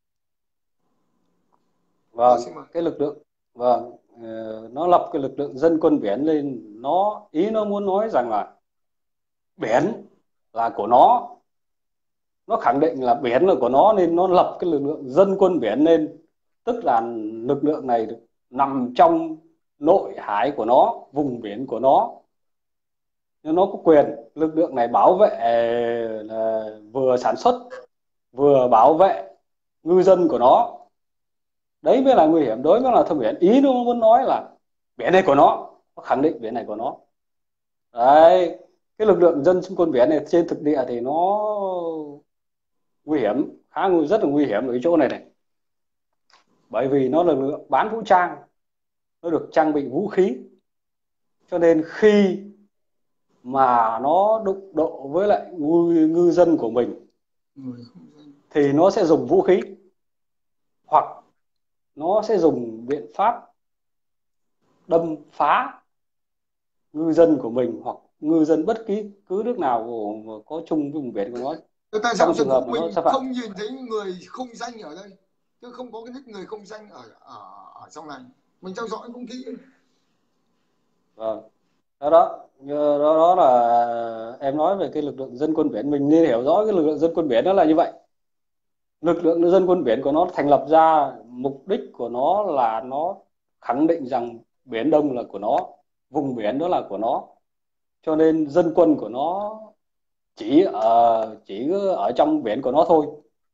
Vâng, cái lực lượng, vâng, nó lập cái lực lượng dân quân biển lên, nó ý nó muốn nói rằng là biển là của nó, nó khẳng định là biển là của nó, nên nó lập cái lực lượng dân quân biển lên, tức là lực lượng này nằm trong nội hải của nó, vùng biển của nó, nhưng nó có quyền. Lực lượng này bảo vệ là vừa sản xuất vừa bảo vệ ngư dân của nó. Đấy mới là nguy hiểm, đối với là thâm biển. Ý nó muốn nói là biển này của nó, nó khẳng định biển này của nó. Đấy, cái lực lượng dân quân biển này trên thực địa thì nó nguy hiểm, khá rất là nguy hiểm ở cái chỗ này này. Bởi vì nó là lực lượng bán vũ trang, nó được trang bị vũ khí, Cho nên khi mà nó đụng độ với lại ngư, ngư dân của mình thì nó sẽ dùng vũ khí, hoặc nó sẽ dùng biện pháp đâm phá ngư dân của mình, hoặc ngư dân bất kỳ cứ nước nào của, có chung vùng biển của nó. Tại sao Trong trường hợp mà mình nó xâm phạm, không nhìn thấy người không danh ở đây, chứ không có cái nick người không danh ở ở ở trong này, mình theo dõi cũng kỹ. Vâng, đó đó đó, đó là em nói về cái lực lượng dân quân biển. Mình nên hiểu rõ cái lực lượng dân quân biển đó là như vậy. Lực lượng dân quân biển của nó thành lập ra, mục đích của nó là nó khẳng định rằng Biển Đông là của nó, vùng biển đó là của nó. Cho nên dân quân của nó chỉ ở chỉ ở trong biển của nó thôi.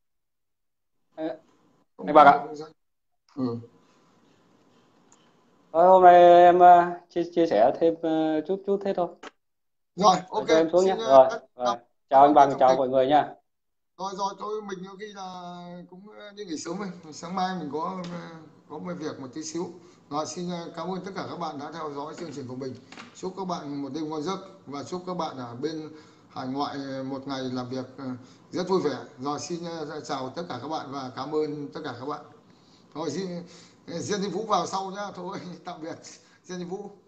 Anh Bạc ạ. Ừ. Thôi, hôm nay em chia, chia sẻ thêm chút chút thế thôi. Rồi, ok. Cho em xuống nhé. Xin, Rồi, uh, rồi. Chào anh Bằng, chào mọi người nha. Rồi rồi thôi, mình nhiều khi là cũng đi nghỉ sớm rồi. Sáng mai mình có có một việc một tí xíu. Rồi, xin cảm ơn tất cả các bạn đã theo dõi chương trình của mình. Chúc các bạn một đêm ngon giấc và chúc các bạn ở bên hải ngoại một ngày làm việc rất vui vẻ. Rồi, xin chào tất cả các bạn và cảm ơn tất cả các bạn. Rồi, xin Diên Vũ vào sau nhá. Thôi, tạm biệt Diên Vũ.